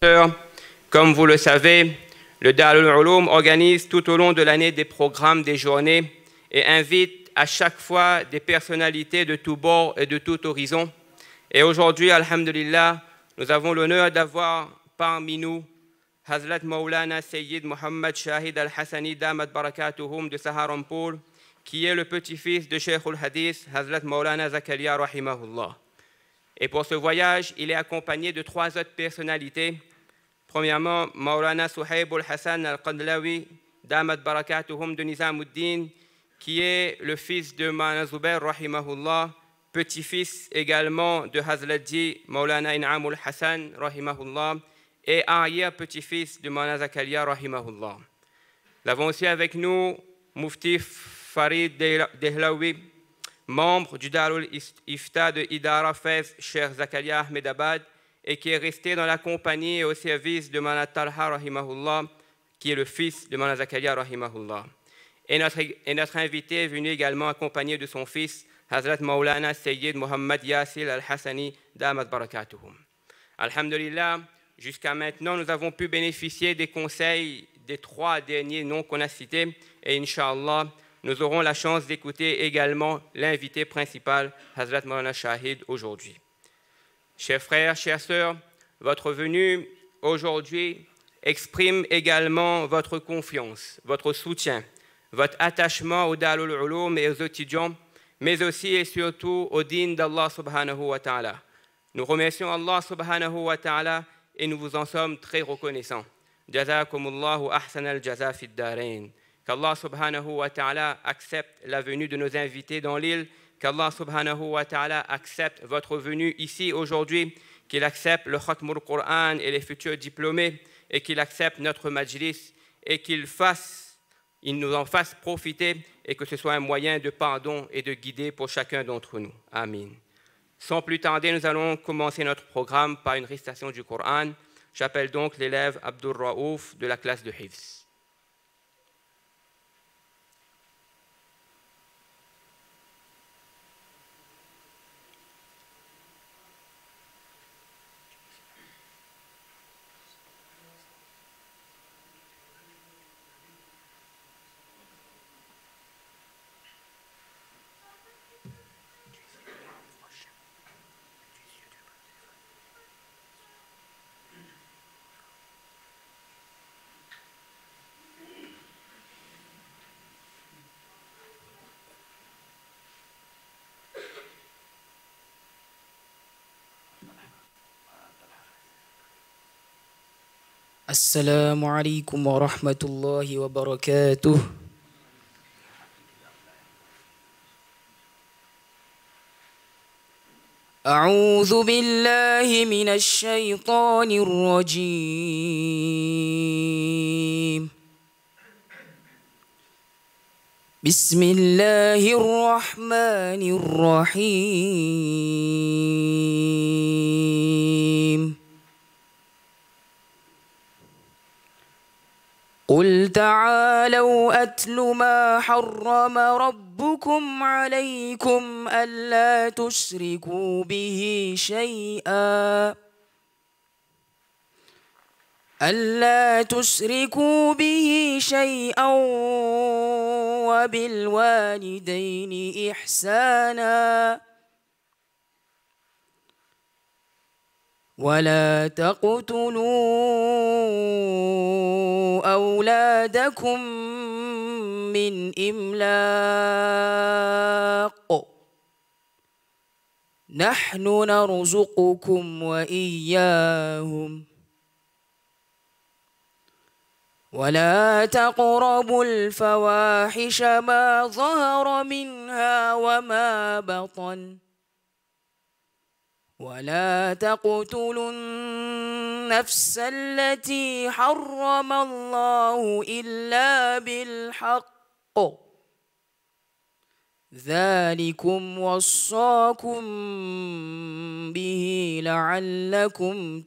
Comme vous le savez, le Darul Uloum organise tout au long de l'année des programmes, des journées et invite à chaque fois des personnalités de tous bords et de tout horizon. Et aujourd'hui, alhamdulillah, nous avons l'honneur d'avoir parmi nous Hazrat Maulana Sayyid Muhammad Shahid Al-Hassani Damat Barakatuhum de Saharanpur, qui est le petit-fils de Cheikh al-Hadith Hazrat Maulana Zakaria Rahimahullah. Et pour ce voyage, il est accompagné de 3 autres personnalités. Premièrement, Maulana Suhaib al-Hassan al-Qadlawi Damat Barakatuhum de Nizamuddin, qui est le fils de Maulana Zubair Rahimahullah, petit-fils également de Hazratji Maulana In'am al-Hassan Rahimahullah et arrière-petit-fils de Maulana Zakaria Rahimahullah. Nous avons aussi avec nous Mufti Farid Dehlawi, membre du Darul Ifta de Idara Fez Cheikh Zakaria Ahmedabad, et qui est resté dans la compagnie et au service de Maulana Talha Rahimahullah, qui est le fils de Maulana Zakaria Rahimahullah. Et notre invité est venu également accompagné de son fils, Hazrat Maulana Sayyid Muhammad Yasir Al-Hassani Damat Barakatuhum. Alhamdulillah, jusqu'à maintenant, nous avons pu bénéficier des conseils des 3 derniers noms qu'on a cités, et Inch'Allah, nous aurons la chance d'écouter également l'invité principal, Hazrat Maulana Shahid, aujourd'hui. Chers frères, chères sœurs, votre venue aujourd'hui exprime également votre confiance, votre soutien, votre attachement au Darul Uloum et aux étudiants, mais aussi et surtout au din d'Allah subhanahu wa ta'ala. Nous remercions Allah subhanahu wa ta'ala et nous vous en sommes très reconnaissants. Jazakumullahu ahsan al-jaza fid darain. Qu'Allah subhanahu wa ta'ala accepte la venue de nos invités dans l'île, qu'Allah subhanahu wa ta'ala accepte votre venue ici aujourd'hui, qu'il accepte le Khatmul Qur'an et les futurs diplômés, et qu'il accepte notre majlis, et qu'il nous en fasse profiter, et que ce soit un moyen de pardon et de guider pour chacun d'entre nous. Amin. Sans plus tarder, nous allons commencer notre programme par une récitation du Coran. J'appelle donc l'élève Abdur Raouf de la classe de Hifz. السلام عليكم ورحمة الله وبركاته. أعوذ بالله من الشيطان الرجيم. بسم الله الرحمن الرحيم. قل تعالوا أتل ما حرم ربكم عليكم ألا تشركوا به شيئا وبالوالدين إحسانا ولا تقتلوا أولادكم من إملاق نحن نرزقكم وإياهم ولا تقربوا الفواحش ما ظهر منها وما بطن ولا تقتلوا النفس التي حرم الله إلا بالحق ذلكم وصاكم به لعلكم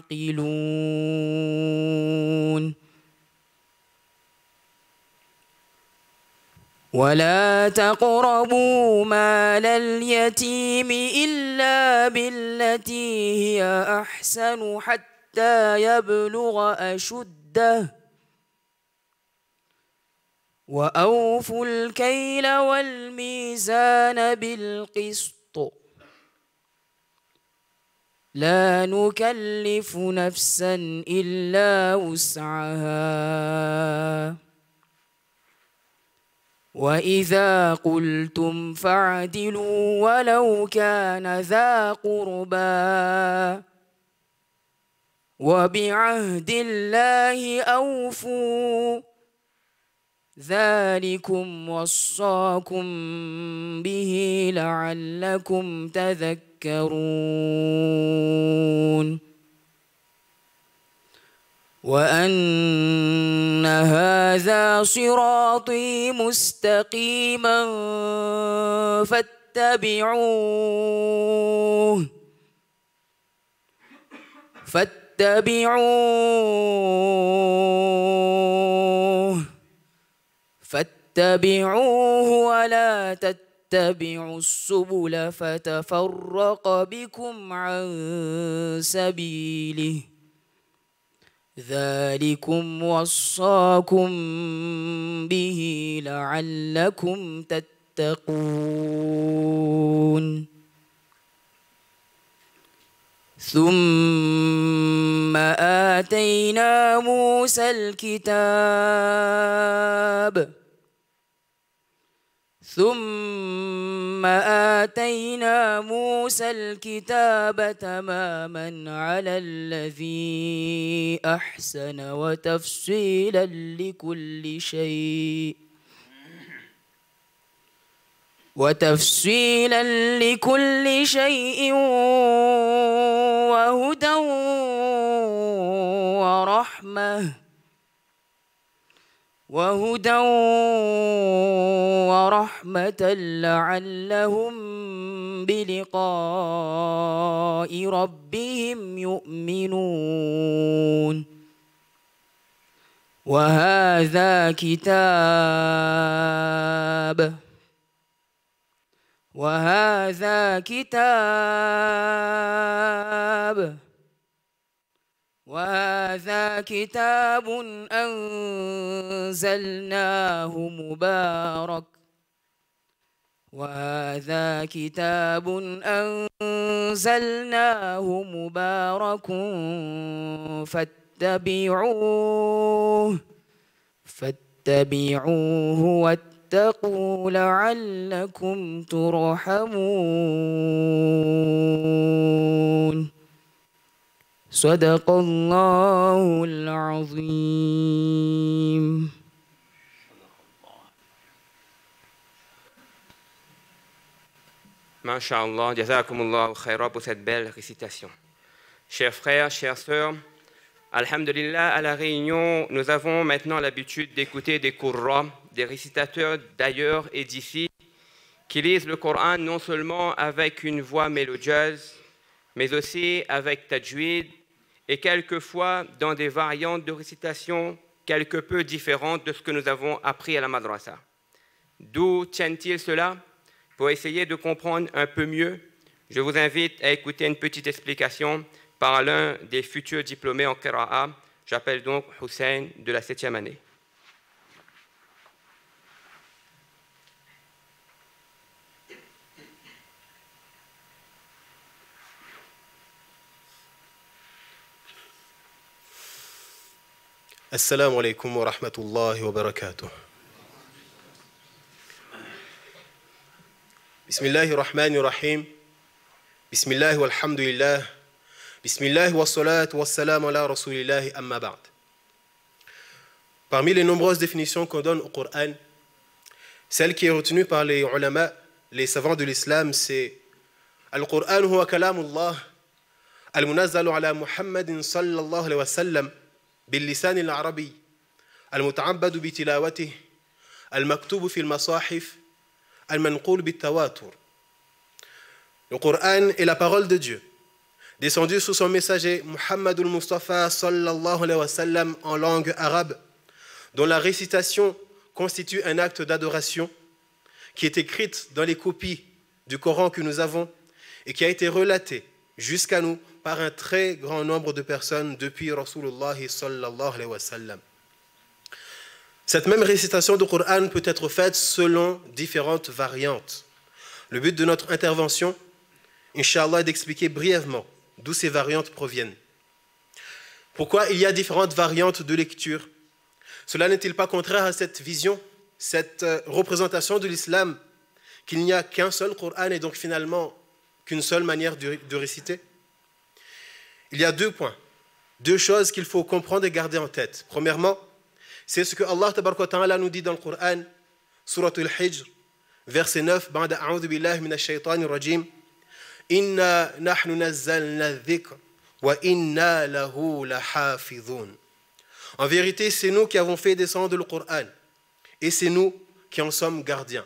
تعقلون ولا تقربوا مال اليتيم إلا بالتي هي أحسن حتى حتى يبلغ أشده وأوفوا الكيل والميزان بالقسط لا نكلف نفسا إلا وسعها وإذا قلتم فاعدلوا ولو كان ذا قربى وبعهد الله أوفوا ذلكم وصاكم به لعلكم تذكرون وأن هذا صراطي مستقيما فاتبعوه ولا تتبعوا السبل فتفرق بكم عن سبيله ذلكم وصاكم به لعلكم تتقون ثم آتينا موسى الكتاب تماما على الذي أحسن وتفصيلا لكل شيء وهدى ورحمة لعلهم بلقاء ربهم يؤمنون وهذا كتاب أنزلناه مبارك فاتبعوه واتقوا لعلكم ترحمون صدق الله العظيم. Masha'Allah, jazakumullah khaira pour cette belle récitation. Chers frères, chères sœurs, alhamdulillah, à la Réunion, nous avons maintenant l'habitude d'écouter des qurra, des récitateurs d'ailleurs et d'ici, qui lisent le Coran non seulement avec une voix mélodieuse, mais aussi avec tajwid, et quelquefois dans des variantes de récitation quelque peu différentes de ce que nous avons appris à la madrasa. D'où tiennent-ils cela? Pour essayer de comprendre un peu mieux, je vous invite à écouter une petite explication par l'un des futurs diplômés en Qira'a. J'appelle donc Hussein de la 7e année. Assalamu alaikum wa rahmatullahi wa barakatuh. Bismillahir Rahmanir Rahim. Bismillah walhamdulillah. Bismillah wa salatu wa salam ala rasulillahi amma ba'd. Parmi les nombreuses définitions qu'on donne au Coran, celle qui est retenue par les ulama, les savants de l'islam, c'est Al-Qur'an huwa kalamullah al-munazzalu ala Muhammadin sallallahu alayhi wa sallam باللسان العربي المتعبد بتلاوته المكتوب في المصاحف المنقول بالتواتر. Le Coran est la parole de Dieu, descendu sous son messager Muhammadul Mustafa sallallahu alayhi wa sallam en langue arabe, dont la récitation constitue un acte d'adoration qui est écrite dans les copies du Coran que nous avons et qui a été relatée jusqu'à nous par un très grand nombre de personnes depuis Rasulullah sallallahu alayhi wa sallam. Cette même récitation du Coran peut être faite selon différentes variantes. Le but de notre intervention, Inch'Allah, est d'expliquer brièvement d'où ces variantes proviennent. Pourquoi il y a différentes variantes de lecture? Cela n'est-il pas contraire à cette vision, cette représentation de l'islam, qu'il n'y a qu'un seul Coran et donc finalement qu'une seule manière de réciter? Il y a 2 points, 2 choses qu'il faut comprendre et garder en tête. Premièrement, c'est ce que Allah tabaraka wa ta'ala nous dit dans le Coran, Surat al-Hijr, verset 9, Ba'da a'udhu billahi minash shaytanir rajim, Inna nahnu nazzalna dhikr wa inna lahu lahafidhun. En vérité, c'est nous qui avons fait descendre le Coran et c'est nous qui en sommes gardiens.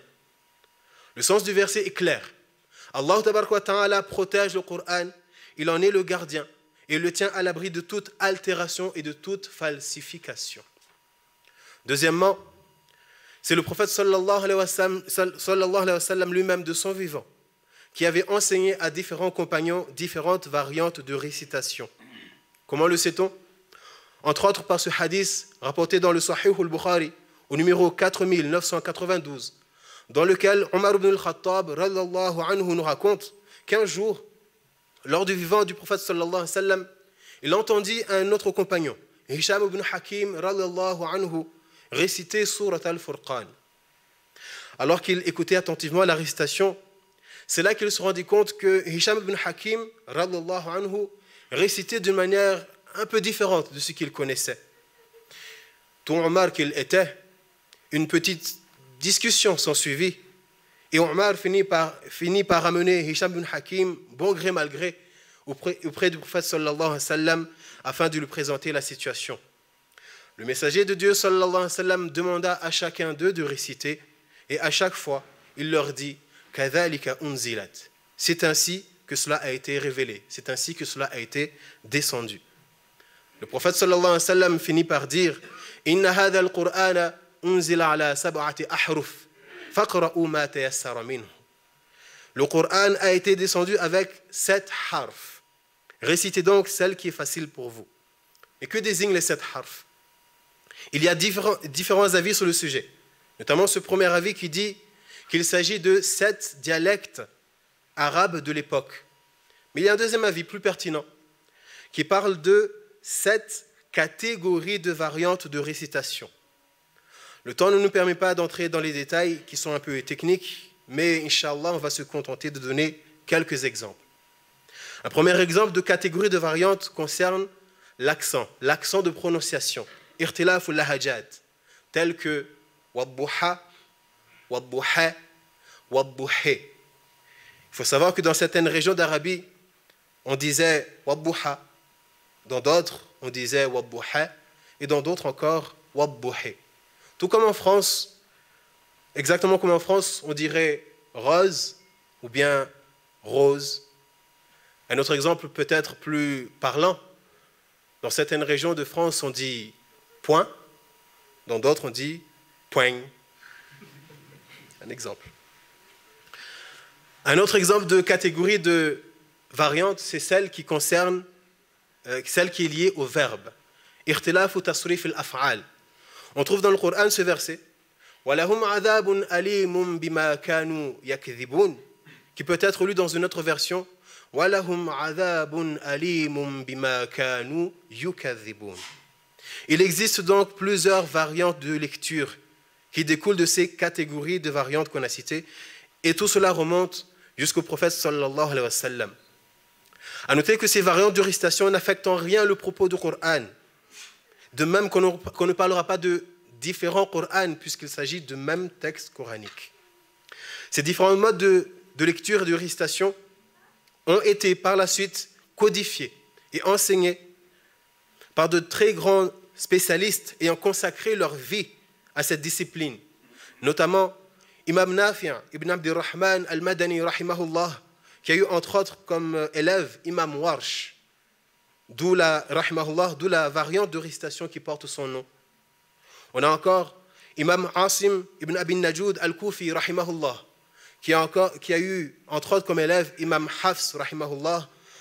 Le sens du verset est clair. Allah tabaraka wa ta'ala protège le Coran, il en est le gardien et le tient à l'abri de toute altération et de toute falsification. Deuxièmement, c'est le prophète sallallahu alayhi wa sallam lui-même de son vivant qui avait enseigné à différents compagnons différentes variantes de récitation. Comment le sait-on? Entre autres par ce hadith rapporté dans le Sahih al-Bukhari au numéro 4992, dans lequel Omar ibn al-Khattab radiyallahu anhu nous raconte qu'un jour, lors du vivant du prophète sallallahu alayhi wa sallam, il entendit un autre compagnon, Hisham ibn Hakim radiyallahu anhu, réciter Surat al-Furqan. Alors qu'il écoutait attentivement la récitation, c'est là qu'il se rendit compte que Hisham ibn Hakim radiyallahu anhu récitait d'une manière un peu différente de ce qu'il connaissait. Tout Omar qu'il était, une petite discussion s'ensuivit et Omar finit par amener Hisham ibn Hakim, bon gré mal gré, auprès du prophète sallallahu alayhi wa sallam afin de lui présenter la situation. Le messager de Dieu sallallahu alayhi wa sallam demanda à chacun d'eux de réciter et à chaque fois il leur dit Kadhalika unzilat. C'est ainsi que cela a été révélé, c'est ainsi que cela a été descendu. Le prophète sallallahu alayhi wa sallam finit par dire Inna hadha al-Qur'ana unzila ala sab'ati ahruf faqra'u ma tayassara minhu. Le Coran a été descendu avec 7 harfs. Récitez donc celle qui est facile pour vous. Et que désignent les 7 harfs? Il y a différents avis sur le sujet, notamment ce premier avis qui dit qu'il s'agit de 7 dialectes arabes de l'époque. Mais il y a un deuxième avis plus pertinent qui parle de 7 catégories de variantes de récitation. Le temps ne nous permet pas d'entrer dans les détails qui sont un peu techniques, mais Inch'Allah, on va se contenter de donner quelques exemples. Un premier exemple de catégorie de variantes concerne l'accent de prononciation. Irtilaf al-lahajat, tel que wadduha, wadduha, wadduhe. Il faut savoir que dans certaines régions d'Arabie, on disait wadduha, dans d'autres, on disait wadduha, et dans d'autres encore wadduhe. Tout comme en France, exactement comme en France, on dirait rose ou bien rose. Un autre exemple peut-être plus parlant, dans certaines régions de France, on dit point, dans d'autres, on dit point. Un exemple. Un autre exemple de catégorie de variante, c'est celle qui concerne, celle qui est liée au verbe. Irtilaf ou tasrif al-af'al. On trouve dans le Coran ce verset وَلَهُمْ عَذَابٌ أَلِيمٌ بِمَا كَانُوا يَكْذِبُونَ, qui peut être lu dans une autre version وَلَهُمْ عَذَابٌ أَلِيمٌ بِمَا كَانُوا يُكَذِّبُونَ. Il existe donc plusieurs variantes de lecture qui découlent de ces catégories de variantes qu'on a citées, et tout cela remonte jusqu'au prophète sallallahu alayhi wa sallam. À noter que ces variantes de récitation n'affectent en rien le propos du Coran, de même qu'on ne parlera pas de différents Corans puisqu'il s'agit de même texte coranique. Ces différents modes de lecture et de récitation ont été par la suite codifiés et enseignés par de très grands spécialistes ayant consacré leur vie à cette discipline, notamment Imam Nafi' ibn Abdirrahman al-Madani rahimahullah, qui a eu entre autres comme élève Imam Warsh, d'où la variante de récitation qui porte son nom. On a encore Imam Asim ibn Abi Najoud al-Kufi rahimahullah, qui a eu entre autres comme élève Imam Hafs rahimahullah,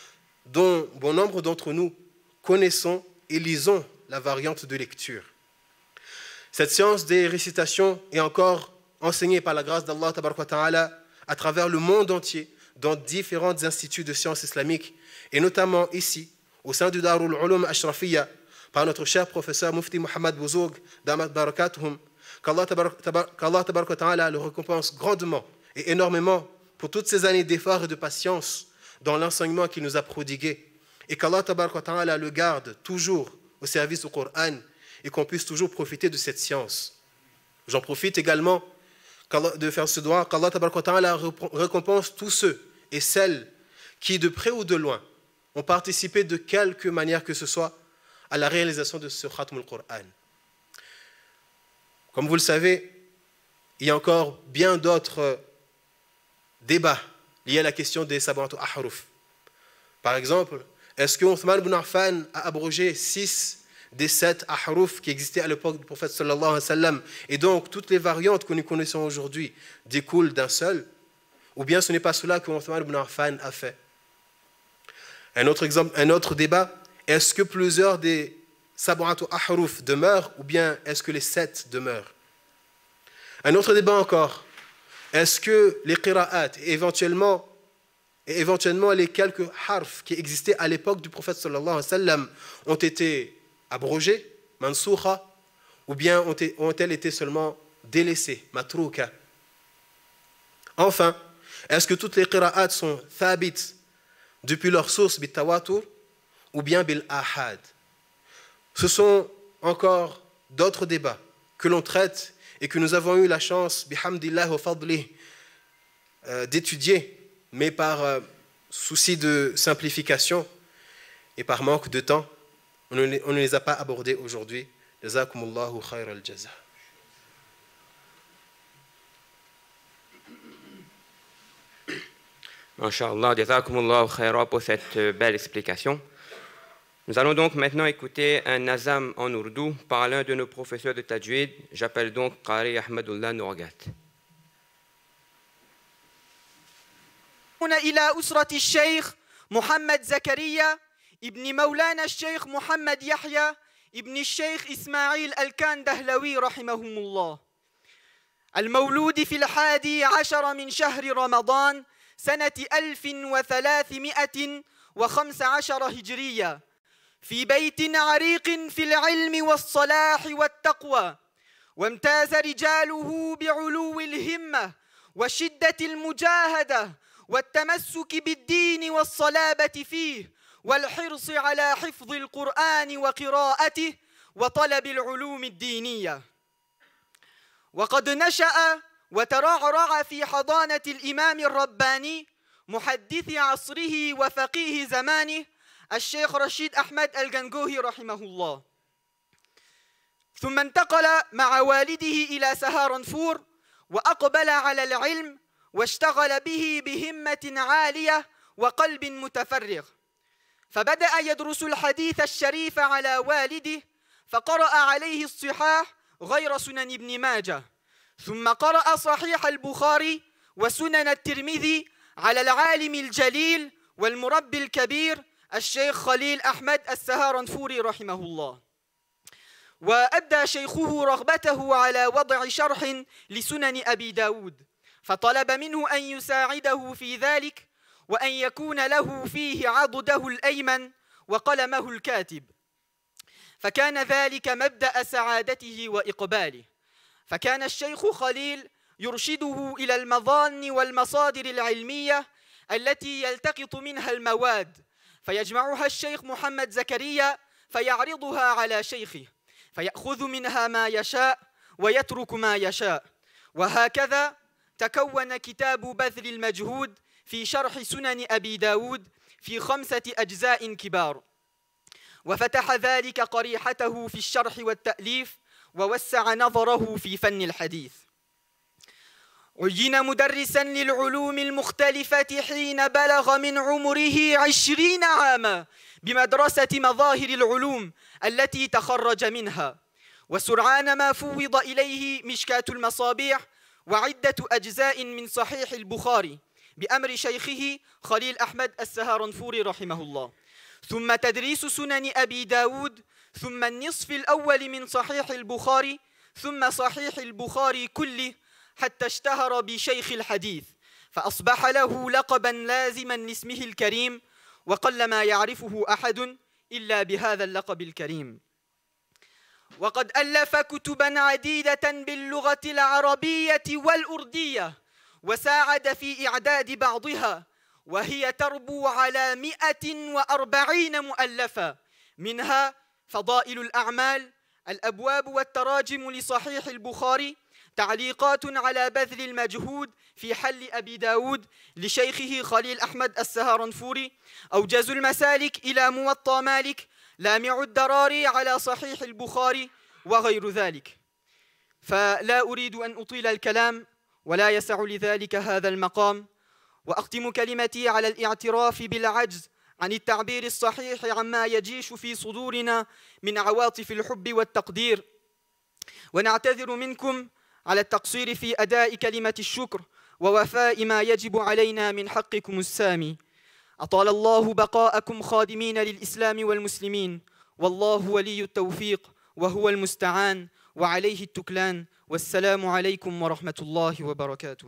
dont bon nombre d'entre nous connaissons et lisons la variante de lecture. Cette science des récitations est encore enseignée par la grâce d'Allah tabaraka wa ta'ala à travers le monde entier dans différents instituts de sciences islamiques et notamment ici, au sein du Darul Ulum Ashrafiyya, par notre cher professeur Mufti Mohamed Bouzoug, Damat Barakatuhum, qu'Allah tabaraka wa ta'ala le récompense grandement et énormément pour toutes ces années d'efforts et de patience dans l'enseignement qu'il nous a prodigué, et qu'Allah tabaraka wa ta'ala le garde toujours au service du Coran et qu'on puisse toujours profiter de cette science. J'en profite également de faire ce doigt, qu'Allah tabaraka wa ta'ala récompense tous ceux et celles qui, de près ou de loin, ont participé de quelque manière que ce soit à la réalisation de ce Khatmul Qur'an. Comme vous le savez, il y a encore bien d'autres débats liés à la question des sab'atu ahruf. Par exemple, est-ce que Othman ibn Affan a abrogé 6 des 7 ahruf qui existaient à l'époque du prophète sallallahu alayhi wa sallam, et donc toutes les variantes que nous connaissons aujourd'hui découlent d'un seul, ou bien ce n'est pas cela que Othman ibn Affan a fait? Un autre débat, est-ce que plusieurs des sab'atu ahruf demeurent, ou bien est-ce que les 7 demeurent? Un autre débat encore, est-ce que les qira'at et éventuellement les quelques harfs qui existaient à l'époque du prophète sallallahu alayhi wa sallam ont été abrogés, mansoukha, ou bien ont-elles été seulement délaissées, matrouka? Enfin, est-ce que toutes les qira'at sont thabit depuis leur source bil tawatur ou bien bil ahad? Ce sont encore d'autres débats que l'on traite et que nous avons eu la chance, bihamdillah wa fadlih, d'étudier, mais par souci de simplification et par manque de temps, on ne les a pas abordés aujourd'hui. Jazakumullahu khayr al-jaza. Inch'Allah, jazakumullahu khayra pour cette belle explication. Nous allons donc maintenant écouter un nazam en ourdou par l'un de nos professeurs de tajwid. J'appelle donc Qari Ahmadullah Nourgat. إلى أسرة الشيخ محمد زكريا ابن مولانا الشيخ محمد يحيى ابن الشيخ إسماعيل الكان دهلوي رحمهم الله، المولود في 11 من شهر رمضان سنة 1315 هجرية، في بيت عريق في العلم والصلاح والتقوى، وامتاز رجاله بعلو الهمة وشدة المجاهدة والتمسك بالدين والصلابة فيه والحرص على حفظ القرآن وقراءته وطلب العلوم الدينية. وقد نشأ وترعرع في حضانة الإمام الرباني محدث عصره وفقيه زمانه الشيخ رشيد أحمد الغنغوهي رحمه الله، ثم انتقل مع والده إلى سهارنفور وأقبل على العلم واشتغل به بهمة عالية وقلب متفرغ، فبدأ يدرس الحديث الشريف على والده، فقرأ عليه الصحاح غير سنن ابن ماجه، ثم قرأ صحيح البخاري وسنن الترمذي على العالم الجليل والمربي الكبير الشيخ خليل أحمد السهارنفوري رحمه الله. وأبدى شيخه رغبته على وضع شرح لسنن أبي داود، فطلب منه أن يساعده في ذلك وأن يكون له فيه عضده الأيمن وقلمه الكاتب، فكان ذلك مبدأ سعادته وإقباله. فكان الشيخ خليل يرشده إلى المظان والمصادر العلمية التي يلتقط منها المواد، فيجمعها الشيخ محمد زكريا فيعرضها على شيخه، فيأخذ منها ما يشاء ويترك ما يشاء. وهكذا تكون كتاب بذل المجهود في شرح سنن أبي داود في 5 أجزاء كبار، وفتح ذلك قريحته في الشرح والتأليف ووسع نظره في فن الحديث. عين مدرسا للعلوم المختلفة حين بلغ من عمره 20 عاما بمدرسة مظاهر العلوم التي تخرج منها، وسرعان ما فوض إليه مشكاة المصابيح وعدة أجزاء من صحيح البخاري بأمر شيخه خليل أحمد السهارنفوري رحمه الله. ثم تدريس سنن أبي داود، ثم النصف الأول من صحيح البخاري، ثم صحيح البخاري كله، حتى اشتهر بشيخ الحديث، فأصبح له لقبا لازما لاسمه الكريم، وقل ما يعرفه أحد إلا بهذا اللقب الكريم. وقد ألف كتبا عديدة باللغة العربية والأردية، وساعد في إعداد بعضها، وهي تربو على 140 مؤلفة، منها فضائل الأعمال، الأبواب والتراجم لصحيح البخاري، تعليقات على بذل المجهود في حل أبي داود لشيخه خليل أحمد السهرنفوري، أوجز المسالك إلى موطأ مالك، لامع الدراري على صحيح البخاري، وغير ذلك. فلا أريد أن أطيل الكلام، ولا يسع لذلك هذا المقام، وأختم كلمتي على الاعتراف بالعجز عن التعبير الصحيح عما يجيش في صدورنا من عواطف الحب والتقدير، ونعتذر منكم على التقصير في أداء كلمة الشكر ووفاء ما يجب علينا من حقكم السامي. أطال الله بقاءكم خادمين للإسلام والمسلمين، والله ولي التوفيق وهو المستعان وعليه التكلان، والسلام عليكم ورحمة الله وبركاته.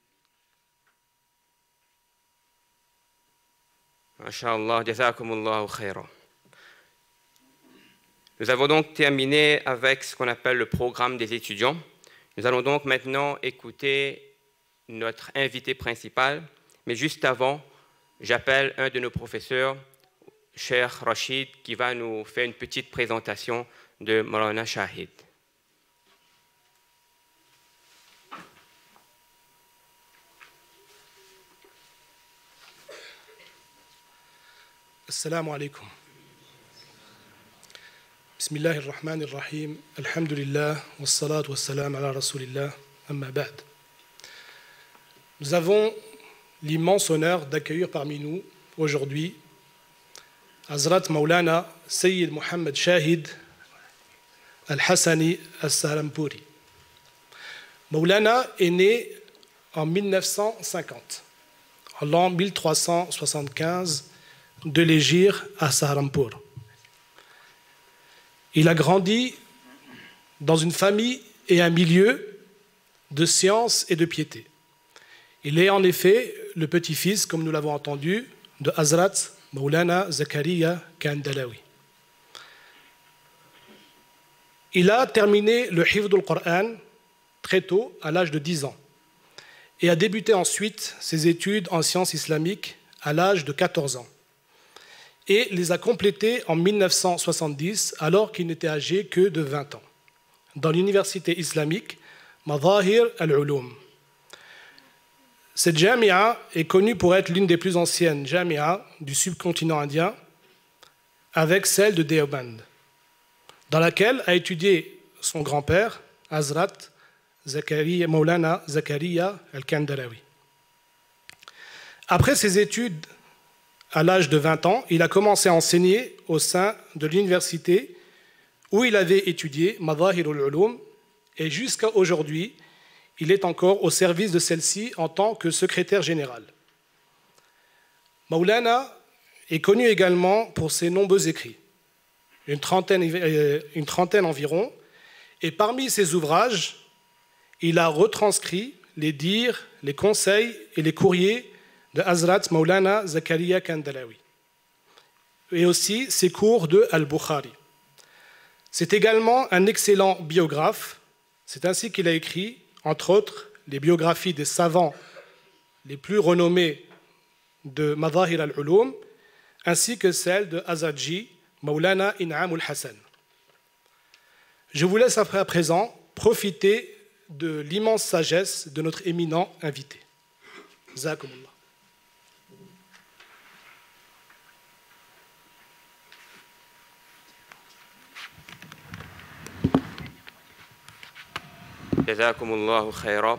Masha'Allah, jazakumullahu khayran. Nous avons donc terminé avec ce qu'on appelle le programme des étudiants. Nous allons donc maintenant écouter notre invité principal. Mais juste avant, j'appelle un de nos professeurs, Cheikh Rachid, qui va nous faire une petite présentation de Maulana Shahid. السلام عليكم. بسم الله الرحمن الرحيم. الحمد لله والصلاة والسلام على رسول الله. أما بعد. Nous avons l'immense honneur d'accueillir parmi nous aujourd'hui Hazrat Maulana Sayyid Mohammed Shahid Al-Hassani Al-Saharanpuri. Maulana est né en 1950, en l'an 1375, de l'Égypte à Saharanpur. Il a grandi dans une famille et un milieu de science et de piété. Il est en effet le petit-fils, comme nous l'avons entendu, de Hazrat Maulana Zakaria Kandalawi. Il a terminé le hifd al-Qur'an très tôt, à l'âge de 10 ans, et a débuté ensuite ses études en sciences islamiques à l'âge de 14 ans, et les a complétées en 1970, alors qu'il n'était âgé que de 20 ans, dans l'université islamique Madahir al-Ulum. Cette jamia est connue pour être l'une des plus anciennes jamia du subcontinent indien, avec celle de Deoband, dans laquelle a étudié son grand-père, Hazrat Maulana Zakaria al-Kandalawi. Après ses études, à l'âge de 20 ans, il a commencé à enseigner au sein de l'université où il avait étudié Madahir al-Ulum, et jusqu'à aujourd'hui, il est encore au service de celle-ci en tant que secrétaire général. Maulana est connu également pour ses nombreux écrits, une trentaine environ, et parmi ses ouvrages, il a retranscrit les dires, les conseils et les courriers de Hazrat Maulana Zakaria Kandalawi, et aussi ses cours de Al-Bukhari. C'est également un excellent biographe. C'est ainsi qu'il a écrit, entre autres, les biographies des savants les plus renommés de Madahir al-Ulum, ainsi que celle de Azadji, Maulana In'am al-Hassan. Je vous laisse à présent profiter de l'immense sagesse de notre éminent invité. Jazakumullah. Jazakumullahu khayra.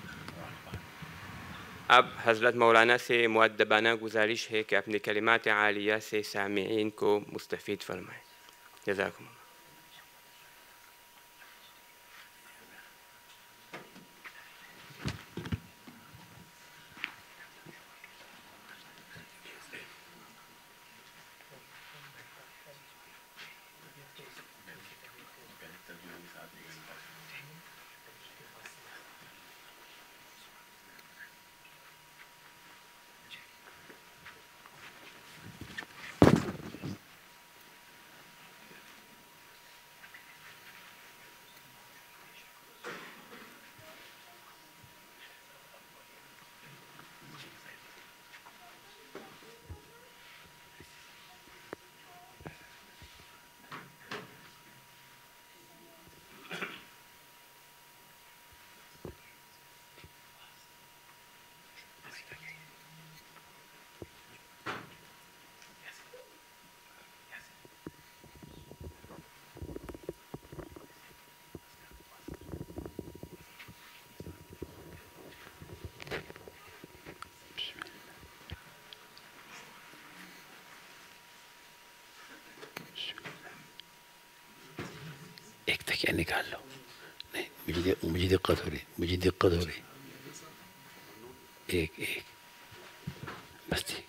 अब हज़रत मौलाना से मुअद्दबाना गुजारिश है कि अपने कलिमात आलिया से सामिईन को मुस्तफ़ीद फरमाएं। जज़ाकुमुल्लाह। एक तकिया निकाल लो। नहीं, मुझे दिक्कत हो रही। एक बस ठीक।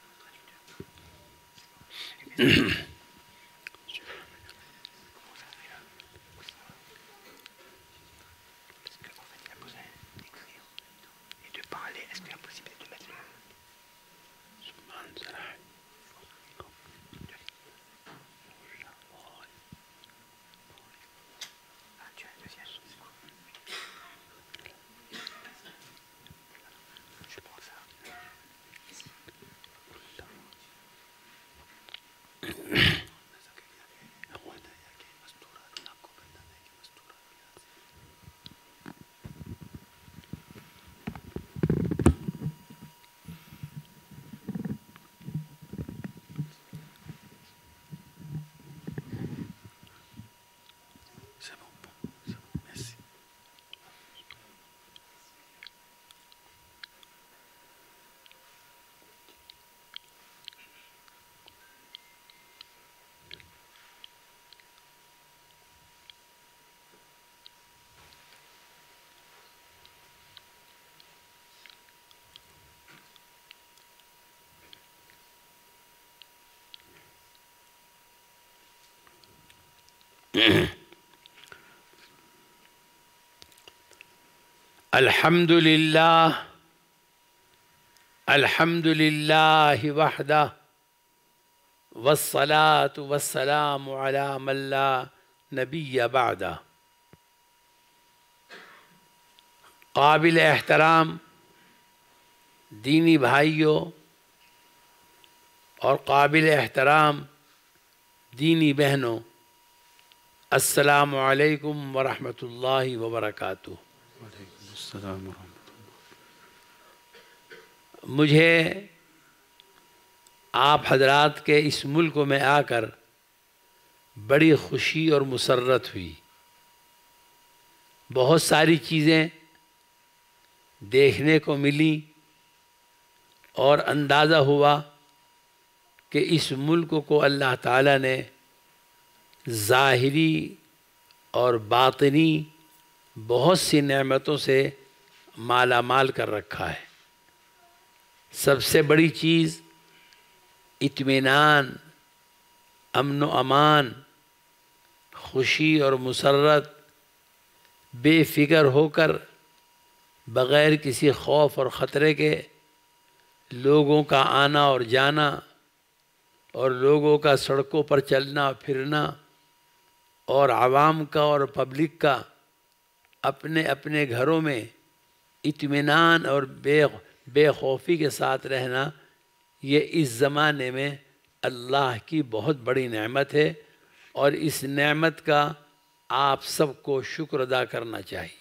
अल्हम्दुलिल्लाह वहदा वस्सलातु वस्सलामु अला मन ला नबिय्य बअदा। काबिल एहतराम दीनी भाइयों और काबिल एहतराम दीनी बहनों, अस्सलामु अलैकुम व रहमतुल्लाहि व बरकातुहू। मुझे आप हजरात के इस मुल्क में आकर बड़ी खुशी और मुसर्रत हुई। बहुत सारी चीज़ें देखने को मिली और अंदाज़ा हुआ कि इस मुल्क को अल्लाह ताला ने ज़ाहिरी और बातिनी बहुत सी नेमतों से माला माल कर रखा है। सबसे बड़ी चीज़ इत्मीनान, अमन व अमान, खुशी और मुसर्रत, बेफिक्र होकर बग़ैर किसी खौफ और ख़तरे के लोगों का आना और जाना और लोगों का सड़कों पर चलना फिरना और आवाम का और पब्लिक का अपने अपने घरों में इत्मीनान और बेखौफी के साथ रहना, ये इस ज़माने में अल्लाह की बहुत बड़ी नेमत है और इस नेमत का आप सबको शुक्र अदा करना चाहिए।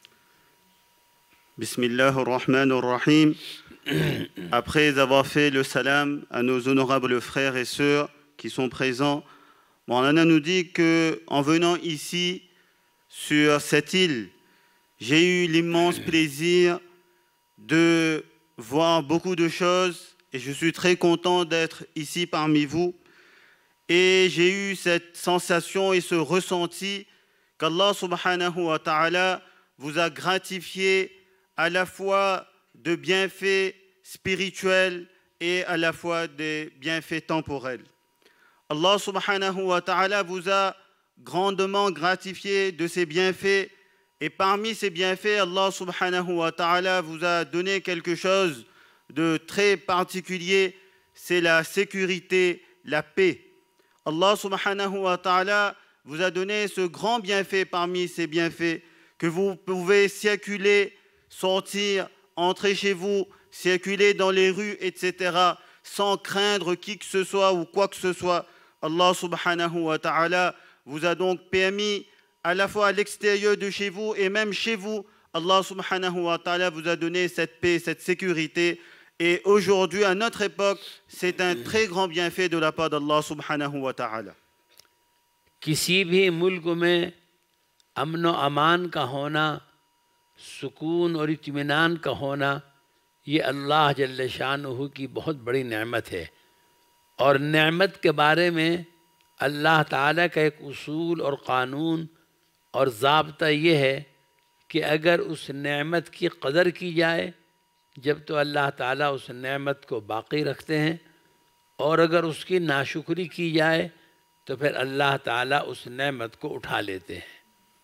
Bismillahir-Rahmanir-Rahim. Après avoir fait le salam à nos honorables frères et sœurs qui sont présents, Maulana nous dit qu'en venant ici, sur cette île, j'ai eu l'immense plaisir de voir beaucoup de choses et je suis très content d'être ici parmi vous. Et j'ai eu cette sensation et ce ressenti qu'Allah subhanahu wa ta'ala vous a gratifié à la fois de bienfaits spirituels et à la fois des bienfaits temporels. Allah subhanahu wa ta'ala vous a grandement gratifié de ses bienfaits et parmi ces bienfaits, Allah subhanahu wa ta'ala vous a donné quelque chose de très particulier, c'est la sécurité, la paix. Allah subhanahu wa ta'ala vous a donné ce grand bienfait parmi ces bienfaits que vous pouvez circuler, sortir, entrer chez vous, circuler dans les rues, etc. sans craindre qui que ce soit ou quoi que ce soit. Allah subhanahu wa ta'ala vous a donc permis à la fois à l'extérieur de chez vous et même chez vous, Allah subhanahu wa ta'ala vous a donné cette paix, cette sécurité. Et aujourd'hui, à notre époque, c'est un très grand bienfait de la part d'Allah subhanahu wa ta'ala. किसी भी मुल्क में अमन व अमान का होना, सुकून और इत्मीनान का होना, ये अल्लाह जल्ल शानुहु की बहुत बड़ी नेमत है। और नेमत के बारे में अल्लाह ताला का एक उसूल और क़ानून और ज़ाब्ता ये है कि अगर उस नेमत की कदर की जाए जब तो अल्लाह ताला उस नेमत को बाकी रखते हैं, और अगर उसकी नाशुक्री की जाए तो फिर अल्लाह ताला उस नेमत को उठा लेते हैं।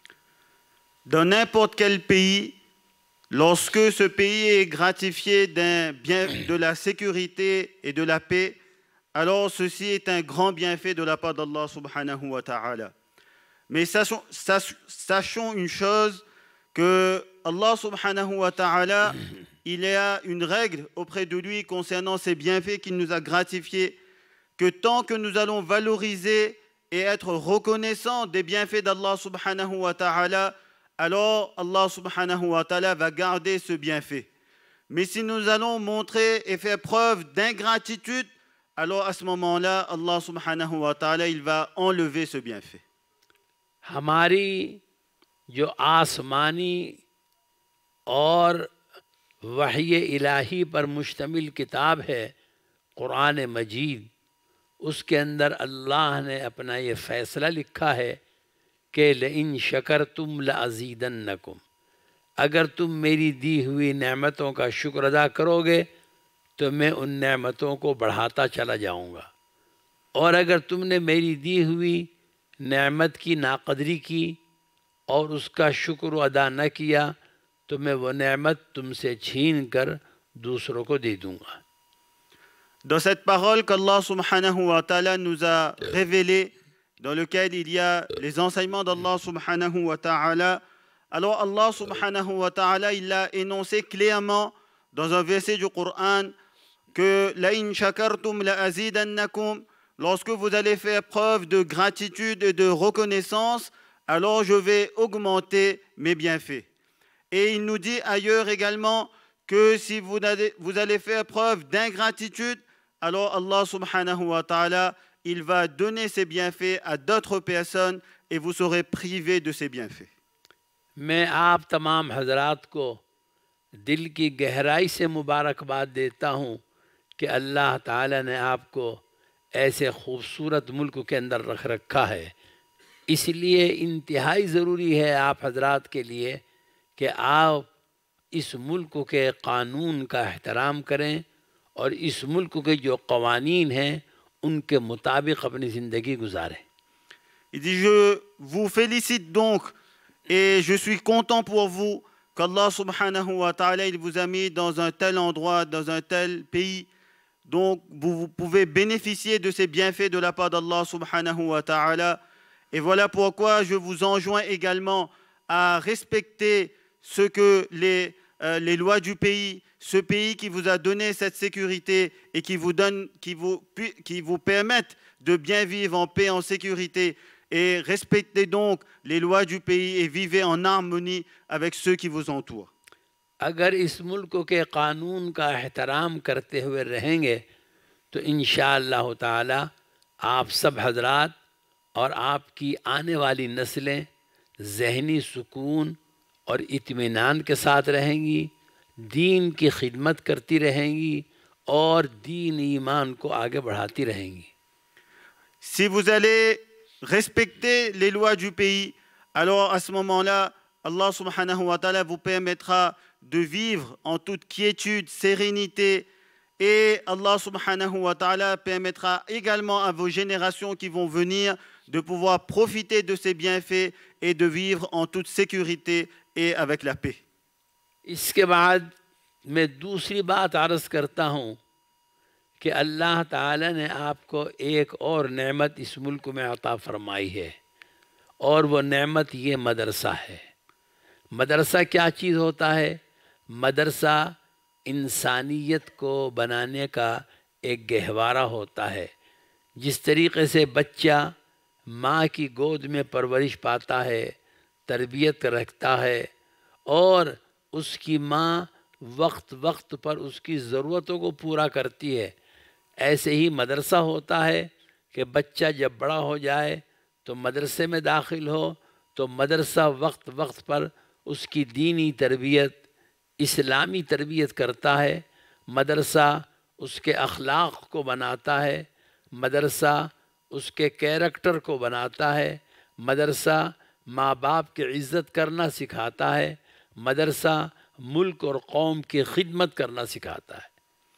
Dans n'importe quel pays, lorsque ce pays est gratifié d'un bien, de la sécurité et de la paix, alors ceci est un grand bienfait de la part d'Allah subhanahu wa ta'ala. Mais sachons une chose, que Allah subhanahu wa ta'ala, il y a une règle auprès de lui concernant ces bienfaits qu'il nous a gratifiés, que tant que nous allons valoriser et être reconnaissants des bienfaits d'Allah subhanahu wa ta'ala, alors Allah subhanahu wa ta'ala va garder ce bienfait. Mais si nous allons montrer et faire preuve d'ingratitude, alors à ce moment-là, Allah subhanahu wa ta'ala, il va enlever ce bienfait. हमारी जो आसमानी और वही इलाही पर मुश्तमिल किताब है कुरान मजीद, उसके अंदर अल्लाह ने अपना ये फ़ैसला लिखा है कि लइन शकरतुम लअज़ीदन्नकुम, अगर तुम मेरी दी हुई नेमतों का शुक्र अदा करोगे तो मैं उन नेमतों को बढ़ाता चला जाऊंगा, और अगर तुमने मेरी दी हुई नेमत की नाक़दरी की और उसका शुक्र अदा न किया तो मैं वो नेमत तुमसे छीन कर दूसरों को दे दूंगा। Dans cette parole qu'Allah subhanahu wa ta'ala nous a révélée, dans lequel il y a les enseignements d'Allah subhanahu wa ta'ala, alors Allah subhanahu wa ta'ala, il a énoncé clairement dans un verset du Coran que la in shakartum la azidannakum, lorsque vous allez faire preuve de gratitude et de reconnaissance, alors je vais augmenter mes bienfaits. Et il nous dit ailleurs également que si vous allez faire preuve d'ingratitude, alors Allah subhanahu wa ta'ala, il va donner ses bienfaits à d'autres personnes et vous serez privés de ces bienfaits. मैं आप तमाम हजरात को दिल की गहराई से मुबारकबाद देता हूँ कि अल्लाह ताला ने आपको ऐसे खूबसूरत मुल्क के अंदर रख रखा है। इसलिए इंतहाई ज़रूरी है आप हजरात के लिए कि आप इस मुल्क के क़ानून का एहतराम करें और इस मुल्क के जो क़वानीन हैं उनके मुताबिक अपनी ज़िंदगी गुजारें। Il dit, je vous félicite donc et je suis content pour vous qu'Allah subhanahu wa ta'ala, il vous a mis dans un tel endroit, dans un tel pays. Donc vous pouvez bénéficier de ces bienfaits de la part d'Allah subhanahu wa ta'ala. Et voilà pourquoi je vous enjoins également à respecter ce que les lois du pays, ce pays qui vous a donné cette sécurité et qui vous permettent de bien vivre en paix, en sécurité, et respectez donc les lois du pays et vivez en harmonie avec ceux qui vous entourent. अगर इस मुल्क के क़ानून का एहतराम करते हुए रहेंगे तो इंशाअल्लाह ताला आप सब हजरात और आपकी आने वाली नस्लें ज़हनी सुकून और इत्मीनान के साथ रहेंगी, दीन की खिदमत करती रहेंगी और दीन ईमान को आगे बढ़ाती रहेंगी। Si vous allez respecter les lois du pays, alors à ce moment-là, Allah subhanahu wa ta'ala vous permettra de vivre en toute quiétude, sérénité, et Allah subhanahu wa ta'ala permettra également à vos générations qui vont venir de pouvoir profiter de ces bienfaits et de vivre en toute sécurité et avec la paix. इसके बाद मैं दूसरी बात अर्ज़ करता हूँ कि अल्लाह ताला ने आपको एक और नेमत इस मुल्क में अता फरमाई है, और वो नेमत ये मदरसा है। मदरसा क्या चीज़ होता है? मदरसा इंसानियत को बनाने का एक गहवारा होता है। जिस तरीक़े से बच्चा माँ की गोद में परवरिश पाता है, तरबियत रखता है और उसकी माँ वक्त वक्त पर उसकी ज़रूरतों को पूरा करती है, ऐसे ही मदरसा होता है कि बच्चा जब बड़ा हो जाए तो मदरसे में दाखिल हो तो मदरसा वक्त वक्त पर उसकी दीनी तरबियत, इस्लामी तरबियत करता है। मदरसा उसके अखलाक को बनाता है, मदरसा उसके कैरेक्टर को बनाता है, मदरसा माँ बाप की इज़्ज़त करना सिखाता है, मदरसा मुल्क और कौम की खिदमत करना सिखाता है।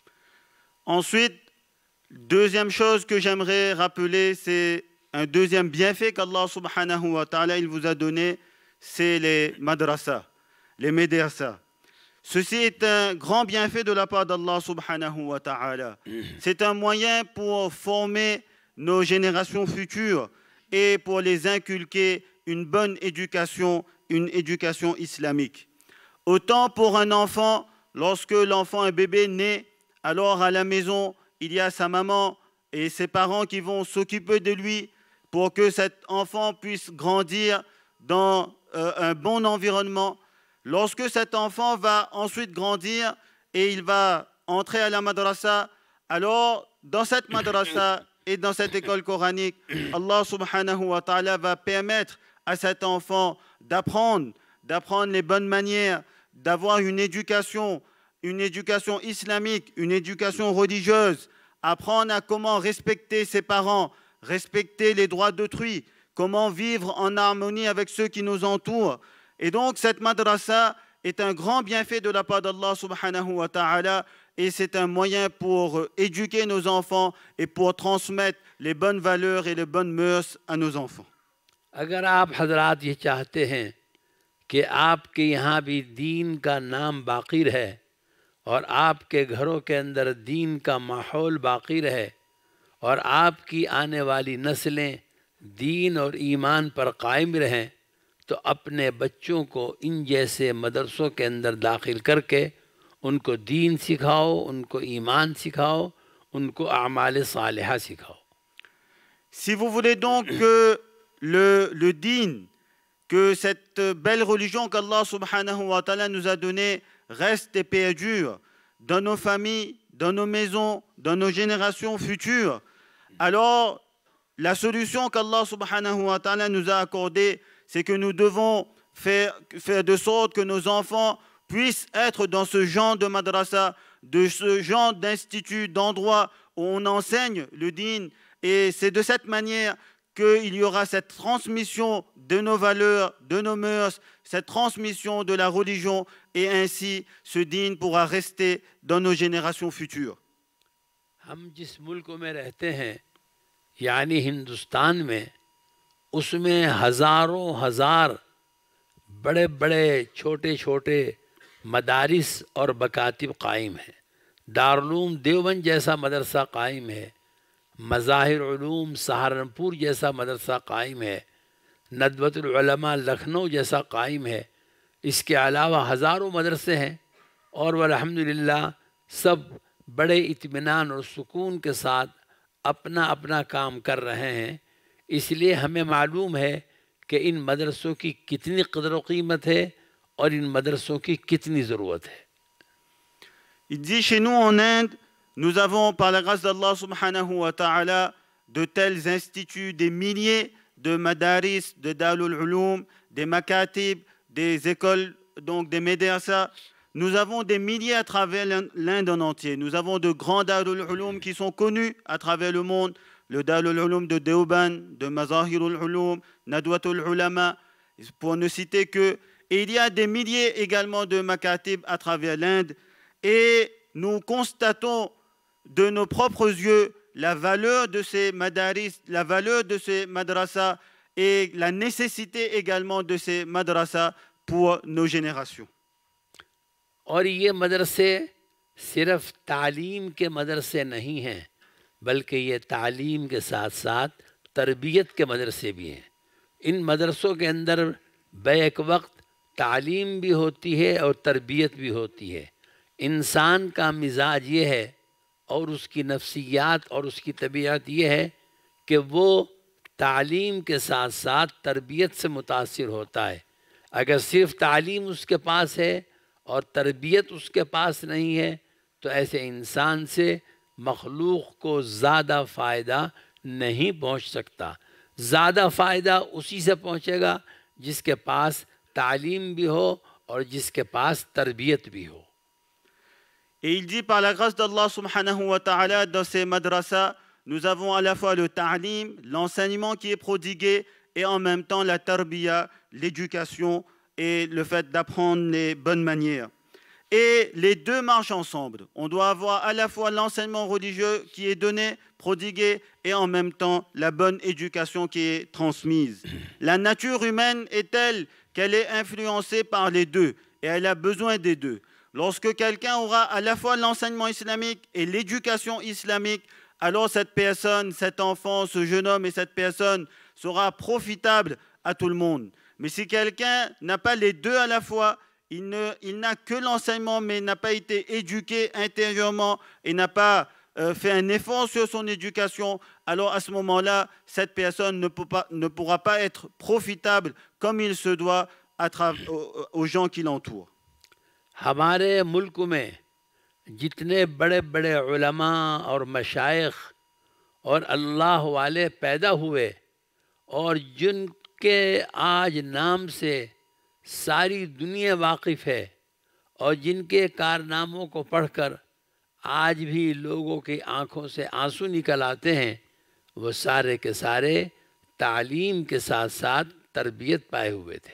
Ensuite, deuxième chose que j'aimerais rappeler, c'est un deuxième bienfait qu'Allah subhanahu wa ta'ala il vous a donné, c'est les madrasas, les médersas. Ceci est un grand bienfait de la part d'Allah subhanahu wa ta'ala. C'est un moyen pour former nos générations futures et pour les inculquer une bonne éducation, une éducation islamique. Autant pour un enfant, lorsque l'enfant, un bébé naît, alors à la maison, il y a sa maman et ses parents qui vont s'occuper de lui pour que cet enfant puisse grandir dans un bon environnement. Lorsque cet enfant va ensuite grandir et il va entrer à la madrasa, alors dans cette madrasa et dans cette école coranique, Allah subhanahu wa ta'ala va permettre à cet enfant d'apprendre les bonnes manières, d'avoir une éducation islamique, une éducation religieuse, apprendre à comment respecter ses parents, respecter les droits d'autrui, comment vivre en harmonie avec ceux qui nous entourent. Et donc cette madrasa est un grand bienfait de la part d'Allah subhanahu wa ta'ala et c'est un moyen pour éduquer nos enfants et pour transmettre les bonnes valeurs et les bonnes mœurs à nos enfants. अगर आप हजरात ये चाहते हैं कि आपके यहाँ भी दीन का नाम बाकी रहे और आपके घरों के अंदर दीन का माहौल बाकी रहे और आपकी आने वाली नस्लें दीन और ईमान पर कायम रहें, तो अपने बच्चों को इन जैसे मदरसों के अंदर दाखिल करके उनको दीन सिखाओ, उनको ईमान सिखाओ, उनको आमाल सालिहा सिखाओ। Si vous voulez donc que le dîn, que cette belle religion qu'Allah subhanahu wa ta'ala nous a donnée reste et perdure dans nos familles, dans nos maisons, dans nos générations futures, alors la solution qu'Allah subhanahu wa ta'ala nous a accordée, c'est que nous devons faire de sorte que nos enfants puissent être dans ce genre de madrasa, de ce genre d'institut, d'endroit où on enseigne le dîn. Et c'est de cette manière qu'il y aura cette transmission de nos valeurs, de nos mœurs, cette transmission de la religion, et ainsi ce dîn pourra rester dans nos générations futures. हम जिस मुल्क में रहते हैं यानी हिंदुस्तान में, उसमें हज़ारों हज़ार बड़े बड़े छोटे छोटे मदारिस और बकातिब कायम हैं। दारुल देवबंद जैसा मदरसा कायम है, मज़ाहिर उलूम सहारनपुर जैसा मदरसा कायम है, नदवतुल उलमा लखनऊ जैसा कायम है। इसके अलावा हज़ारों मदरसे हैं और वह अल्हम्दुलिल्लाह सब बड़े इत्मीनान और सुकून के साथ अपना अपना काम कर रहे हैं। इसलिए हमें मालूम है कि इन मदरसों की कितनी कदर व कीमत है और इन मदरसों की कितनी ज़रूरत है। Il dit, chez nous en Inde, nous avons par la grâce d'Allah subhanahu wa ta'ala de tels instituts, des milliers de madaris, de darul ulum, des makatib, des écoles, donc des médersa. Nous avons des milliers à travers l'Inde en entier. Nous avons de grands darul ulum qui sont connus à travers le monde. Le darul ulum de Deoban, de Mazahirul ulum, Nadwatul ulama, pour ne citer que. Et il y a des milliers également de makatib à travers l'Inde. Et nous constatons de nos propres yeux la valeur de ces madaris, la valeur de ces madrasas et la nécessité également de ces madrasas pour nos générations. और ये मदरसे सिर्फ तालीम के मदरसे नहीं हैं, बल्कि ये तालीम के साथ साथ तरबियत के मदरसे भी हैं। इन मदरसों के अंदर बैक वक्त तालीम भी होती है और तरबियत भी होती है। इंसान का मिजाज ये है और उसकी नफ्सियात और उसकी तबीयत ये है कि वो तालीम के साथ साथ तरबियत से मुतासिर होता है। अगर सिर्फ तालीम उसके पास है और तरबियत उसके पास नहीं है तो ऐसे इंसान से मखलूक को ज़्यादा फ़ायदा नहीं पहुंच सकता। ज़्यादा फ़ायदा उसी से पहुंचेगा जिसके पास तालीम भी हो और जिसके पास तरबियत भी हो। Et il dit par la grâce d'Allah subhanahu wa ta'ala, dans ces madrasas, nous avons à la fois le ta'lim, l'enseignement qui est prodigué, et en même temps la tarbiya, l'éducation et le fait d'apprendre les bonnes manières. Et les deux marchent ensemble. On doit avoir à la fois l'enseignement religieux qui est donné, prodigué, et en même temps la bonne éducation qui est transmise. La nature humaine est telle qu'elle est influencée par les deux, et elle a besoin des deux. Lorsque quelqu'un aura à la fois l'enseignement islamique et l'éducation islamique, alors cette personne, cet enfant, ce jeune homme et cette personne sera profitable à tout le monde. Mais si quelqu'un n'a pas les deux à la fois, il n'a que l'enseignement, mais n'a pas été éduqué intérieurement et n'a pas fait un effort sur son éducation, alors à ce moment-là, cette personne ne pourra pas être profitable comme il se doit aux gens qui l'entourent. हमारे मुल्क में जितने बड़े बड़े उलमा और मशाइख और अल्लाह वाले पैदा हुए और जिनके आज नाम से सारी दुनिया वाकिफ़ है और जिनके कारनामों को पढ़कर आज भी लोगों की आंखों से आंसू निकल आते हैं, वो सारे के सारे तालीम के साथ साथ तरबियत पाए हुए थे.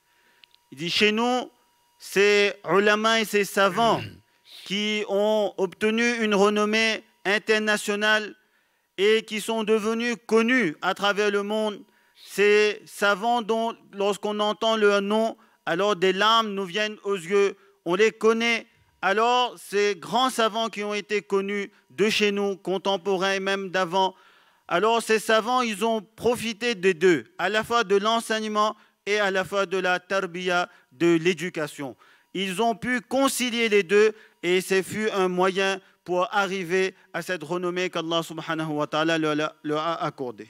Il dit chez nous, ces ulama et ces savants qui ont obtenu une renommée internationale et qui sont devenus connus à travers le monde, ces savants dont lorsqu'on entend leur nom, alors des larmes nous viennent aux yeux, on les connaît. Alors ces grands savants qui ont été connus de chez nous, contemporains et même d'avant, alors ces savants, ils ont profité des deux, à la fois de l'enseignement et à la fois de la tarbiya, de l'éducation. Ils ont pu concilier les deux et ce fut un moyen pour arriver à cette renommée qu'Allah subhanahu wa ta'ala leur a accordée.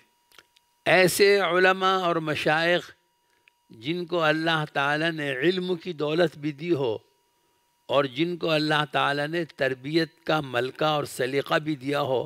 ऐसे उलमा और मशाइख जिनको अल्लाह ताला ने इल्म की दौलत भी दी हो और जिनको अल्लाह ताला ने तरबियत का मलका और सलीक़ा भी दिया हो,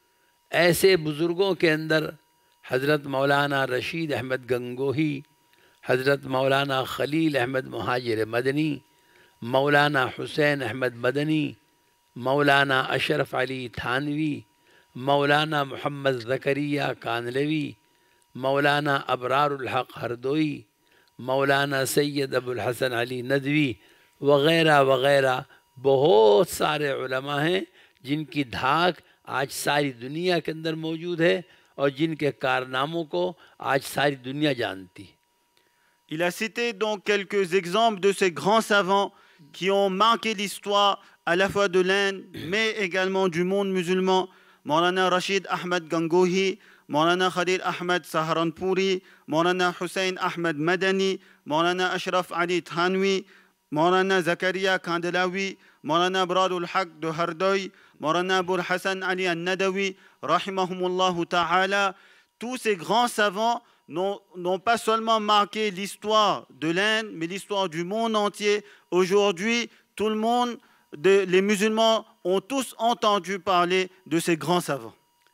ऐसे बुज़ुर्गों के अंदर हज़रत मौलाना रशीद अहमद गंगोही, हज़रत मौलाना खलील अहमद मुहाजिर मदनी, मौलाना हुसैन अहमद मदनी, मौलाना अशरफ अली थानवी, मौलाना मोहम्मद ज़करिया कानलवी, मौलाना अबरारुल हक हरदोई, मौलाना सैयद अबुल हसन अली नदवी वग़ैरह वग़ैरह बहुत सारे उलमा हैं जिनकी धाक आज सारी दुनिया के अंदर मौजूद है और जिनके कारनामों को आज सारी दुनिया जानती है. Il a cité donc quelques exemples de ces grands savants qui ont marqué l'histoire à la fois de l'Inde mais également du monde musulman. Maulana Rashid Ahmad Gangohi, Maulana Khalil Ahmad Saharanpuri, Maulana Hussein Ahmad Madani, Maulana Ashraf Ali Thanwi, Maulana Zakaria Kandelawi, Maulana Abradul Haq de Hardoy, Maulana Abul Hassan Ali Al-Nadawi, rahimahumullahu ta'ala. Tous ces grands savants n'ont pas seulement marqué l'histoire de l'Inde, mais l'histoire du monde entier. Aujourd'hui, tout le monde, les musulmans, ont tous entendu parler de ces grands savants.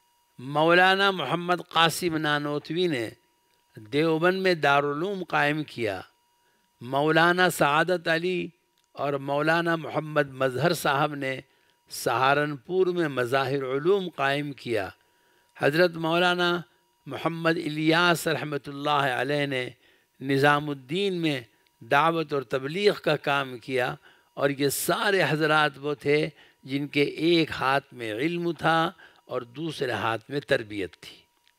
मौलाना मोहम्मद कासिम नानोतवी ने देवबंद में दारुल-उलूम कायम किया. मौलाना सआदत अली और मौलाना मोहम्मद मजहर साहब ने सहारनपुर में मज़ाहिर-उलूम कायम किया. हज़रत मौलाना मोहम्मद इलियास रहमतुल्लाह अलैह ने निज़ामुद्दीन में दावत और तबलीग का काम किया और ये सारे हज़रात वो थे जिनके एक हाथ में इल्म था और दूसरे हाथ में तरबियत थी.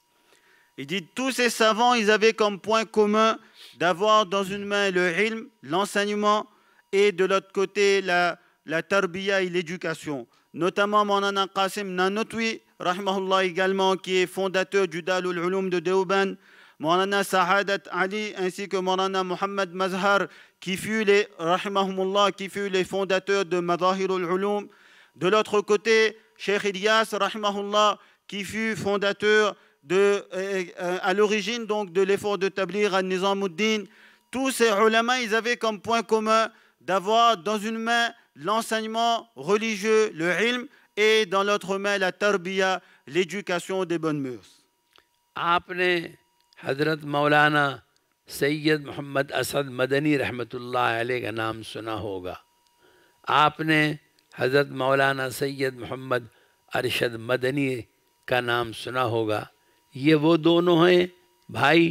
Il dit tous ces savants, ils avaient comme point commun d'avoir dans une main le ilm, l'enseignement, et de l'autre côté la tarbiya et l'éducation. Notamment Maulana Qasim Nanotwi, rahimahullah également, qui est fondateur du Darul Uloum de Deoband, Maulana Sahadat Ali, ainsi que Maulana Mohammed Mazhar, qui fut les fondateurs de Mazahirul Uloum. De l'autre côté, Cheikh Ilyas, rahimahullah, qui fut fondateur à l'origine donc de l'effort de tablir al-Nizamuddin. Tous ces ulama, ils avaient comme point commun d'avoir dans une main l'enseignement religieux, le ilm, et dans l'autre main la tarbiya, l'éducation des bonnes mœurs. आपने हज़रत मौलाना सैयद मोहम्मद असद मदनी रहमतुल्लाह अलैह का नाम सुना होगा. आपने हज़रत मौलाना सैयद मोहम्मद अरशद मदनी का नाम सुना होगा. ये वो दोनों हैं भाई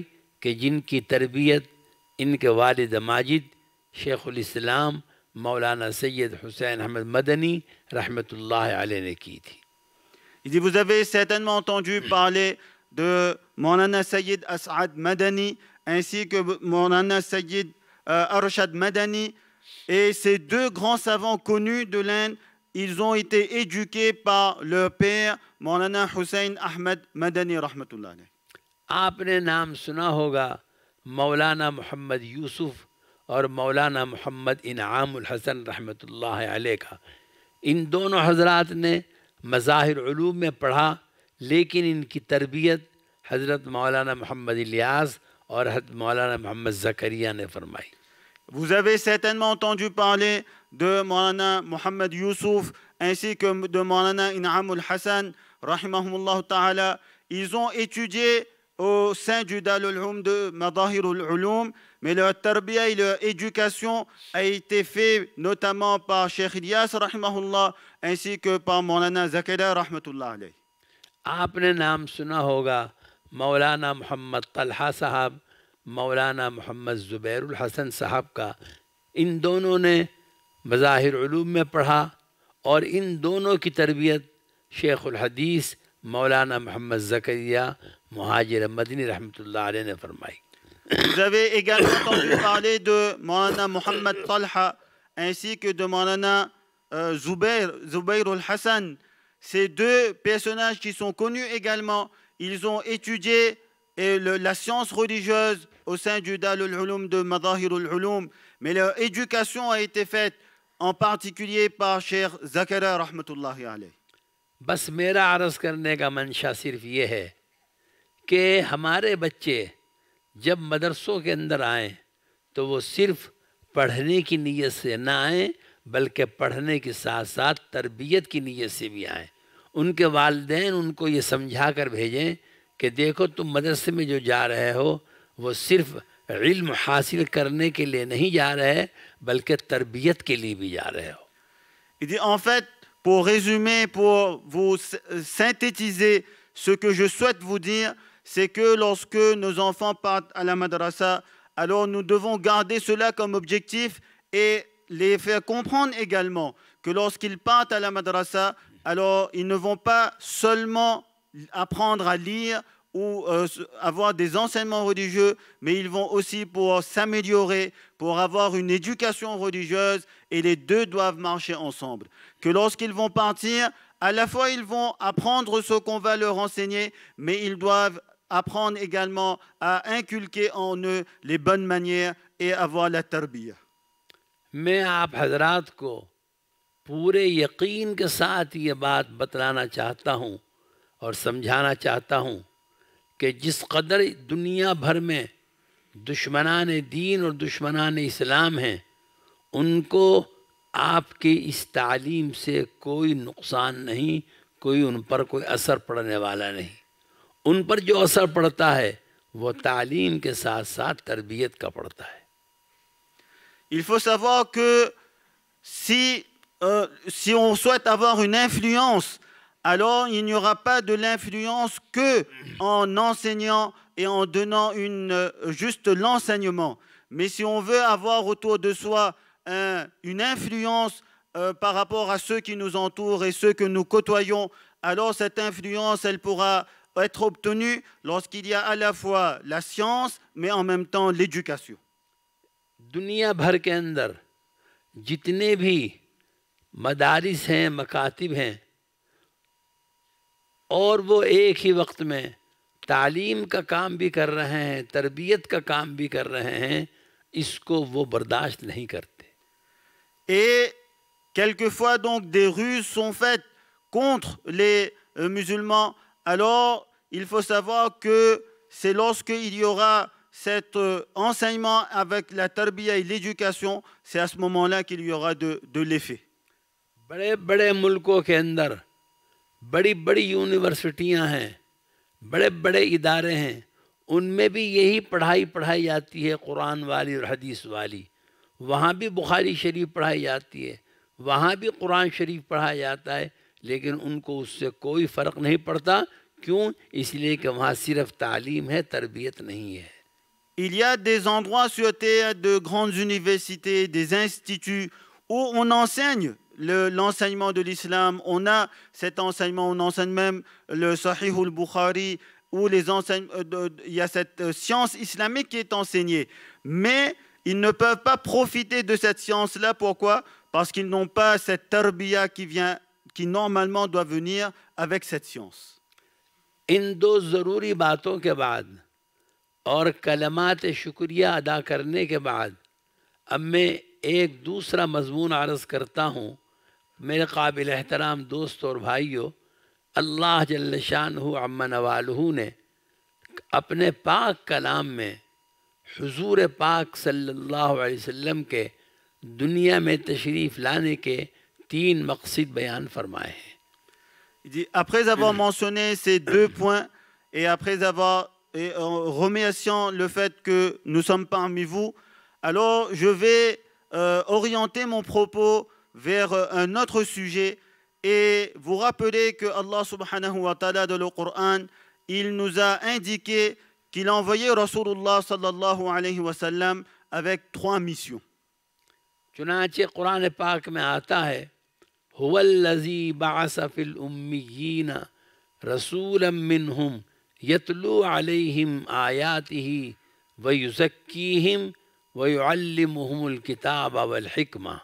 कि जिनकी तरबियत इनके वालिद माजिद शेखुल इस्लाम मौलाना सैयद हुसैन अहमद मदनी रहमतुल्लाह अलैह ने की थी। Il dit, vous avez certainement entendu parler de Maulana Sayyid As'ad Madani ainsi que Maulana Sayyid Arshad Madani. Et ces deux grands savants connus de l'Inde, ils ont été éduqués par leur père, Maulana Hussein Ahmad Madani rahmatullah alayh. आपने नाम सुना होगा मौलाना मोहम्मद यूसुफ और मौलाना मोहम्मद इनामुल हसन रहमतुल्लाह अलैह का। इन दोनों हजरात ने मज़ाहिर उलूम में पढ़ा, लेकिन इनकी तरबियत हज़रत मौलाना मोहम्मद इलियास और हज़रत मौलाना मोहम्मद ज़करिया ने फरमाई। Vous avez certainement entendu parler de Maulana Mohammed Youssouf ainsi que de Maulana In'amul Hassan rahimahumullah ta'ala. Ils ont étudié au sein du Darul Uloum de Madahirul Uloum, mais leur tarbiya et leur éducation a été fait notamment par Cheikh Ilyas rahimahullah ainsi que par Maulana Zakaria rahmatullah alayh. आपने नाम सुना होगा मौलाना मोहम्मद तलहा साहब, मौलाना मोहम्मद ज़ुबैरुल हसन साहब का। इन दोनों ने मज़ाहिर उलूम में पढ़ा और इन दोनों की तरबियत शेखुल हदीस मौलाना मोहम्मद ज़करिया मुहाजिर मदनी रहमतुल्लाह अलैह ने फरमाई। Vous avez également entendu parler de Maulana Mohammed Talha ainsi que de Maulana Zubairul Hassan. Ces deux personnages qui sont connus également, ils ont étudié la science religieuse au sein du Darul Uloum de Madahirul Uloum, mais leur éducation a été faite en particulier par Cheikh Zakaria rahmatullahi alayh. बस मेरा अर्ज़ करने का मंशा सिर्फ ये है कि हमारे बच्चे जब मदरसों के अंदर आएँ तो वो सिर्फ पढ़ने की नीयत से ना आएँ, बल्कि पढ़ने के साथ साथ तरबियत की नीयत से भी आएँ। उनके वालिदैन उनको ये समझा कर भेजें कि देखो तुम मदरसे में जो जा रहे हो वो सिर्फ इल्म हासिल करने के लिए नहीं जा रहे, बल्कि तरबियत के लिए भी जा रहे हो। Il dit en fait, pour résumer, pour vous synthétiser, ce que je souhaite vous dire, c'est que lorsque nos enfants partent à la madrasa, alors nous devons garder cela comme objectif et les faire comprendre également que lorsqu'ils partent à la madrasa, alors ils ne vont pas seulement apprendre à lire ou avoir des enseignements religieux, mais ils vont aussi pour s'améliorer, pour avoir une éducation religieuse, et les deux doivent marcher ensemble. Que lorsqu'ils vont partir, à la fois ils vont apprendre ce qu'on va leur enseigner, mais ils doivent apprendre également à inculquer en eux les bonnes manières et avoir la tarbiya. मैं आप हजरात को पूरे यकीन के साथ ये बात बतलाना चाहता हूँ और समझाना चाहता हूँ कि जिस कदर दुनिया भर में दुश्मनान दीन और दुश्मनान इस्लाम हैं, उनको आपकी इस तालीम से कोई नुकसान नहीं, कोई उन पर कोई असर पड़ने वाला नहीं। उन पर जो असर पड़ता है वो तालीम के साथ साथ तरबियत का पड़ता है। Il faut savoir que si on souhaite avoir une influence, alors il n'y aura pas de l'influence que en enseignant et en donnant juste l'enseignement. Mais si on veut avoir autour de soi une influence par rapport à ceux qui nous entourent et ceux que nous côtoyons, alors cette influence, elle pourra être obtenue lorsqu'il y a à la fois la science, mais en même temps l'éducation. दुनिया भर के अंदर जितने भी मदारिस हैं, मकातिब हैं, और वो एक ही वक्त में तालीम का काम भी कर रहे हैं, तरबियत का काम भी कर रहे हैं, इसको वो बर्दाश्त नहीं करते। Et quelquefois donc des ruses sont faites contre les musulmans. Alors il faut savoir que c'est lorsqu'il y aura cet enseignement avec la tarbiya et l'éducation, c'est à ce moment-là qu'il y aura de l'effet. बड़े बड़े मुल्कों के अंदर बड़ी बड़ी यूनिवर्सिटियां हैं, बड़े बड़े इदारे हैं, उनमें भी यही पढ़ाई जाती है, कुरान वाली और हदीस वाली। वहाँ भी बुखारी शरीफ पढ़ाई जाती है, वहाँ भी कुरान शरीफ पढ़ाया जाता है, लेकिन उनको उससे कोई फ़र्क नहीं पड़ता। क्यों? इसलिए कि वहाँ सिर्फ तालीम है, तरबियत नहीं है। il y a des endroits sur terre, de grandes universités, des instituts où on enseigne l'enseignement de l'islam. On a cet enseignement, on enseigne même le Sahih al-Bukhari, où il y a cette science islamique qui est enseignée. Mais ils ne peuvent pas profiter de cette science-là. Pourquoi? Parce qu'ils n'ont pas cette tarbiya qui normalement doit venir avec cette science. इन दो ज़रूरी बातों के बाद और कलमात शुक्रिया अदा करने के बाद अब मैं एक दूसरा मज़मून अर्ज़ करता हूँ। मेरे काबिल एहतराम दोस्त और भाइयों, अल्लाह जल्ल शानहु अम्मा नवालुहु ने अपने पाक कलाम में हुज़ूर पाक सल्लल्लाहु अलैहि वसल्लम के दुनिया में तशरीफ़ लाने के 3 मक़सद बयान फरमाए हैं। Il dit, après avoir mentionné ces 2 points et après avoir remerciant le fait que nous sommes parmi vous, alors je vais orienter mon propos vers un autre sujet et vous rappeler que Allah subhanahu wa ta'ala dans le Coran, il nous a indiqué qu'il a envoyé Rasulullah sallallahu alayhi wa sallam avec 3 missions. चुनांचे कुरान पाक में आता है, हुवल्लज़ी बअस फिल उम्मियीन रसूलन मिनहुम यतलू अलैहिम आयातिही व युज़क्कीहिम व युअल्लिमुहुमुल किताब वल हिकमा।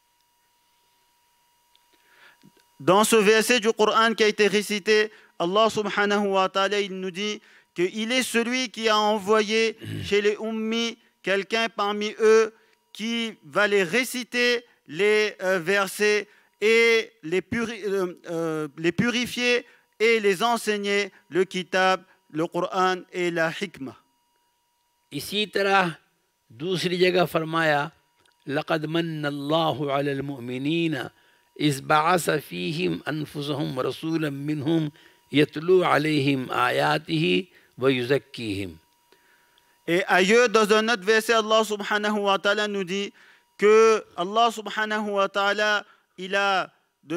Dans ce verset du Coran qui a été récité, Allah subhanahu wa ta'ala, il nous dit qu'il est celui qui a envoyé chez les ummis quelqu'un parmi eux qui va les réciter les versets et les purifier et les enseigner le kitab, le Coran et la hikmah. इसी तरह दूसरी जगह फरमाया, लक़द मन्नल्लाहु अलल मुअमिनीन इज़ बअस फ़ीहिम अनफुसहुम रसूलन मिनहुम यतलू अलैहिम आयातिही व युज़क्कीहिम। Et ailleurs, dans un autre verset, Allah subhanahu wa ta'ala nous dit que Allah subhanahu wa ta'ala, il a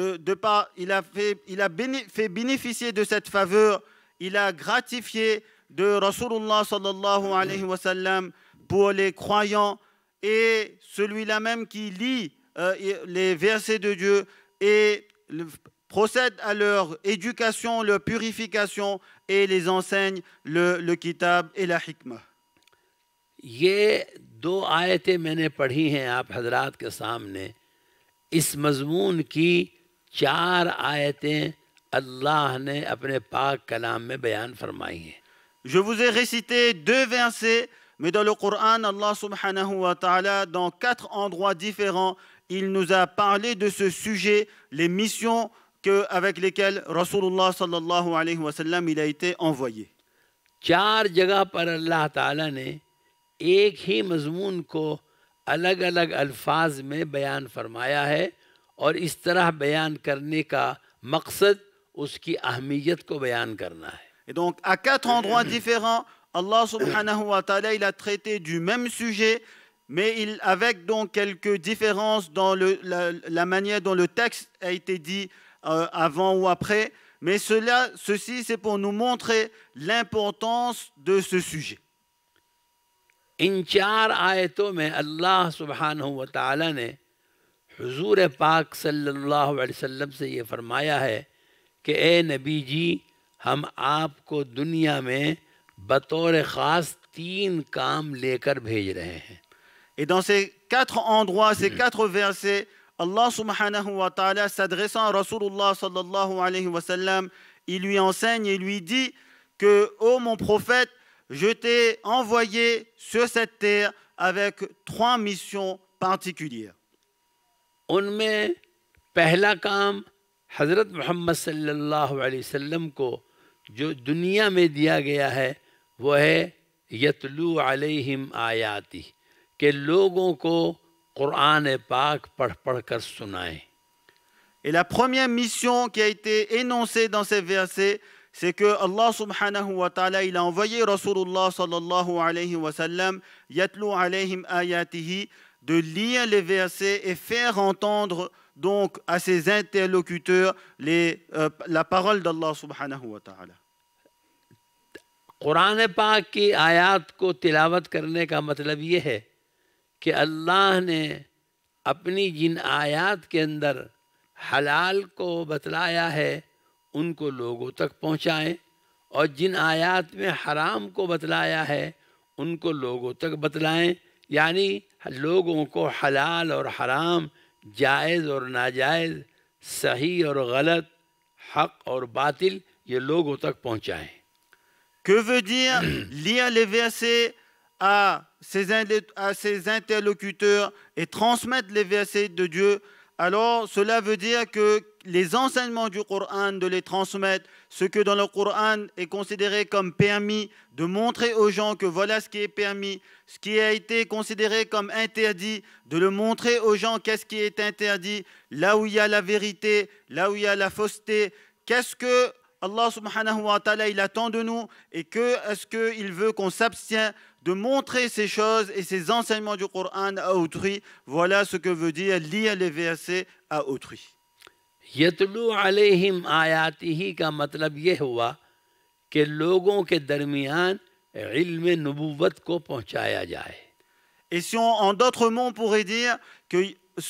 fait bénéficier de cette faveur, il a gratifié de Rasulullah sallallahu alayhi wa sallam pour les croyants et celui-là même qui lit les versets de Dieu et procède à leur éducation, leur purification et les enseigne le kitab et la hikmah. ये 2 आयतें मैंने पढ़ी हैं आप हजरात के सामने। इस मज़मून की 4 आयतें अल्लाह ने अपने पाक कलाम में बयान फरमाई हैं। Je vous ai récité 2 versets, mais dans le Coran, Allah subhanahu wa ta'ala, dans 4 endroits différents, il nous a parlé de ce sujet, les missions avec lesquelles Rasulullah sallallahu alayhi wa sallam il a été envoyé. 4 जगह पर अल्लाह ताला ने एक ही मज़मून को अलग अलग अल्फाज में बयान फरमाया है और इस तरह बयान करने का मकसद उसकी अहमियत को बयान करना है। Et donc à 4 endroits différents, Allah subhanahu wa ta'ala il a traité du même sujet, mais avec donc quelques différences dans la manière dont le texte a été dit avant ou après, mais ceci c'est pour nous montrer l'importance de ce sujet. इन 4 आयतों में अल्लाह सुब्हानहु व तआला ने हुजूर पाक सल्लल्लाहु अलैहि वसल्लम से ये फरमाया है कि ए नबी जी, हम आपको दुनिया में बतौर ख़ास 3 काम लेकर भेज रहे हैं। Et dans ces 4 endroits, ces 4 versets, Allah subhanahu wa ta'ala s'adressant à Rasulullah sallallahu alayhi wa sallam, il lui enseigne et lui dit que, ô mon prophète, je t'ai envoyé sur cette terre avec 3 missions particulières. उनमें पहला काम हज़रत मोहम्मद सल्लल्लाहु अलैहि वसल्लम को जो दुनिया में दिया गया है वो है यतलू अलैहिम आयाती, के लोगों को कुरान पाक पढ़ पढ़ कर सुनाएं। Et la première mission qui a été énoncée dans ces versets, c'est que Allah subhanahu wa ta'ala il a envoyé Rasulullah sallallahu alayhi wa sallam yatlu alayhim ayatihi, de lire les versets et faire entendre donc à ses interlocuteurs la parole d'Allah subhanahu wa ta'ala. Quran पाक की आयत को तिलावत करने का मतलब ये है कि अल्लाह ने अपनी जिन आयत के अंदर हलाल को बतलाया है उनको लोगों तक पहुँचाएँ और जिन आयत में हराम को बतलाया है उनको लोगों तक बतलाएं, यानी लोगों को हलाल और हराम, जायज़ और नाजायज़, सही और गलत, हक और बातिल ये लोगों तक पहुँचाएं। Que veut dire lire les versets à ses interlocuteurs et transmettre les versets de Dieu? Alors cela veut dire que les enseignements du Coran, de les transmettre, ce que dans le Coran est considéré comme permis, de montrer aux gens que voilà ce qui est permis, ce qui a été considéré comme interdit, de le montrer aux gens qu'est-ce qui est interdit, là où il y a la vérité, là où il y a la fausseté, qu'est-ce que Allah subhanahu wa ta'ala il attend de nous et que est-ce qu'il veut qu'on s'abstienne de montrer ces choses et ces enseignements du Coran à autrui. Voilà ce que veut dire lire les versets à autrui. यतलू अलैहिम आयातिही का मतलब ये हुआ कि लोगों के दरमियान इल्म नबुव्वत को पहुँचाया जाए। Et si en d'autres mots on pourrait dire que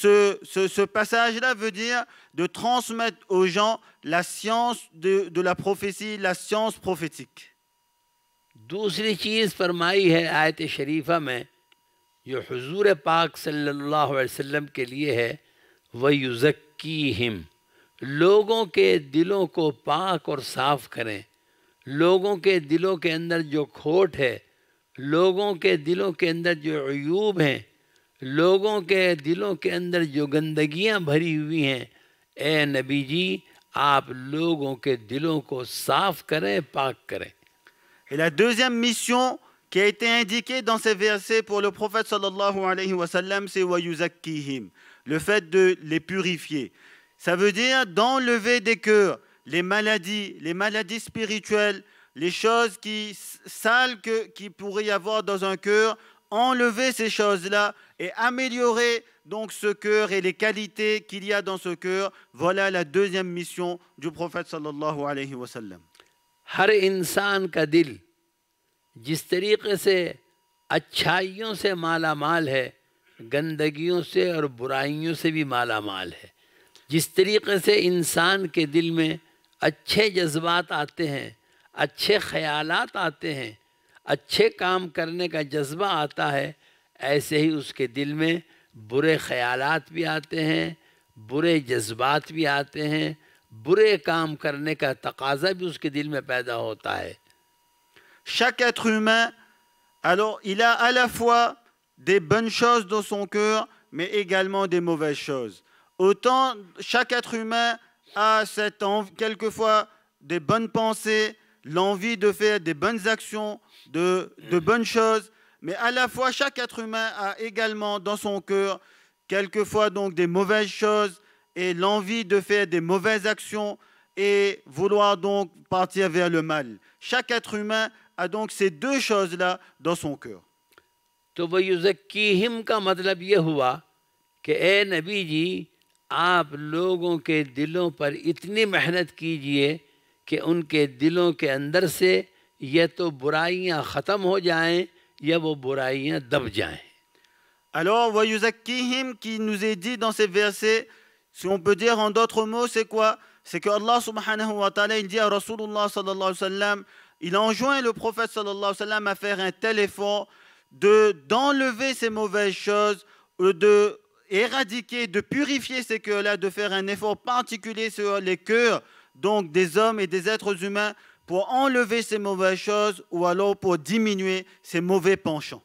ce passage-là veut dire de transmettre aux gens la science de la prophétie, la science prophétique. दूसरी चीज़ फरमाई है आयत शरीफा में जो हुजूर पाक सल्लल्लाहु अलैहि वसल्लम के लिए है, व युज़क्कीहिम, लोगों के दिलों को पाक और साफ़ करें। लोगों के दिलों के अंदर जो खोट है, लोगों के दिलों के अंदर जो अयूब हैं, लोगों के दिलों के अंदर जो गंदगियां भरी हुई हैं, ए नबी जी आप लोगों के दिलों को साफ़ करें, पाक करें। Et la deuxième mission qui a été indiquée dans ces versets pour le prophète sallallahu alayhi wa sallam, c'est wa yuzakkihim, le fait de les purifier. Ça veut dire d'enlever des cœurs les maladies spirituelles, les choses sales qui pourrait y avoir dans un cœur, enlever ces choses-là et améliorer donc ce cœur et les qualités qu'il y a dans ce cœur. Voilà la deuxième mission du prophète sallallahu alayhi wa sallam. हर इंसान का दिल जिस तरीक़े से अच्छाइयों से माला माल है, गंदगियों से और बुराइयों से भी माला माल है। जिस तरीक़े से इंसान के दिल में अच्छे जज्बात आते हैं, अच्छे ख़यालात आते हैं, अच्छे काम करने का जज्बा आता है, ऐसे ही उसके दिल में बुरे ख़यालात भी आते हैं, बुरे जज्बात भी आते हैं, बुरे काम करने का तकाज़ा भी उसके दिल में पैदा होता है। Chaque être humain, alors il a à la fois des bonnes choses dans son cœur, mais également des mauvaises choses. Autant chaque être humain a quelquefois des bonnes pensées, l'envie de faire des bonnes actions, de bonnes choses, mais à la fois chaque être humain a également dans son cœur quelquefois donc des mauvaises choses et l'envie de faire des mauvaises actions et vouloir donc partir vers le mal. Chaque être humain a donc ces deux choses-là dans son cœur. तो वो युज़क्कीहिम का मतलब ये हुआ कि ए नबी जी आप लोगों के दिलों पर इतनी मेहनत कीजिए कि उनके दिलों के अंदर से ये तो बुराइयां ख़त्म हो जाएं या वो बुराइयां दब जाएं। Alors, wa yuzakkihim qui nous est dit dans ces versets, si on peut dire en d'autres mots, c'est quoi? C'est que Allah subhanahu wa ta'ala, il dit à Rasulullah sallallahu alayhi wa sallam, il enjoint le prophète sallallahu alayhi wa sallam à faire un tel effort d'enlever ces mauvaises choses, de éradiquer, de purifier ces cœurs-là, de faire un effort particulier sur les cœurs donc des hommes et des êtres humains pour enlever ces mauvaises choses ou alors pour diminuer ces mauvais penchants.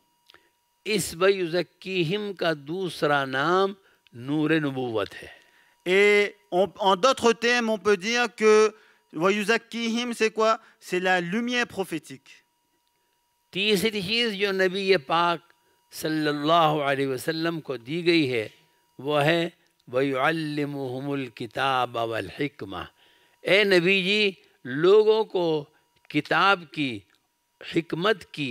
इस वयुज़क्कीहिम का दूसरा नाम नूर नबुव्वत है। Et en d'autres termes, on peut dire que वयुज़क्कीहिम c'est quoi? C'est la lumière prophétique. तीसरी चीज़ जो नबी पाक सल्लल्लाहु अलैहि वसल्लम को दी गई है वो है वयुअल्लिमुहुमुल किताब वल हिक्मा। ए नबी जी लोगों को किताब की, हिकमत की,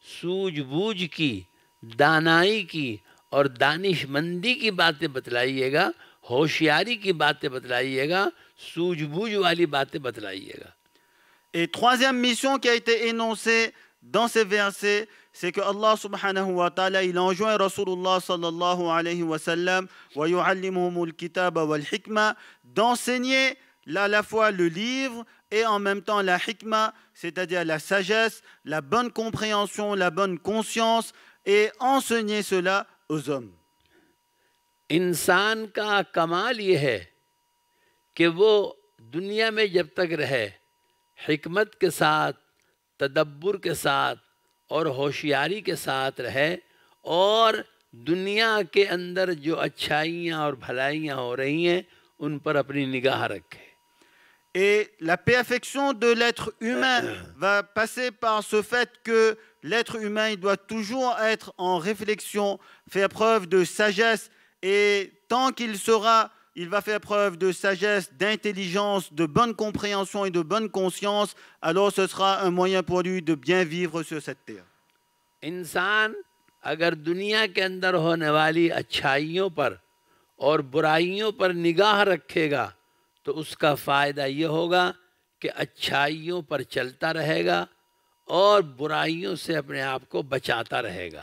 सूझबूझ की, दानाई की और दानिशमंदी की बातें बतलाइएगा, होशियारी की बातें बतलाइएगा, सूझबूझ वाली बातें बतलाइएगा। Et troisième mission qui a été énoncée dans ces versets, c'est que Allah subhanahu wa ta'ala, il enjoint Rasulullah sallallahu alayhi wa sallam wa yu'allimuhumul kitaba wal hikma, d'enseigner à la fois le livre et en même temps la hikma, c'est-à-dire la sagesse, la bonne compréhension, la bonne conscience, et enseigner cela aux hommes. इंसान का कमाल ये है कि वो दुनिया में जब तक रहे हिकमत के साथ, तदब्बुर के साथ और होशियारी के साथ रहे और दुनिया के अंदर जो अच्छाइयाँ और भलाइयाँ हो रही हैं उन पर अपनी निगाह रखे. Et la perfection de l'être humain va passer par ce fait que l'être humain il doit toujours être en réflexion, faire preuve de sagesse, et tant qu'il sera, il va faire preuve de sagesse, d'intelligence, de bonne compréhension et de bonne conscience, alors ce sera un moyen pour lui de bien vivre sur cette terre. इंसान अगर दुनिया के अंदर होने वाली अच्छाइयों पर और बुराइयों पर निगाह रखेगा तो उसका फ़ायदा ये होगा कि अच्छाइयों पर चलता रहेगा और बुराइयों से अपने आप को बचाता रहेगा.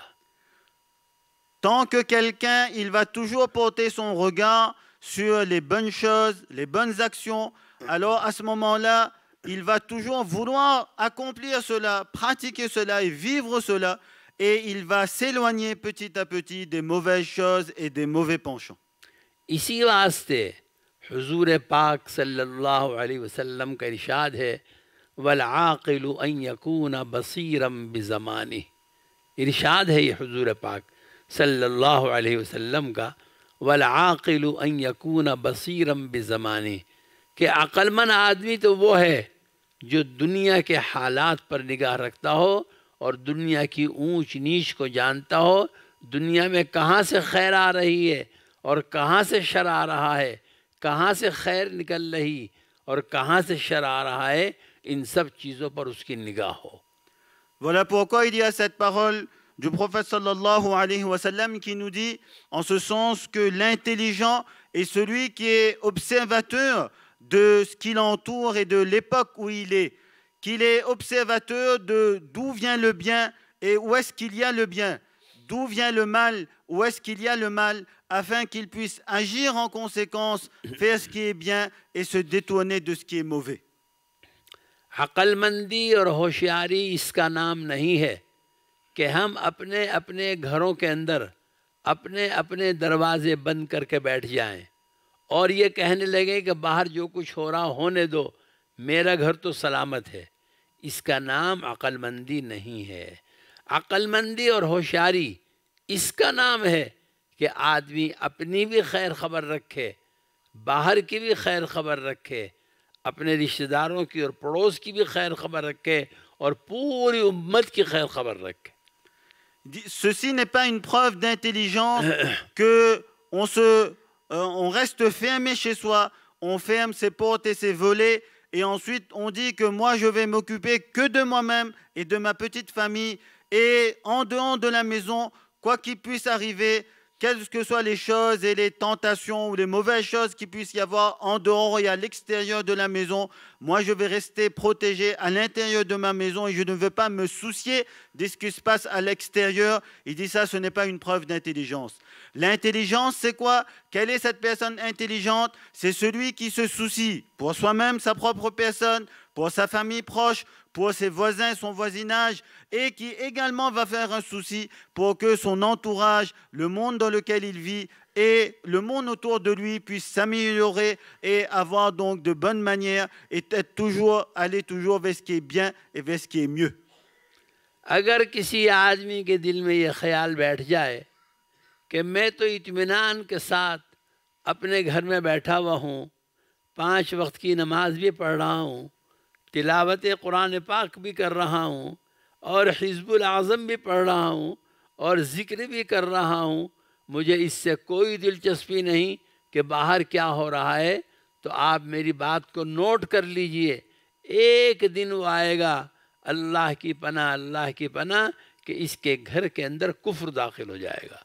Tant que quelqu'un, il va toujours porter son regard sur les bonnes choses, les bonnes actions, alors à ce moment-là, il va toujours vouloir accomplir cela, pratiquer cela et vivre cela, et il va s'éloigner petit à petit des mauvaises choses et des mauvais penchants. इसी वास्ते हुजूर पाक सल्लल्लाहु अलैहि वसल्लम का इरशाद है वल आक़िलु अन यकून बसीरम बिज़मानी. इरशाद है ये हुजूर पाक सल्लल्लाहु अलैहि वसल्लम का वल आक़िलु अन यकून बसीरम बिज़मानी, कि अक़लमंद आदमी तो वो है जो दुनिया के हालात पर निगाह रखता हो और दुनिया की ऊंच नीच को जानता हो, दुनिया में कहाँ से खैर आ रही है और कहाँ से शर आ रहा है, कहाँ से खैर निकल रही और कहाँ से शर आ रहा है, इन सब चीज़ों पर उसकी निगाह हो. Voilà pourquoi il y a cette parole du prophète sallallahu alayhi wa sallam qui nous dit en ce sens que l'intelligent est celui qui est observateur de ce qui l'entoure et de l'époque où il est, qu'il est observateur de d'où vient le bien et où est-ce qu'il y a le bien, d'où vient le mal, où est-ce qu'il y a le mal, afin qu'il puisse agir en conséquence, faire ce qui est bien et se détourner de ce qui est mauvais. अक़लमंदी और होशियारी इसका नाम नहीं है कि हम अपने अपने घरों के अंदर अपने अपने दरवाज़े बंद करके बैठ जाएं और ये कहने लगे कि बाहर जो कुछ हो रहा होने दो, मेरा घर तो सलामत है. इसका नाम अक़लमंदी नहीं है. अक़लमंदी और होशियारी इसका नाम है कि आदमी अपनी भी खैर खबर रखे, बाहर की भी खैर खबर रखे, अपने रिश्तेदारों की और पड़ोस की भी खैर खबर रखे और पूरी उम्मत की खैर खबर रखे. Ceci n'est pas une preuve d'intelligence que on reste fermé chez soi, on ferme ses portes et ses volets et ensuite on dit que moi je vais m'occuper que de moi-même et de ma petite famille, et en dehors de la maison, quoi qu'il puisse arriver, quelles que soient les choses et les tentations ou les mauvaises choses qu'il puisse y avoir en dehors et à l'extérieur de la maison, moi je vais rester protégé à l'intérieur de ma maison et je ne veux pas me soucier de ce qui se passe à l'extérieur. Il dit ça, ce n'est pas une preuve d'intelligence. L'intelligence, c'est quoi? Quelle est cette personne intelligente? C'est celui qui se soucie pour soi-même, sa propre personne, pour sa famille proche, pour ses voisins, son voisinage, et qui également va faire un souci pour que son entourage, le monde dans lequel il vit et le monde autour de lui puisse s'améliorer et avoir donc de bonnes manières et aller toujours vers ce qui est bien et vers ce qui est mieux. अगर किसी आदमी के दिल में ये ख्याल बैठ जाए कि मैं तो इत्मीनान के साथ अपने घर में बैठा हुआ हूँ, 5 वक्त की नमाज भी पढ़ रहा हूँ, तिलावत कुरान पाक भी कर रहा हूँ और हिज़्बुल आज़म भी पढ़ रहा हूँ और ज़िक्र भी कर रहा हूँ, मुझे इससे कोई दिलचस्पी नहीं कि बाहर क्या हो रहा है, तो आप मेरी बात को नोट कर लीजिए. एक दिन वो आएगा, अल्लाह की पनाह कि इसके घर के अंदर कुफ्र दाखिल हो जाएगा.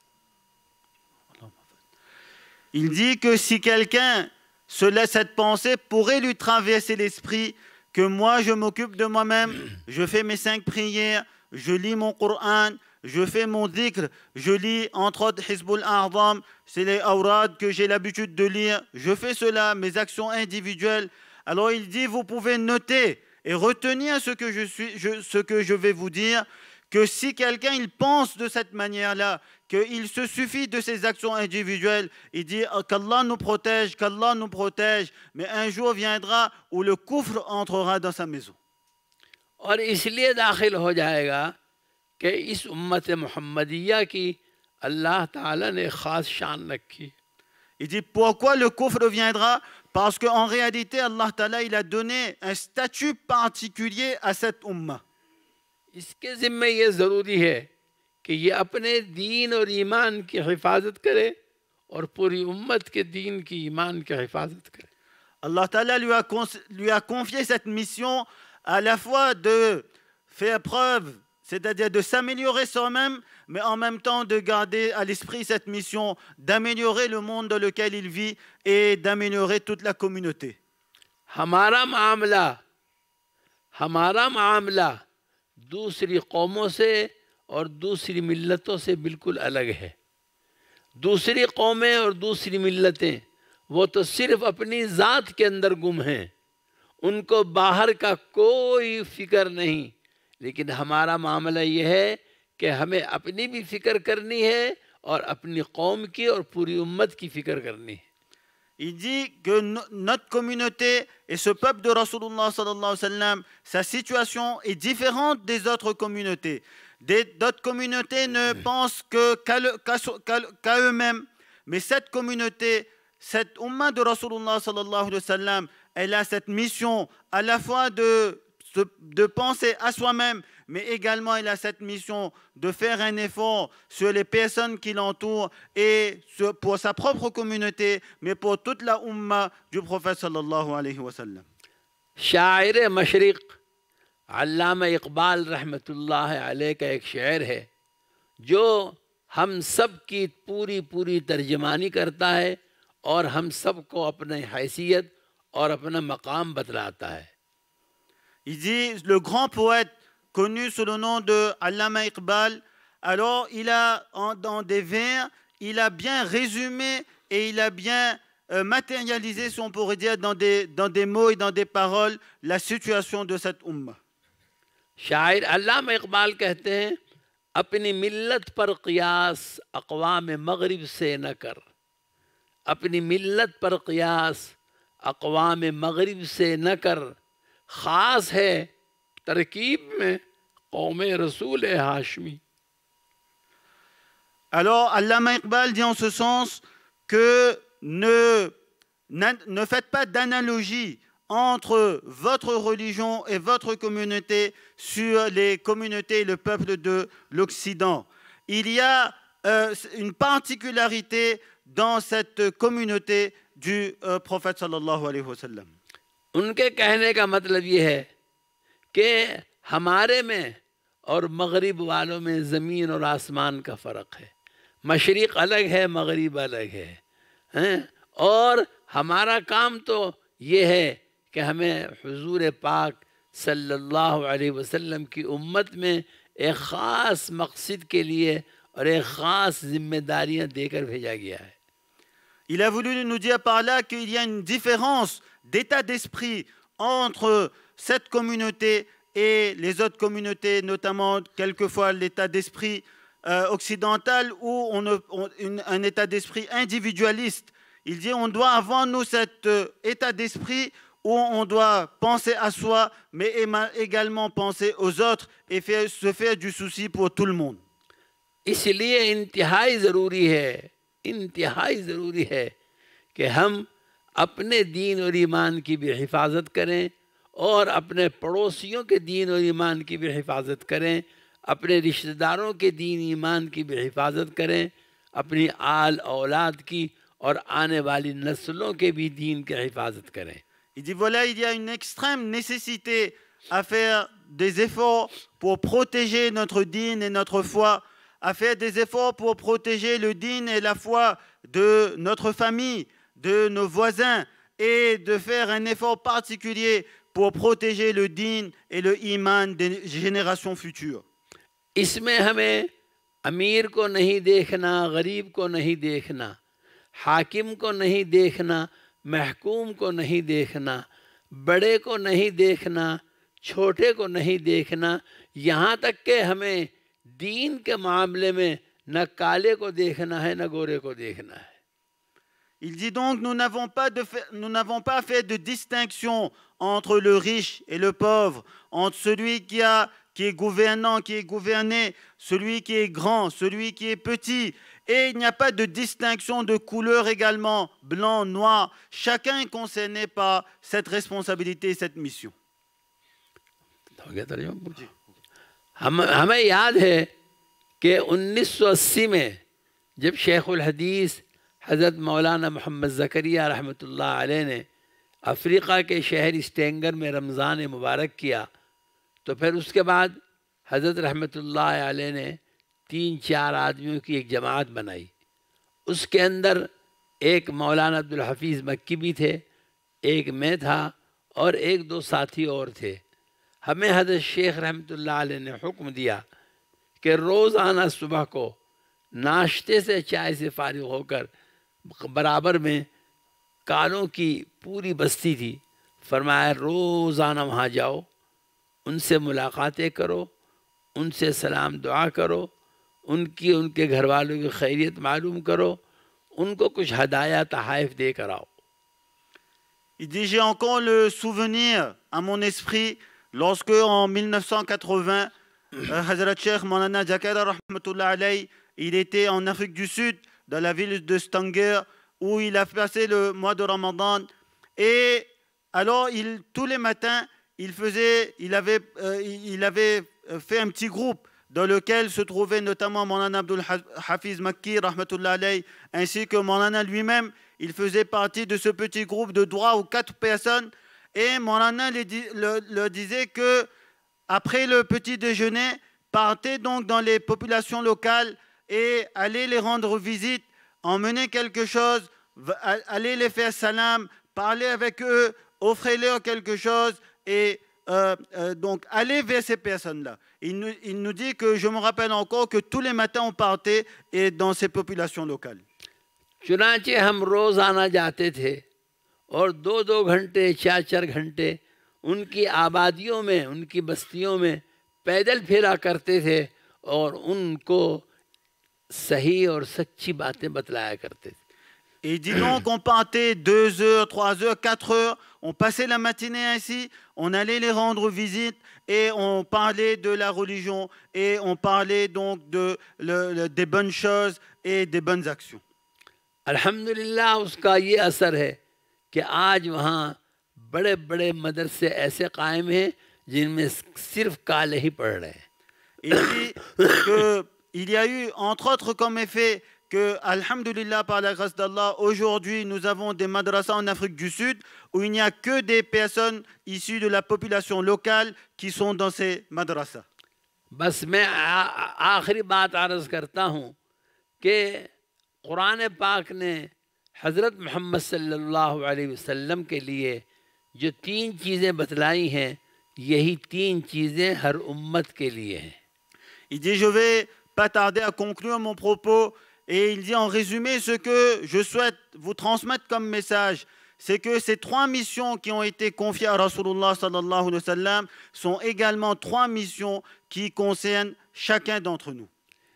Il dit que si quelqu'un se laisse cette pensée pourrait lui traverser l'esprit, que moi je m'occupe de moi-même, je fais mes 5 prières, je lis mon Coran, je fais mon dhikr, je lis entre autres Hizbul A'zam, c'est les awrad que j'ai l'habitude de lire, je fais cela, mes actions individuelles. Alors il dit, vous pouvez noter et retenir ce que je vais vous dire, que si quelqu'un il pense de cette manière-là, qu'il se suffit de ses actions individuelles, il dit qu'Allah nous protège, mais un jour viendra où le coufre entrera dans sa maison. और इसलिए दाखिल हो जाएगा कि इस उम्मत मुहम्मदिया की अल्लाह ताला ने ख़ास शान रखी. Il dit pourquoi le coufre viendra? Parce qu'en réalité, Allah Ta'ala, il a donné un statut particulier à cette ummah. इसके ज़िम्मे ये ज़रूरी है कि ये अपने दीन और ईमान की हिफाजत करे और पूरी उम्मत के दीन की ईमान की हिफाजत करे. Allah Ta'ala lui a confié cette mission à la fois de faire preuve, c'est-à-dire de s'améliorer soi-même, mais en même temps de garder à l'esprit cette mission d'améliorer le monde dans lequel il vit et d'améliorer toute la communauté. हमारा मामला दूसरी कौमों से और दूसरी मिल्लतों से बिल्कुल अलग है. दूसरी कौमें और दूसरी मिल्लतें वो तो सिर्फ अपनी ज़ात के अंदर गुम हैं, उनको बाहर का कोई फ़िक्र नहीं. लेकिन हमारा मामला ये है कि हमें अपनी भी फ़िक्र करनी है और अपनी कौम की और पूरी उम्मत की फ़िक्र करनी है. Il dit que notre communauté et ce peuple de Rasulullah sallallahu alayhi wa sallam, sa situation est différente des autres communautés. D'autres communautés ne pensent qu'à eux-mêmes. Mais cette communauté, cette ummah de Rasulullah sallallahu alayhi wa sallam, elle a cette mission à la fois de penser à soi-même, mais également il a cette mission de faire un effort sur les personnes qui l'entourent et pour sa propre communauté, mais pour toute la ummah du prophète sallallahu alayhi wa sallam. शायर मशरिक़ अल्लामा इक़बाल रहमतुल्लाह अलैह का एक शेर है जो हम सब की पूरी तर्जमानी करता है और हम सब को अपनी हैसियत और अपना मकाम बतलाता है. Il dit, le grand poète connu sous le nom de Allama Iqbal, alors il a, dans des vers, il a bien résumé et il a bien matérialisé, si on pourrait dire, dans des mots et dans des paroles, la situation de cette ummah. शायर अल्लामा इक़बाल कहते हैं, अपनी मिल्लत पर क़ियास अक़वाम मग़रिब से न कर. अपनी मिल्लत पर क़ियास अक़वाम मग़रिब से न कर. ख़ास है तरकीब में कौम रसूल Hashmi. Alors, Allama Iqbal dit en ce sens que ne faites pas d'analogie entre votre religion et votre communauté sur les communautés et le peuple de l'Occident. Il y a une particularité dans cette communauté du prophète sallallahu alayhi wa sallam. उनके कहने का मतलब ये है कि हमारे में और मग़रिब वालों में ज़मीन और आसमान का फ़र्क है. मशरिक़ अलग है, मग़रिब अलग है. और हमारा काम तो ये है कि हमें हुज़ूर पाक सल्लल्लाहु अलैहि वसल्लम की उम्मत में एक ख़ास मकसद के लिए और एक ख़ास ज़िम्मेदारियाँ देकर भेजा गया है. Il a voulu nous dire par là qu'il y a une différence d'état d'esprit entre cette communauté et les autres communautés, notamment quelquefois l'état d'esprit occidental ou un état d'esprit individualiste. Il dit on doit avoir nous cet état d'esprit où on doit penser à soi, mais également penser aux autres et se faire du souci pour tout le monde. इसलिए इंतहाई ज़रूरी है कि हम अपने दीन और ईमान की भी हिफाजत करें और अपने पड़ोसियों के दीन और ईमान की भी हिफाजत करें, अपने रिश्तेदारों के दीन ईमान की भी हिफाजत करें, अपनी आल औलाद की और आने वाली नस्लों के भी दीन की हिफाजत करें. Il dit voilà, il y a une extrême nécessité à faire des efforts pour protéger notre dîn et notre foi, à faire des efforts pour protéger le dîn et la foi de notre famille, de nos voisins, et de faire un effort particulier pour protéger le din et le iman des générations futures. इसमें हमें अमीर को नहीं देखना, गरीब को नहीं देखना, हाकिम को नहीं देखना, महकूम को नहीं देखना, बड़े को नहीं देखना, छोटे को नहीं देखना, यहाँ तक कि हमें दीन के मामले में न काले को देखना है न गोरे को देखना है. Il dit donc, nous n'avons pas fait de distinction entre le riche et le pauvre, entre celui qui est gouvernant, qui est gouverné, celui qui est grand, celui qui est petit. Et il n'y a pas de distinction de couleur également, blanc, noir. Chacun est concerné par cette responsabilité, cette mission. हमें याद है कि 1980 में जब शेखुल हदीस हज़रत मौलाना मोहम्मद ज़करिया रहमतुल्लाह अलैह ने अफ्रीक़ा के शहर स्टेंगर में रमज़ान मुबारक किया, तो फिर उसके बाद हज़रत रहमतुल्लाह अलैह ने 3-4 आदमियों की एक जमात बनाई. उसके अंदर एक मौलाना अब्दुल हफीज़ मक्की भी थे, एक मैं था और 1-2 साथी और थे. हमें हज़रत शेख रहमतुल्लाह अलैह ने हुक्म दिया कि रोज़ाना सुबह को नाश्ते से चाय से फारिग होकर बराबर में कालों की पूरी बस्ती थी, फरमाया रोज़ाना वहाँ जाओ, उनसे मुलाकातें करो, उनसे सलाम दुआ करो, उनके घर वालों की खैरियत मालूम करो, उनको कुछ हदाया तहाइफ दे कर आओ. Il dit, j'ai encore le souvenir à mon esprit lorsque en 1980, Hazrat Sheikh Maulana Zakaria rahmatullah alayhi, il était en Afrique du Sud, dans la ville de Stanger, où il a passé le mois de Ramadan. Et alors, tous les matins, il avait fait un petit groupe dans lequel se trouvait notamment Maulana Abdul Hafiz Makki rahmatullah alayhi, ainsi que Maulana lui-même. Il faisait partie de ce petit groupe de 3 ou 4 personnes. Et Maulana le disait que après le petit déjeuner, partez donc dans les populations locales et allez les rendre visite, emmenez quelque chose, allez les faire salam, parlez avec eux, offrez-leur quelque chose et donc allez vers ces personnes-là. Il nous dit que je me rappelle encore que tous les matins on partait et dans ces populations locales. चुनाचे हम रोज़ाना जाते थे और 2-2 घंटे 4-4 घंटे उनकी आबादियों में, उनकी बस्तियों में पैदल फेरा करते थे और उनको सही और सच्ची बातें बतलाया करते थे. Et dis donc, on partait 2 heures, 3 heures, 4 heures, on passait la matinée ainsi, on allait les rendre visite et on parlait de la religion et on parlait donc des bonnes choses et des bonnes actions. अल्हम्दुलिल्लाह उसका ये असर है कि आज वहाँ बड़े बड़े मदरसे ऐसे कायम हैं जिनमें सिर्फ काले ही पढ़ रहे हैं. Il dit qu'il y a eu entre autres comme effet que, alhamdulillah, par la grâce d'Allah, aujourd'hui nous avons des madrasas en Afrique du Sud où il n'y a que des personnes issues de la population locale qui sont dans ces madrasas. बस मैं आखिरी बात अर्ज़ करता हूँ कि कुरान पाक ने हज़रत मोहम्मद सल्लल्लाहु अलैहि वसल्लम के लिए जो 3 चीज़ें बतलाई हैं, यही 3 चीज़ें हर उम्मत के लिए हैं. Il dit, je vais pas tarder à conclure mon propos et il dit en résumé ce que je souhaite vous transmettre comme message, c'est que ces 3 missions qui ont été confiées à Rasulullah sallallahu alayhi wa sallam sont également 3 missions qui concernent chacun d'entre nous.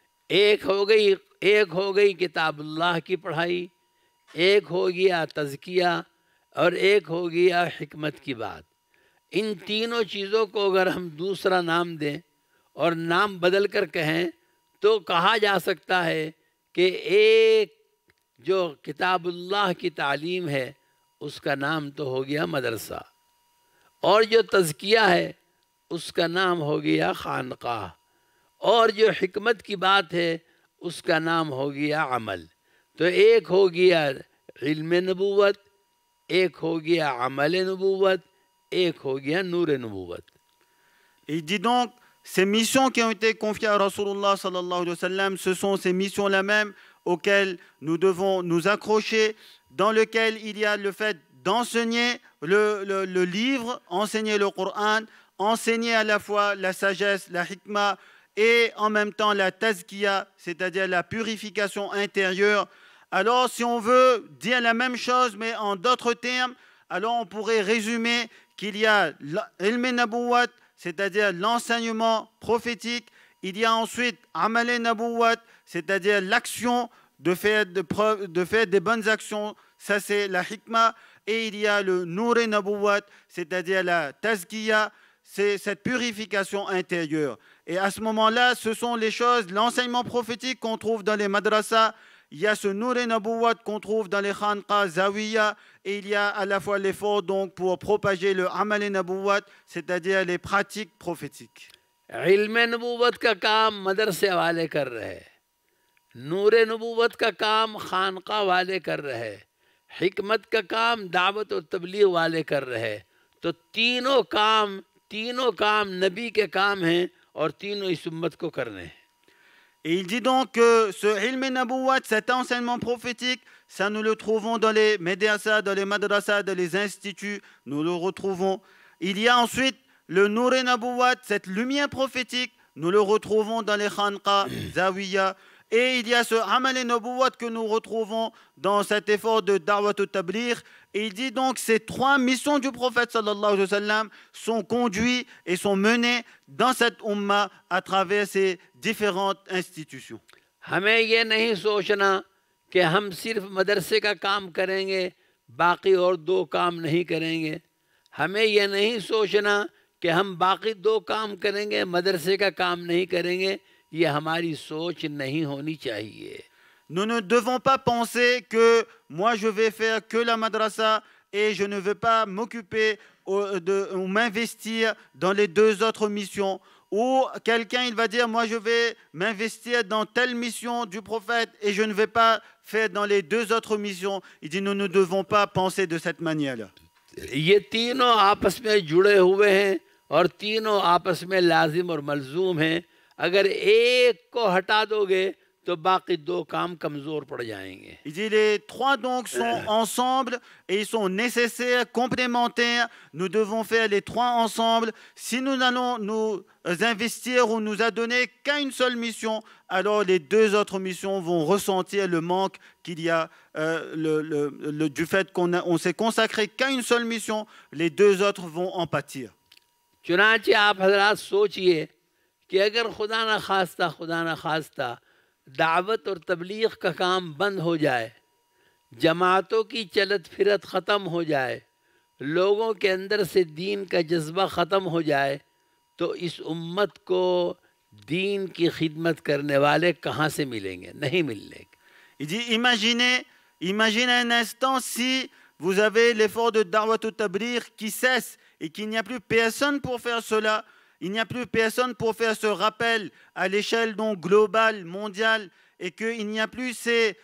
एक हो गई किताबुल्लाह की पढ़ाई, एक हो गया तज़किया और एक हो गया हिकमत की बात. इन तीनों चीज़ों को अगर हम दूसरा नाम दें और नाम बदल कर कहें तो कहा जा सकता है कि एक जो किताबुल्लाह की तालीम है उसका नाम तो हो गया मदरसा और जो तज़किया है उसका नाम हो गया खानकाह और जो हिकमत की बात है उसका नाम हो गया अमल. तो एक हो गया इल्म नबूवत, एक हो गया अमल नबूवत, एक हो गया नूर नबूवत. Il dit donc, ces missions qui ont été confiées à Rasulullah sallallahu alayhi wa sallam, ce sont ces missions-là même auxquelles nous devons nous accrocher, dans lesquelles il y a le fait d'enseigner le livre, enseigner le Coran, enseigner à la fois la sagesse, la hikmah, et en même temps la tazkiya, c'est-à-dire la purification intérieure. Alors si on veut dire la même chose mais en d'autres termes, alors on pourrait résumer qu'il y a l'ilm nabuwat, c'est-à-dire l'enseignement prophétique. Il y a ensuite amal nabuwat, c'est-à-dire l'action de faire des bonnes actions. Ça c'est la hikmah. Et il y a le nour nabuwat, c'est-à-dire la tazkiya, c'est cette purification intérieure. Et à ce moment-là, ce sont les choses, l'enseignement prophétique qu'on trouve dans les madrasas. Il y a ce nour nabuwat qu'on trouve dans les khanqa, zawiya, et il y a à la fois l'effort donc pour propager le amal nabuwat, c'est-à-dire les pratiques prophétiques. इल्म नबूवत का काम मदरसे वाले कर रहे, नूर नबूवत का काम खानका वाले कर रहे, हिकमत का काम दावत और तबलीग वाले कर रहे। तो तीनों काम नबी के काम हैं और तीनों इस उम्मत को करने हैं। Et il dit donc que ce ilm nabuwat, cet enseignement prophétique, ça nous le trouvons dans les médiasas, dans les madrasas, dans les instituts, nous le retrouvons. Il y a ensuite le nour nabuwat, cette lumière prophétique, nous le retrouvons dans les khanqa, zawiya. Et il y a ce amal nabuwat que nous retrouvons dans cet effort de da'wat al-tabligh. Et il dit donc ces trois missions du prophète sallallahu alayhi wa sallam sont conduites et sont menées dans cette umma à travers ces différentes institutions. हमें ये नहीं सोचना कि हम सिर्फ मदरसे का काम करेंगे, बाकी और दो काम नहीं करेंगे। हमें ये नहीं सोचना कि हम बाकी दो काम करेंगे, मदरसे का काम नहीं करेंगे। ये हमारी सोच नहीं होनी चाहिए। Nous ne devons pas penser que moi je vais faire que la madrasa et je ne veux pas m'occuper ou m'investir dans les deux autres missions. Ou quelqu'un il va dire moi je vais m'investir dans telle mission du prophète et je ne vais pas faire dans les deux autres missions. Il dit nous ne devons pas penser de cette manière-là. ये तीनों आपस में जुड़े हुए हैं और तीनों आपस में लाजिम और मलजूम हैं। अगर एक को हटा दोगे तो बाकी दो काम कमजोर पड़ जाएंगे। Il dit les trois donc sont ensemble et ils sont nécessaires, complémentaires. Nous devons faire les trois ensemble. Si nous allons nous investir ou nous adonner qu'à une seule mission, alors les deux autres missions vont ressentir le manque qu'il y a du fait qu'on s'est consacré qu'à une seule mission. Les deux autres vont en pâtir. चुनांचे आप हजरात सोचिए कि अगर खुदा न खास्ता दावत और तबलीग का काम बंद हो जाए, जमातों की चलत फिरत ख़त्म हो जाए, लोगों के अंदर से दीन का जज्बा ख़त्म हो जाए, तो इस उम्मत को दीन की खिदमत करने वाले कहाँ से मिलेंगे? नहीं मिलेंगे। Il dit imaginez un instant si vous avez l'effort de da'wat al-tabligh qui cesse et qu'il n'y a plus personne pour faire cela. Il n'y a plus personne pour faire ce rappel à l'échelle donc globale, mondiale, et qu'il n'y a plus ce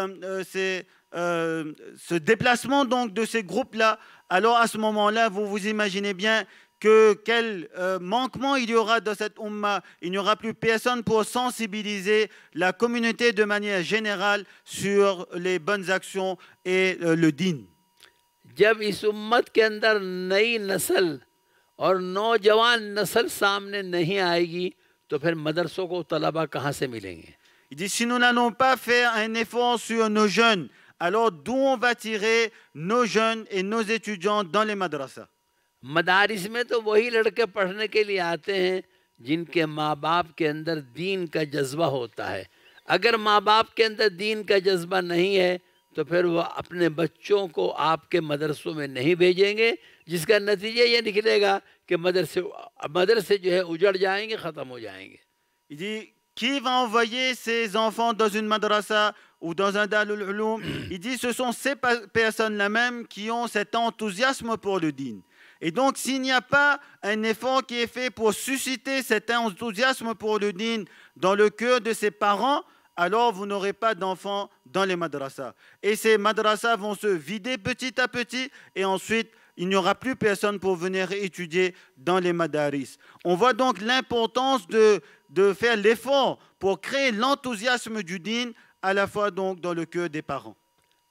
déplacement donc de ces groupes-là. Alors à ce moment-là, vous vous imaginez bien quel manquement il y aura dans cette umma. Il n'y aura plus personne pour sensibiliser la communauté de manière générale sur les bonnes actions et le din. जब इस उम्मत के अंदर नई नस्ल और नौजवान नस्ल सामने नहीं आएगी तो फिर मदरसों को तलबा कहाँ से मिलेंगे? Il dit si nous n'allons pas faire un effort sur nos jeunes, alors d'où on va tirer nos jeunes et nos étudiants dans les madrasas? मदारिस में तो वही लड़के पढ़ने के लिए आते हैं जिनके माँ बाप के अंदर दीन का जज्बा होता है। अगर माँ बाप के अंदर दीन का जज्बा नहीं है तो फिर वो अपने बच्चों को आपके मदरसों में नहीं भेजेंगे, जिसका नतीजा ये निकलेगा कि मदरसे जो है उजड़ जाएंगे, ख़त्म हो जाएंगे। Il dit qui va envoyer ses enfants dans une madrasa ou dans un darul ulum? Il dit ce sont ces personnes-là même qui ont cet enthousiasme pour le din. Et donc s'il n'y a pas un effort qui est fait pour susciter cet enthousiasme pour le din dans le cœur de ses parents, alors vous n'aurez pas d'enfants dans les madrasas. Et ces madrasas vont se vider petit à petit et ensuite il n'y aura plus personne pour venir étudier dans les madaris. On voit donc l'importance de faire l'effort pour créer l'enthousiasme du din à la fois donc dans le cœur des parents.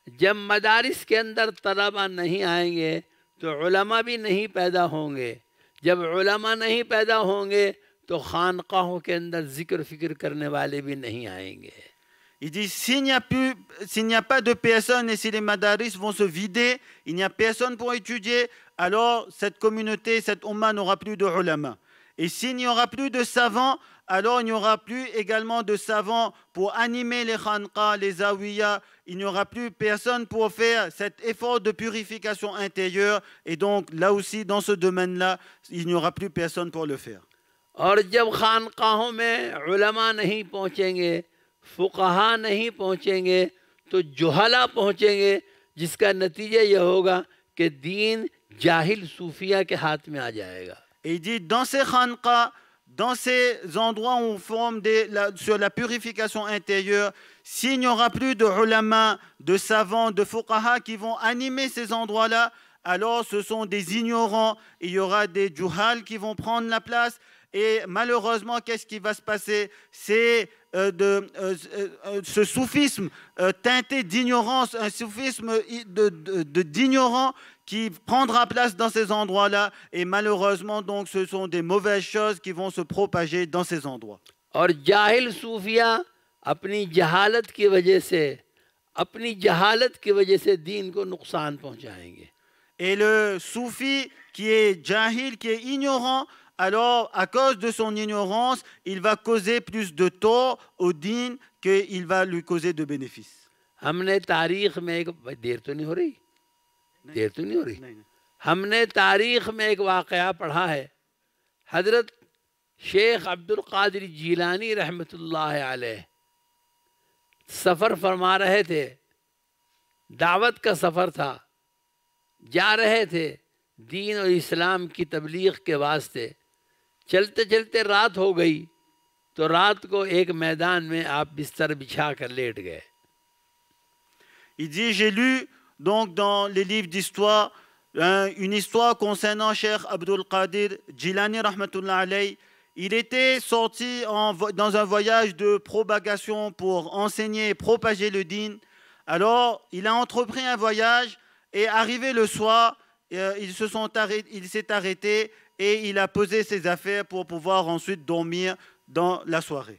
जब मदारिस के अंदर तलबा नहीं आएंगे तो उलमा भी नहीं पैदा होंगे, जब उलमा नहीं पैदा होंगे तो खानकाहों के अंदर जिक्र फिक्र करने वाले भी नहीं आएंगे। Il dit, s'il n'y a pas de personnes et si les madaris vont se vider, il n'y a personne pour étudier, alors cette communauté, cette umma n'aura plus de ulama. Et s'il n'y aura plus de savants, alors il n'y aura plus également de savants pour animer les khanqa, les zawiyas. Il n'y aura plus personne pour faire cet effort de purification intérieure. Et donc là aussi, dans ce domaine-là, il n'y aura plus personne pour le faire. और जब खानकाहों में उलमा नहीं पहुँचेंगे, फुक़हा नहीं पहुँचेंगे, तो जुहला पहुँचेंगे, जिसका नतीजा यह होगा कि दीन जाहिल सूफिया के हाथ में आ जाएगा। Et il dit, dans ces khanqa, dans ces endroits où on forme sur la purification intérieure, s'il n'y aura plus de ulama, de savants, de fuqaha qui vont animer ces endroits-là, alors ce sont des ignorants, il y aura des juhal qui vont prendre la place. Et malheureusement, qu'est-ce qui va se passer? C'est ce soufisme teinté d'ignorance, un soufisme d'ignorants qui prendra place dans ces endroits-là. Et malheureusement, donc, ce sont des mauvaises choses qui vont se propager dans ces endroits. और जाहिल सूफिया अपनी जहालत की वजह से दीन को नुकसान पहुंचाएंगे। Et le soufi qui est jahil, qui est ignorant, alors à cause de son ignorance, il va causer plus de tort au din qu'il va lui causer de bénéfices. हमने तारीख में एक देर तो नहीं हो रही हमने तारीख में एक वाक़या पढ़ा है। हज़रत शेख अब्दुल कादिर जीलानी रहमतुल्लाह अलैह सफ़र फरमा रहे थे, दावत का सफ़र था, जा रहे थे दीन और इस्लाम की तबलीग के वास्ते। चलते चलते रात हो गई तो रात को एक मैदान में आप बिस्तर बिछा कर लेट गए। Il dit, j'ai lu donc dans les livres d'histoire une histoire concernant Cheikh Abdul Qadir Jilani rahmatullah alayh. Il était sorti dans un voyage de propagation pour enseigner et propager le din. Alors il a entrepris un voyage et arrivé le soir, il s'est arrêté et il a posé ses affaires pour pouvoir ensuite dormir dans la soirée.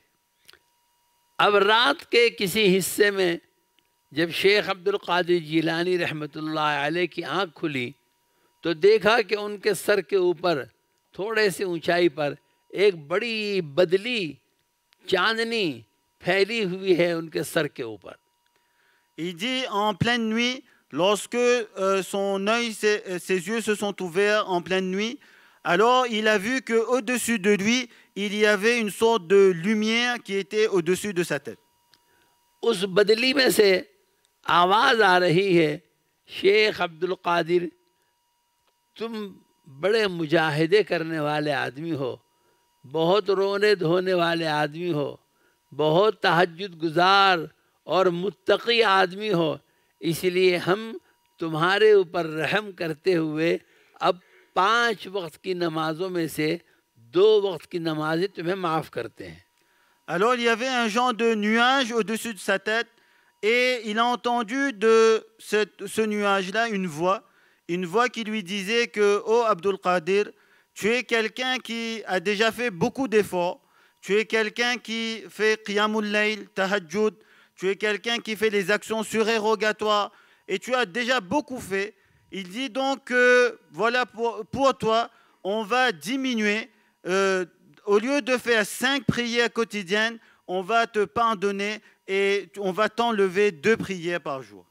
अब रात के किसी हिस्से में जब शेख अब्दुल कादिर जिलानी रहमतुल्लाह अलैह की आँख खुली तो देखा कि उनके सर के ऊपर थोड़े से ऊंचाई पर एक बड़ी बदली चांदनी फैली हुई है उनके सर के ऊपर। Il dit, en pleine nuit, lorsque son œil, ses yeux se sont ouverts en pleine nuit, alors il a vu qu'au-dessus de lui, il y avait une sorte de lumière qui était au-dessus de sa tête. उस बदली में से आवाज़ आ रही है, शेख अब्दुल कादिर तुम बड़े मुजाहिदे करने वाले आदमी हो, बहुत रोने धोने वाले आदमी हो, बहुत तहज्जुद गुजार और मुत्तकी आदमी हो, इसलिए हम तुम्हारे ऊपर रहम करते हुए अब 5 वक्त की नमाज़ों में से 2 वक्त की नमाज़ें तुम्हें माफ़ करते हैं। Alors il y avait un genre de nuage au-dessus de sa tête et il a entendu de ce nuage-là une voix qui lui disait que « Oh Abdul Qadir, tu es quelqu'un qui a déjà fait beaucoup d'efforts, tu es quelqu'un qui fait Qiyamul Layl, Tahajjud, tu es quelqu'un qui fait les actions surérogatoires et tu as déjà beaucoup fait. Il dit donc que voilà pour toi, on va diminuer, au lieu de faire 5 prières quotidiennes, on va te pardonner et on va t'enlever 2 prières par jour.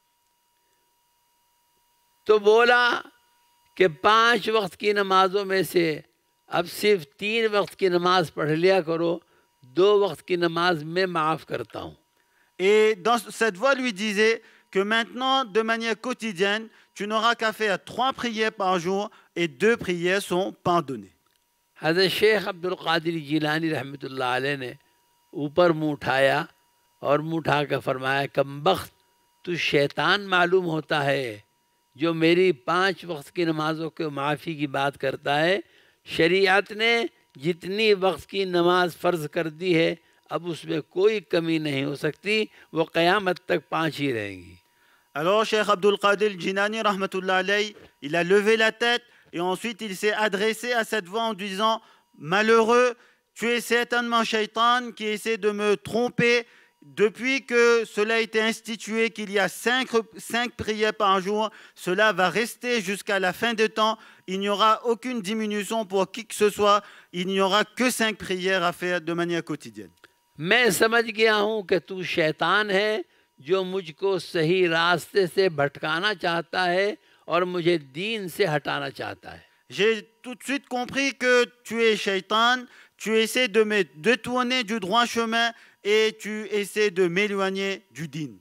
तो बोला कि 5 वक्त की नमाज़ों में से अब सिर्फ 3 वक्त की नमाज पढ़ लिया करो, 2 वक्त की नमाज मैं माफ़ करता हूँ। Et dans cette voix lui disait que maintenant, de manière quotidienne, tu n'auras qu'à faire 3 prières par jour et 2 prières sont pardonnées. हज़रत शेख अब्दुल कादिर जिलानी रहमतुल्लाह अलैह ने ऊपर मुँह उठाया और मुँह उठा कर फरमाया, कमबख्त तू शैतान मालूम होता है जो मेरी 5 वक्त की नमाज़ों के माफ़ी की बात करता है। शरीयत ने जितनी वक्त की नमाज फ़र्ज़ कर दी है अब उसमें कोई कमी नहीं हो सकती, वो क़यामत तक 5 ही रहेंगी। Alors, Cheikh Abdul Qadir Jilani, rahmatullah alayh, il a levé la tête et ensuite il s'est adressé à cette voix en disant: malheureux, tu es certainement Shaitan qui essaie de me tromper. Depuis que cela a été institué, qu'il y a 5 prières par jour, cela va rester jusqu'à la fin des temps. Il n'y aura aucune diminution pour qui que ce soit. Il n'y aura que 5 prières à faire de manière quotidienne. मैं समझ गया हूँ कि तू शैतान है जो मुझको सही रास्ते से भटकाना चाहता है और मुझे दीन से हटाना चाहता है. J'ai tout de suite compris que tu es Shaitan, tu essaies de me détourner du droit chemin et tu essaies de m'éloigner du din.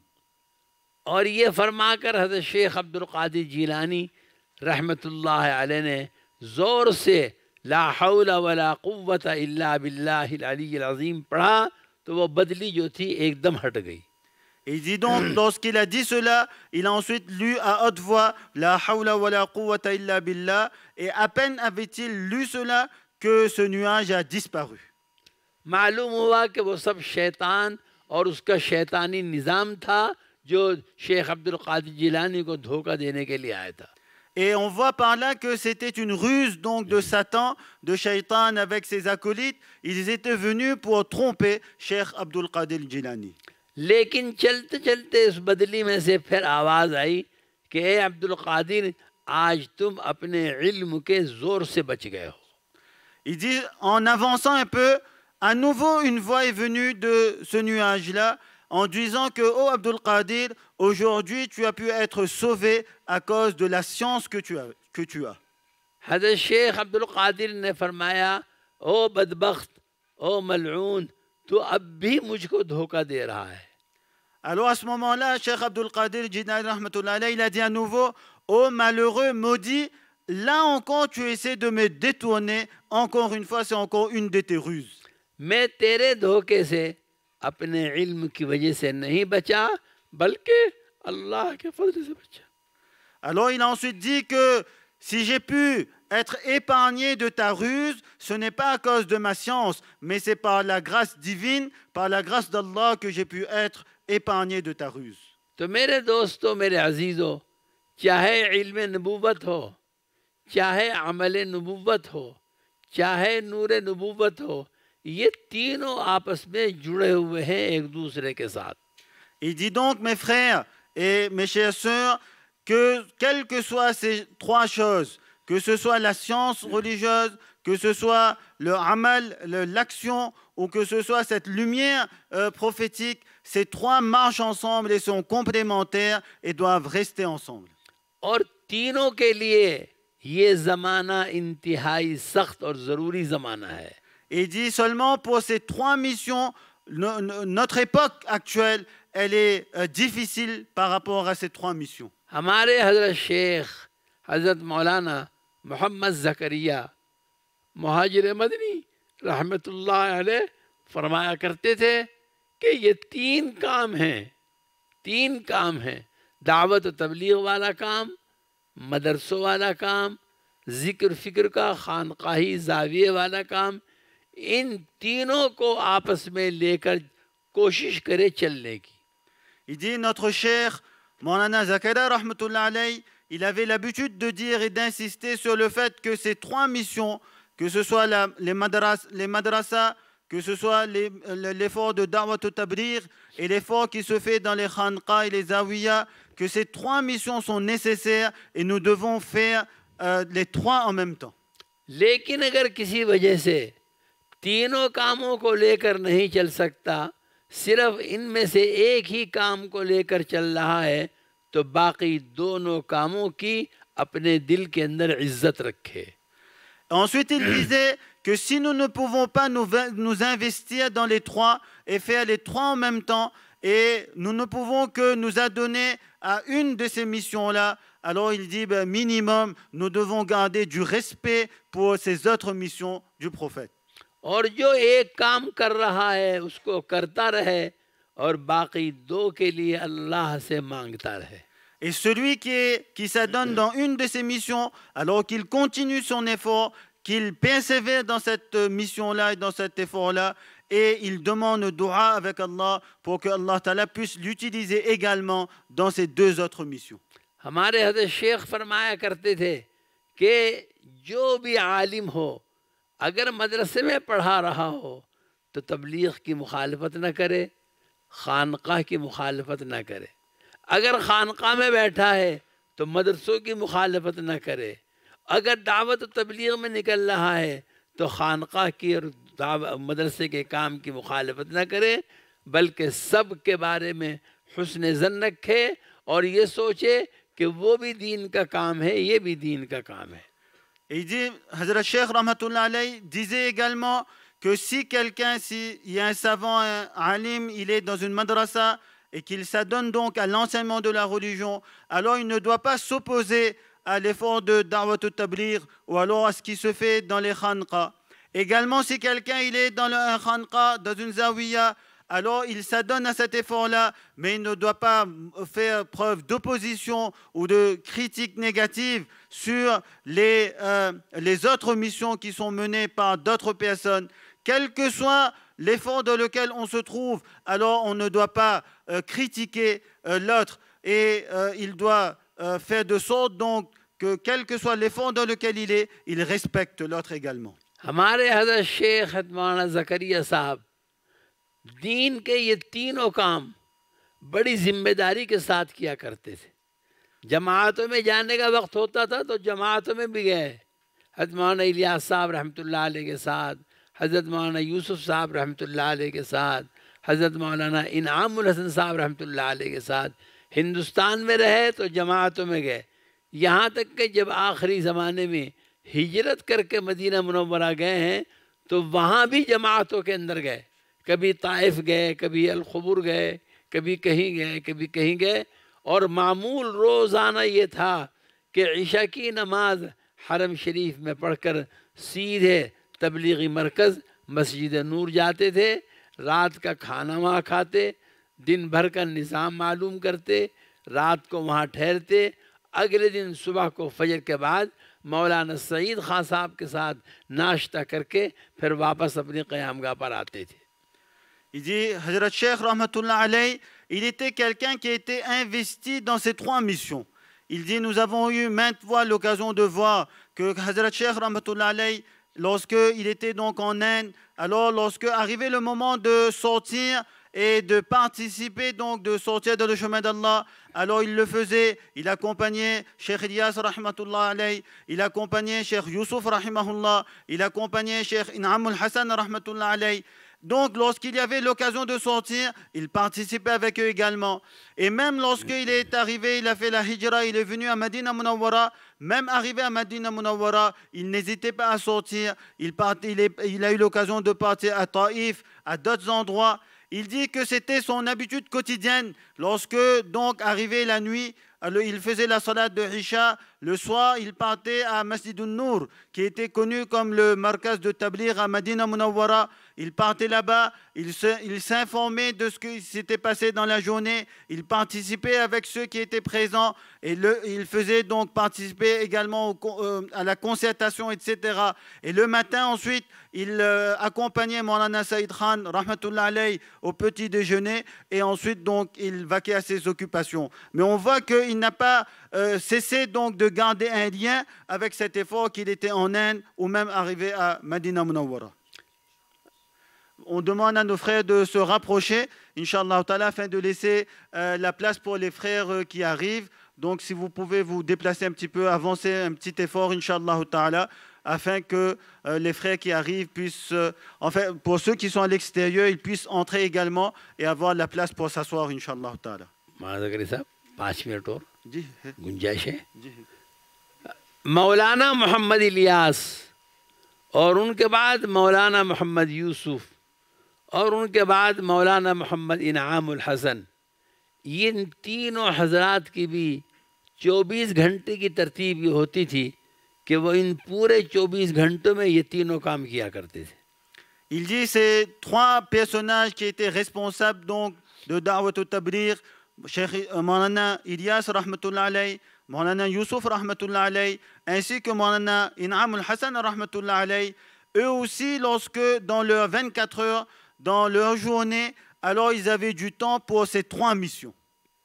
और ये फरमाकर हज़रत शेख अब्दुल कादिर जिलानी रहमतुल्लाह अलैह ने ज़ोर से ला हौला वला कुव्वता इल्ला बिल्लाहिल अलीय्यिल अज़ीम पढ़ा तो वो बदली जो थी एकदम हट गई. Et il dit donc, lorsqu'il a dit cela, il a ensuite lu à haute voix la hawla wa la quwwata illa billah, et à peine avait-il lu cela que ce nuage a disparu. मालूम हुआ कि वो सब शैतान और उसका शैतानी निज़ाम था जो शेख अब्दुल कादिर जिलानी को धोखा देने के लिए आया था. Et on voit par là que c'était une ruse donc de Satan, de Shaitan avec ses acolytes. Ils étaient venus pour tromper Cheikh Abdul Qadir Jilani. लेकिन चलते चलते उस बदली में से फिर आवाज़ आई कि ए अब्दुल कादिर, आज तुम अपने इल्म के ज़ोर से बच गए हो. Il dit, en avançant un peu, à nouveau une voix est venue de ce nuage-là en disant que, oh Abdul Qadir, aujourd'hui tu as pu être sauvé à cause de la science que tu as. हज़रत शेख अब्दुल कादिर ने फरमाया, ओ बदबख्त, ओ मलऊन, तो अब भी मुझको धोखा दे रहा है. Alors à ce moment-là, Cheikh Abdul Qadir Jilani rahmatullah alayhi, il a dit à nouveau: oh malheureux, maudit, là encore tu essaies de me détourner. Encore une fois, c'est encore une de tes ruses. मैं तेरे धोखे से अपने इल्म की वजह से नहीं बचा, बल्कि अल्लाह के फजल से बचा. Alors il a ensuite dit que si j'ai pu être épargné de ta ruse, ce n'est pas à cause de ma science, mais c'est par la grâce divine, par la grâce d'Allah que j'ai pu être épargné de ta ruse. तो मेरे दोस्तों, मेरे अजीज़ों, चाहे इल्म नबूवत हो, चाहे अमल नबूवत हो, चाहे नूर नबूवत हो, ये तीनों आपस में जुड़े हुए हैं एक दूसरे के साथ. Il dit donc, mes frères et mes chères sœurs, que quelles que soient ces 3 choses, que ce soit la science religieuse, que ce soit le amal, l'action, ou que ce soit cette lumière prophétique, ces 3 marchent ensemble et sont complémentaires et doivent rester ensemble. और तीनों के लिए ये ज़माना इंतहाई सख्त और ज़रूरी ज़माना है. Et il dit seulement pour ces 3 missions, notre époque actuelle, elle est difficile par rapport à ces 3 missions. हमारे हज़रत शेख हज़रत मौलाना मोहम्मद ज़करिया मुहाजिर मदनी रहमतुल्लाह अलैह फरमाया करते थे कि ये 3 काम हैं, दावत और तबलीग वाला काम, मदरसों वाला काम, ज़िक्र फ़िक्र का खानकाही ज़ाविये वाला काम, इन तीनों को आपस में लेकर कोशिश करे चलने की. Il dit notre cher Maulana Zakaria rahmatullah alayhi, il avait l'habitude de dire et d'insister sur le fait que ces 3 missions, que ce soit les madrasas, que ce soit l'effort de da'wat tabligh et l'effort qui se fait dans les khanqa et les zawiyas, que ces 3 missions sont nécessaires et nous devons faire les 3 en même temps. लेकिन अगर किसी वजह से तीनों कामों को लेकर नहीं चल सकता, सिर्फ इनमें से एक ही काम को लेकर चल रहा है, तो बाकी दोनों कामों की अपने दिल के अंदर इज्जत रखे. Ensuite, il disait que si nous ne pouvons pas nous investir dans les 3 et faire les 3 en même temps, et nous ne pouvons que nous adonner à une de ces missions-là, alors il dit minimum, nous devons garder du respect pour ces autres missions du prophète. और जो एक काम कर रहा है उसको करता रहे और बाकी 2 के लिए अल्लाह से मांगता रहे. Et celui qui s'adonne dans une de ses missions, alors qu'il continue son effort, qu'il persévère dans cette mission-là et dans cet effort-là, et il demande dua avec Allah pour que Allah Ta'ala puisse l'utiliser également dans ces deux autres missions. हमारे हज़रत शेख फरमाया करते थे कि जो भी आलिम हो अगर मदरसे में पढ़ा रहा हो तो तबलीग की मुखालफत न करे, खानकाह की मुखालफत न करे। अगर खानकाह में बैठा है तो मदरसों की मुखालफत न करे। अगर दावत तबलीग में निकल रहा है तो खानकाह की और मदरसे के काम की मुखालफत न करे, बल्कि सब के बारे में हुस्न ज़न रखे और ये सोचे कि वो भी दीन का काम है, ये भी दीन का काम है। Et il dit, Hazrat Sheikh Rahmatullah alayhi disait également que si quelqu'un, s'il y a un savant, un alim, il est dans une madrasa et qu'il s'adonne donc à l'enseignement de la religion, alors il ne doit pas s'opposer à l'effort de Da'wat al-Tabligh ou alors à ce qui se fait dans les khanqa. Également, si quelqu'un il est dans un khanqa, dans une zawiya, alors il s'adonne à cet effort-là, mais il ne doit pas faire preuve d'opposition ou de critique négative sur les autres missions qui sont menées par d'autres personnes. Quel que soit l'effort dans lequel on se trouve, alors on ne doit pas critiquer l'autre et il doit faire de sorte donc que quel que soit l'effort dans lequel il respecte l'autre également. हमारे हज़रत शेख मौलाना ज़करिया साहब दीन के ये तीनों काम बड़ी जिम्मेदारी के साथ किया करते थे। जमातों में जाने का वक्त होता था तो जमातों में भी गए। हज़रत मौलाना इलियास साहब रहमतुल्लाह अलैह के साथ, हज़रत मौलाना यूसुफ साहब रहमतुल्लाह अलैह के साथ, हज़रत मौलाना इनामुल हसन साहब रहमतुल्लाह अलैह के साथ हिंदुस्तान में रहे तो जमातों में गए। यहाँ तक कि जब आखिरी ज़माने में हिजरत करके मदीना मुनव्वरा गए हैं तो वहाँ भी जमातों के अंदर गए। कभी ताइफ गए, कभी अल-खुबुर गए, कभी कहीं गए, कभी कहीं गए। और मामूल रोज़ाना ये था कि इशा की नमाज हरम शरीफ में पढ़कर सीधे तबलीगी मरकज़ मस्जिद नूर जाते थे, रात का खाना वहाँ खाते, दिन भर का निज़ाम मालूम करते, रात को वहाँ ठहरते, अगले दिन सुबह को फजर के बाद मौलाना सईद खान साहब के साथ नाश्ता करके फिर वापस अपनी क़यामगाह पर आते थे। Il dit, Hazrat Sheikh Rahmatullah alayhi, il était quelqu'un qui était investi dans ces trois missions. Il dit, nous avons eu maintes fois l'occasion de voir que Hazrat Sheikh Rahmatullah alayhi, lorsqu'il était donc en Inde, alors lorsque arrivait le moment de sortir et de participer, donc de sortir dans le chemin d'Allah, alors il le faisait, il accompagnait Cheikh Ilyas Rahmatullah alayhi, il accompagnait Cheikh Youssouf Rahimahullah, il accompagnait Cheikh In'amul Hassan Rahmatullah alayhi. Donc, lorsqu'il y avait l'occasion de sortir, il participait avec eux également. Et même lorsqu'il est arrivé, il a fait la hijra, il est venu à Madina Munawwara, même arrivé à Madina Munawwara, il n'hésitait pas à sortir. Il a eu l'occasion de partir à Taïf, à d'autres endroits. Il dit que c'était son habitude quotidienne. Lorsque, donc, arrivait la nuit, il faisait la salat de Isha. Le soir, il partait à Masjid al-Nour, qui était connu comme le markaz de Tabligh à Madina Munawwara. Il partait là-bas, il s'informait de ce qui s'était passé dans la journée, il participait avec ceux qui étaient présents et il faisait donc participer également à la concertation, etc. Et le matin, ensuite, il accompagnait Maulana Saïd Khan, rahmatullah alayhi, au petit déjeuner et ensuite, donc, il vaquait à ses occupations. Mais on voit qu'il n'a pas cessé donc de garder un lien avec cet effort qu'il était en Inde ou même arrivé à Madina Munawwara. On demande à nos frères de se rapprocher, Inch'Allah Ta'ala, afin de laisser la place pour les frères qui arrivent. Donc, si vous pouvez vous déplacer un petit peu, avancer un petit effort, Inch'Allah Ta'ala, afin que les frères qui arrivent puissent, enfin, pour ceux qui sont à l'extérieur, ils puissent entrer également et avoir la place pour s'asseoir, Inch'Allah Ta'ala. 5 minute और गुंजाइश है। मौलाना मोहम्मद इलियास और उनके बाद मौलाना मोहम्मद यूसुफ और उनके बाद मौलाना मोहम्मद इनामुल हसन, ये तीनों हजरात की भी 24 घंटे की तरतीब ये होती थी कि वो इन पूरे 24 घंटों में ये तीनों काम किया करते थे। Il dit ces trois personnages qui étaient responsables donc de Da'wat al-Tabligh, Cheikh Maulana Ilyas rahmatullah alayhi, Maulana Youssouf rahmatullah alayhi, ainsi que Maulana In'am al-Hassan rahmatullah alayhi, eux aussi, lorsque dans leurs 24 heures, dans leur journée, alors ils avaient du temps pour ces 3 missions.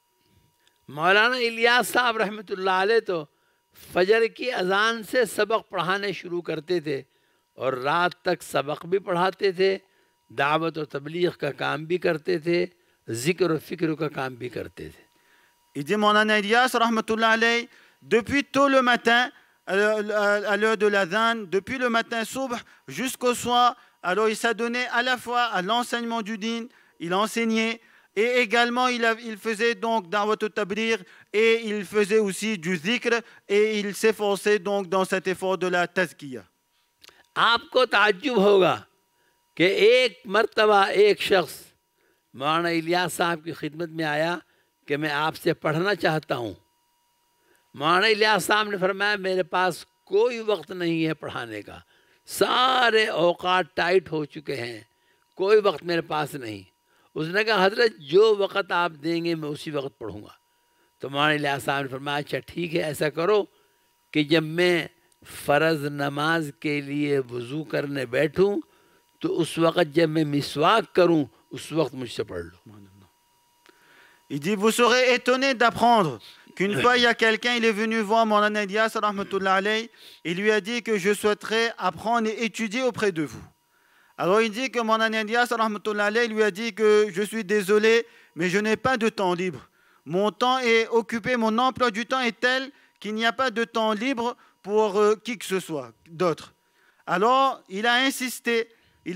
मौलाना इलियास साहब रहमतुल्लाह अलैह तो फजर की अजान से सबक पढ़ाने शुरू करते थे और रात तक सबक भी पढ़ाते थे, दावत और तबलीग का काम भी करते थे, जिक्र और फिक्र का काम भी करते थे. Il dit Maulana Ilyas rahmatullah alayhi, depuis tôt le matin, à l'heure de l'adhan, depuis le matin soubh jusqu'au soir, alors il s'adonnait à la fois à l'enseignement du din, il enseignait, et également il faisait donc da'wat al-tabligh, et il faisait aussi du zikr, et il s'efforçait donc dans cet effort de la tazkiyah. आपको ताज्जुब होगा कि एक मर्तबा एक शख्स मौलाना इलियास साहब की खिदमत में आया कि मैं आपसे पढ़ना चाहता हूँ. मौलाना इलियास साहब ने फरमाया मेरे पास कोई वक्त नहीं है पढ़ाने का, सारे औकात टाइट हो चुके हैं, कोई वक्त मेरे पास नहीं. उसने कहा हजरत जो वक्त आप देंगे मैं उसी वक्त पढ़ूँगा. तो मौलाना इलियास साहब ने फरमाया अच्छा ठीक है, ऐसा करो कि जब मैं फ़र्ज़ नमाज के लिए वज़ू करने बैठूं तो उस वक़्त जब मैं मिसवाक करूं उस वक्त मुझसे पढ़ लो. Il dit vous serez étonné d'apprendre qu'une fois il y a quelqu'un, il est venu voir Maulana Ilyas rahmatullah alayhi, et lui a dit que je souhaiterais apprendre et étudier auprès de vous. Alors il dit que Maulana Ilyas rahmatullah alayhi lui a dit que je suis désolé mais je n'ai pas de temps libre. Mon temps est occupé, mon emploi du temps est tel qu'il n'y a pas de temps libre pour qui que ce soit d'autre. Alors il a insisté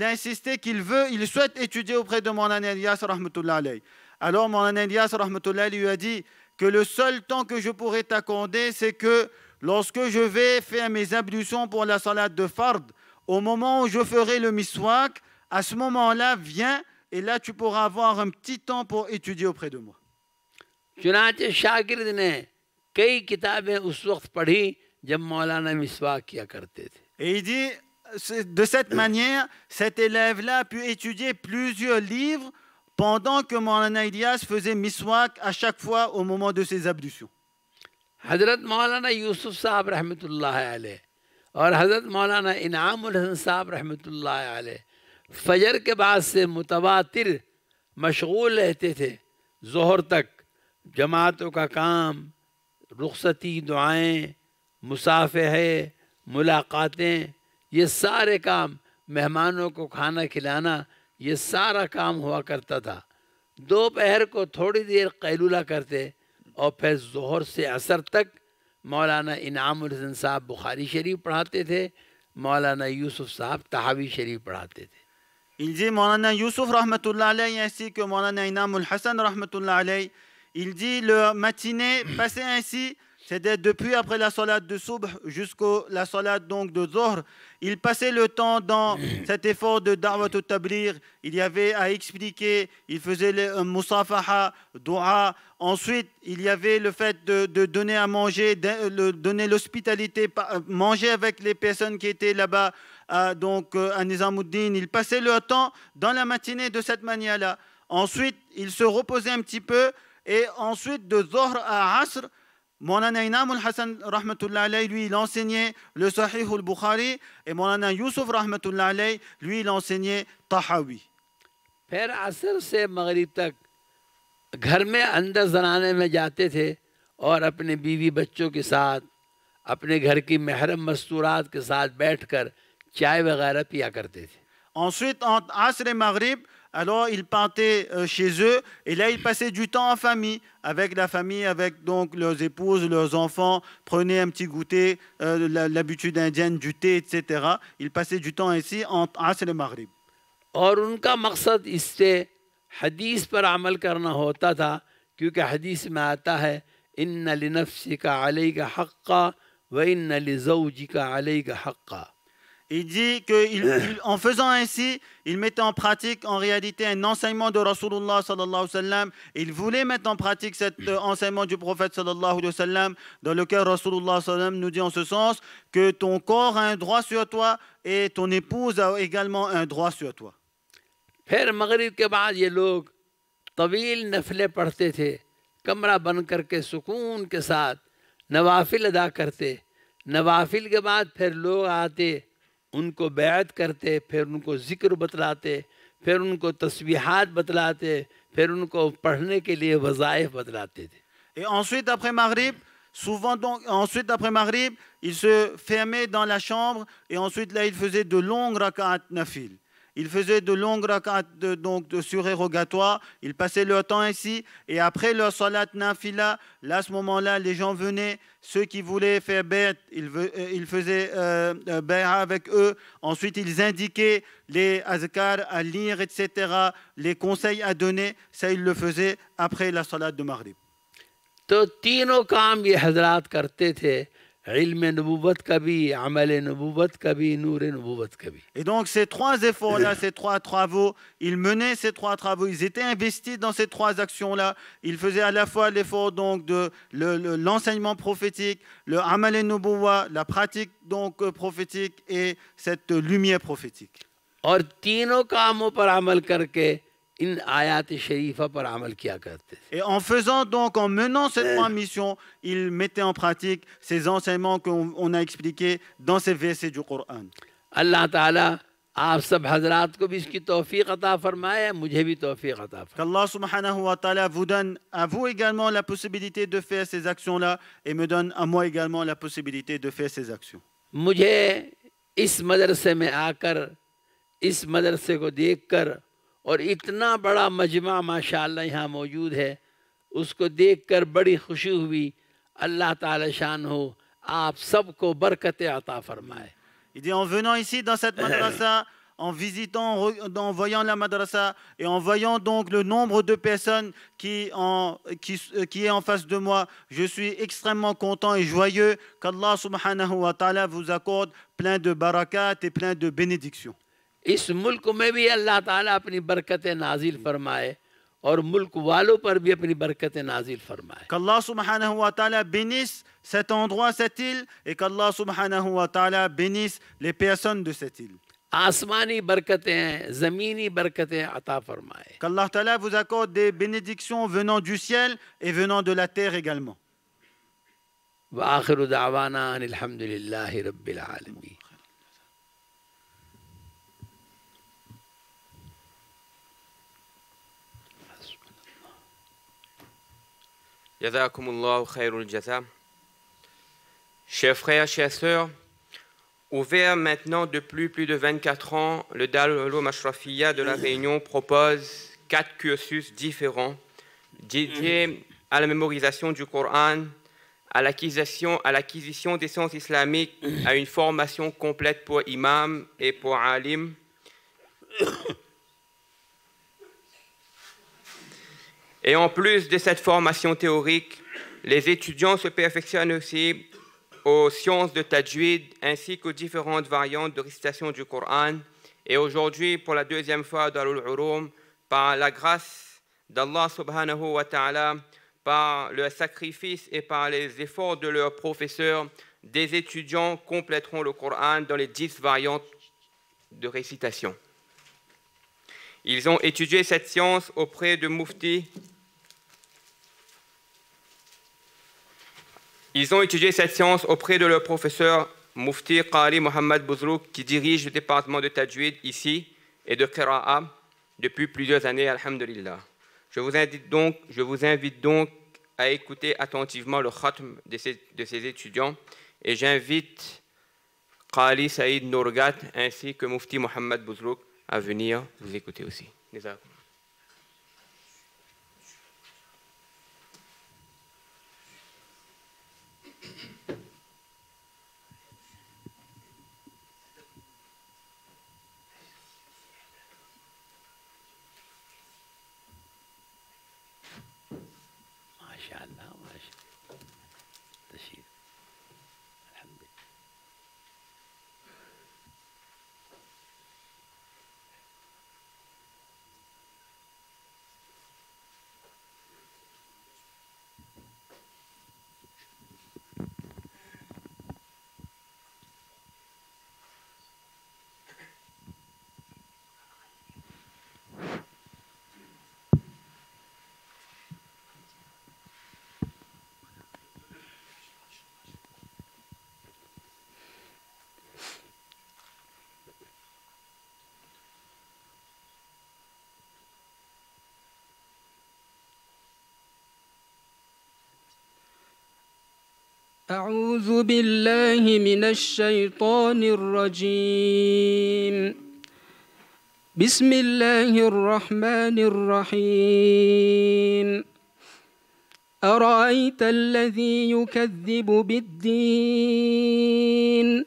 qu'il souhaite étudier auprès de Maulana Ilyas rahmatullah alayhi. Alors Maulana Ilyas rahmatullah lui a dit que le seul temps que je pourrais t'accorder, c'est que lorsque je vais faire mes ablutions pour la salat de fard, au moment où je ferai le miswak, à ce moment-là, viens et là tu pourras avoir un petit temps pour étudier auprès de moi. चुनांचे शागिर्द ने कई किताबें उस वक्त पढ़ी जब मौलाना मिसवाक किया करते थे. Et il dit, de cette manière, cet élève-là a pu étudier plusieurs livres pendant que Maulana Ilyas faisait miswak à chaque fois au moment de ses ablutions. हज़रत मौलाना यूसुफ साहब रहमतुल्लाह अलैह और हज़रत मौलाना इनाम उल हसन साहब रहमतुल्लाह अलैह फजर के बाद से मुतवातिर मशगूल रहते थे ज़ोहर तक. जमातों का काम, रुखसती दुआएं, मुसाफ़े, मुलाकातें, ये सारे काम, मेहमानों को खाना खिलाना, ये सारा काम हुआ करता था. दोपहर को थोड़ी देर कैलूला करते और फिर ज़ोहर से असर तक मौलाना इनाम उल हसन साहब बुखारी शरीफ पढ़ाते थे, मौलाना यूसुफ साहब तहावी शरीफ पढ़ाते थे. Il dit Maulana Youssouf rahmatullah alayhi ainsi que Maulana In'am al-Hassan rahmatullah alayhi, il dit leur matinée passait ainsi, c'est-à-dire depuis après la salat de Subh jusqu'à la salat donc de Zohr, il passait le temps dans cet effort de da'wat al-tabligh. Il y avait à expliquer, il faisait le musafaha, dua. Ensuite, il y avait le fait de donner à manger, de donner l'hospitalité, manger avec les personnes qui étaient là-bas, donc à Nizamuddin. Il passait leur temps dans la matinée de cette manière-là. Ensuite, il se reposait un petit peu. Et ensuite, de Zohr à Asr, Maulana In'am al-Hassan rahmatullah alayhi, lui, il enseignait le Sahih al-Bukhari, et Maulana Youssouf rahmatullah alayhi, lui, il enseignait Tahawi. फिर असर से मगरिब तक घर में अंदर जनाने में जाते थे और अपने बीवी बच्चों के साथ, अपने घर की महरम मस्तूरात के साथ बैठकर चाय वगैरह पिया करते थे. Ensuite, entre Asr et Maghrib, alors ils partaient chez eux et là ils passaient du temps en famille, avec la famille, avec donc leurs épouses, leurs enfants, prenaient un petit goûter, l'habitude indienne du thé, etc. Ils passaient du temps ici entre Asr et Maghrib. और उनका मकसद इससे हदीस पर अमल करना होता था, क्योंकि हदीस में आता है इन्न लिनफ्सिका अलैका हक्का व इन्न लिज़ौजिका अलैका हक्का. Il dit qu'en faisant ainsi, il mettait en pratique en réalité un enseignement de Rasulullah sallallahu alayhi wa sallam. Il voulait mettre en pratique cet enseignement du prophète sallallahu alayhi wa sallam, dans lequel Rasulullah sallallahu alayhi wa sallam nous dit en ce sens que ton corps a un droit sur toi et ton épouse a également un droit sur toi. फिर मगरिब के बाद ये लोग तवील नफलें पढ़ते थे, कमरा बंद करके सुकून के साथ नवाफिल अदा करते, नवाफिल के बाद फिर लोग आते, उनको बैत करते, फिर उनको ज़िक्र बतलाते, फिर उनको तस्बीहात बतलाते, फिर उनको पढ़ने के लिए वज़ाइफ बतलाते थे। Et ensuite, après Maghrib, après Maghrib, il se fermait dans la chambre et ensuite là, il faisait de longues rak'at nafil. Il faisait de longues rak'at de surérogatoires. Il passait leur temps ici. Et après leur salat nafila, là, à ce moment-là, les gens venaient. Ceux qui voulaient faire bay'at, ils faisaient bay'a avec eux. Ensuite, ils indiquaient les azkar à lire, etc. Les conseils à donner. Ça, ils le faisaient après la salat de Maghrib. तो तीनों काम ये हजरात करते थे, इल्म नबूवत का भी, अमल नबूवत का भी, नूर नबूवत का भी। Et donc ces trois efforts-là, ces trois travaux, ils menaient ces trois travaux, ils étaient investis dans ces trois actions-là. Ils faisaient à la fois l'effort donc de l'enseignement prophétique, le amal nubuwa, la pratique donc prophétique et cette lumière prophétique. और तीनों कामों पर अमल करके इन आयात शरीफा पर अमल किया करते थे। Et en faisant donc, en menant ces trois missions, ils mettaient en pratique ces enseignements qu'on a expliqués dans ces versets du Coran. अल्लाह ताला आप सब हजरात को भी इसकी तौफीक अता फरमाए, मुझे भी तौफीक अता फरमाए। Qu'Allah subhanahu wa ta'ala vous donne à vous également la possibilité de faire ces actions-là et me donne à moi également la possibilité de faire ces actions. मुझे इस मदरसे में आकर, इस मदरसे को देखकर और इतना बड़ा मजमा माशाअल्लाह यहाँ मौजूद है, उसको देखकर बड़ी खुशी हुई। अल्लाह ताला शान हो, आप सबको बरकत अता फरमाए। Il dit en venant ici dans cette madrasa, en visitant, en voyant la madrasa et en voyant donc le nombre de personnes qui est en face de moi, je suis extrêmement content et joyeux qu'Allah subhanahu wa ta'ala vous accorde plein de barakat et plein de bénédictions. इस मुल्क में भी अल्लाह ताला अपनी बरकतें नाजिल फरमाए और मुल्क वालों पर भी अपनी बरकतें नाजिल फरमाए। Qu'Allah subhanahu wa ta'ala bénisse cet endroit, cette île, et qu'Allah subhanahu wa ta'ala bénisse les personnes de cette île. आसमानी बरकतें, ज़मीनी बरकतें अता फरमाए। Qu'Allah ta'ala vous accorde des bénédictions venant du ciel et venant de la terre également. व आखिरु दावाना अनिल हम्दुलिल्लाहि रब्बिल आलमीन। Jazakumullahu khairul jaza. Chers frères, chères sœurs, ouvert maintenant depuis plus de 24 ans, le Darul Uloum Ashrafiyya de la Réunion propose 4 cursus différents dédiés à la mémorisation du Coran, à l'acquisition des sciences islamiques, à une formation complète pour imam et pour alim. Et en plus de cette formation théorique, les étudiants se perfectionnent aussi aux sciences de tajwid ainsi qu'aux différentes variantes de récitation du Coran. Et aujourd'hui, pour la deuxième fois dans l'Uloum, par la grâce d'Allah subhanahu wa ta'ala, par le sacrifice et par les efforts de leurs professeurs, des étudiants compléteront le Coran dans les 10 variantes de récitation. Ils ont étudié cette science auprès de Mufti. Ils ont étudié cette science auprès de leur professeur Mufti Qari Mohamed Bouzrouk, qui dirige le département de Tajwid ici et de Qira'a depuis plusieurs années, alhamdulillah. Je vous invite donc à écouter attentivement le khatm de ces étudiants et j'invite Qari Saïd Nourgat ainsi que Mufti Mohamed Bouzrouk à venir vous écouter aussi. أعوذ بالله من الشيطان الرجيم. بسم الله الرحمن الرحيم. أرأيت الذي يكذب بالدين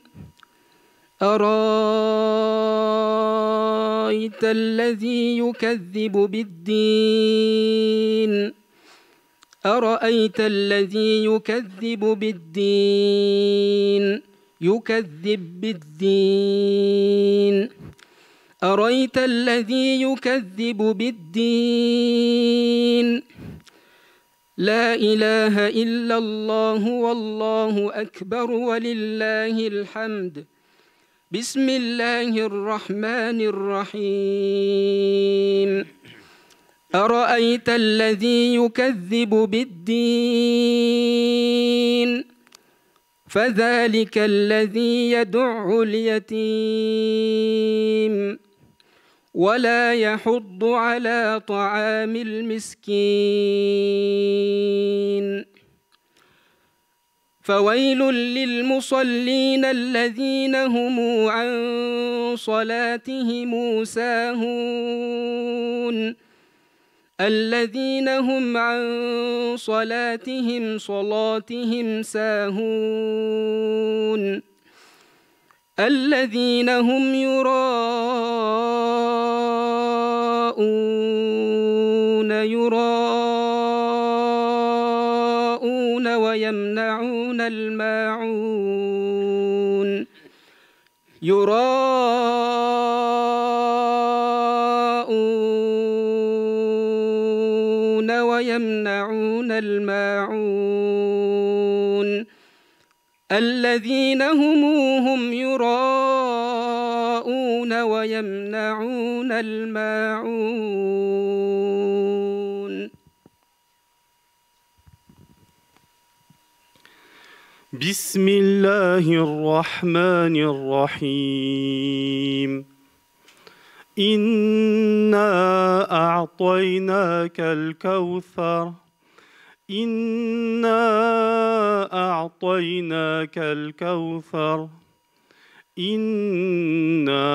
أرأيت الذي يكذب بالدين أرأيت الذي يكذب بالدين يكذب بالدين أرأيت الذي يكذب بالدين لا إله إلا الله والله أكبر ولله الحمد. بسم الله الرحمن الرحيم. أرأيت الذي يكذب بالدين فذلك الذي يدع اليتيم ولا يحض على طعام المسكين فويل للمصلين الذين هم عن صلاتهم ساهون الذين هم عن صلاتهم ساهون الذين هم يراءون ويمنعون الماعون ويمنعون الماعون الذين هم يراءون ويمنعون الماعون. بسم الله الرحمن الرحيم. إنا أعطيناك الكوثر إنا أعطيناك الكوثر إنا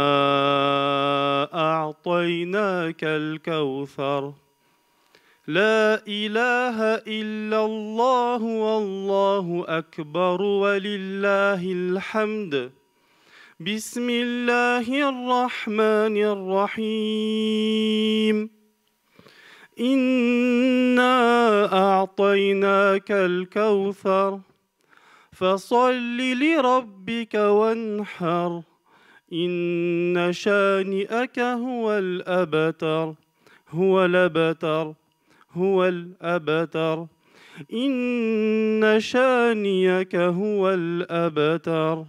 أعطيناك الكوثر لا إله إلا الله والله أكبر ولله الحمد. بسم الله الرحمن الرحيم. إنا أعطيناك الكوثر فصل لربك وانحر إن شانئك هو الأبتر هو الأبتر إن شانئك هو الأبتر.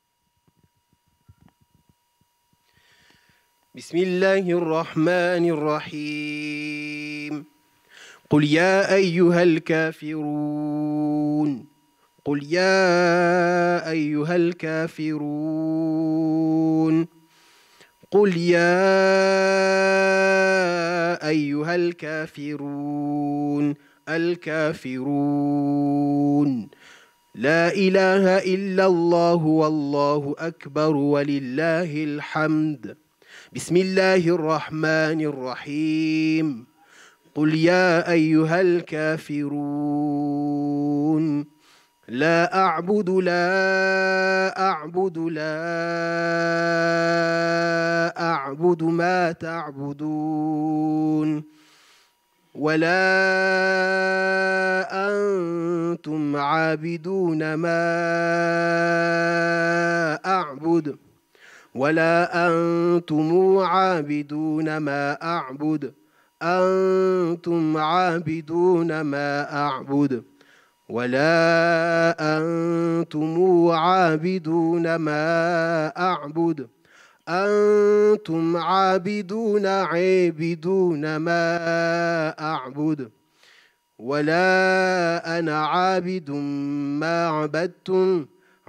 بسم الله الرحمن الرحيم. قل يا أيها الكافرون قل يا أيها الكافرون قل يا أيها الكافرون الكافرون لا إله إلا الله والله أكبر ولله الحمد. بسم الله الرحمن الرحيم. قل يا أيها الكافرون لا أعبد ما تعبدون ولا أنتم عابدون ما أعبد ولا أنتم عابدون ما أعبد أنتم عابدون ما أعبد ولا أنتم عابدون ما أعبد أنتم عابدون ما أعبد ولا أنا عابد ما عبدتم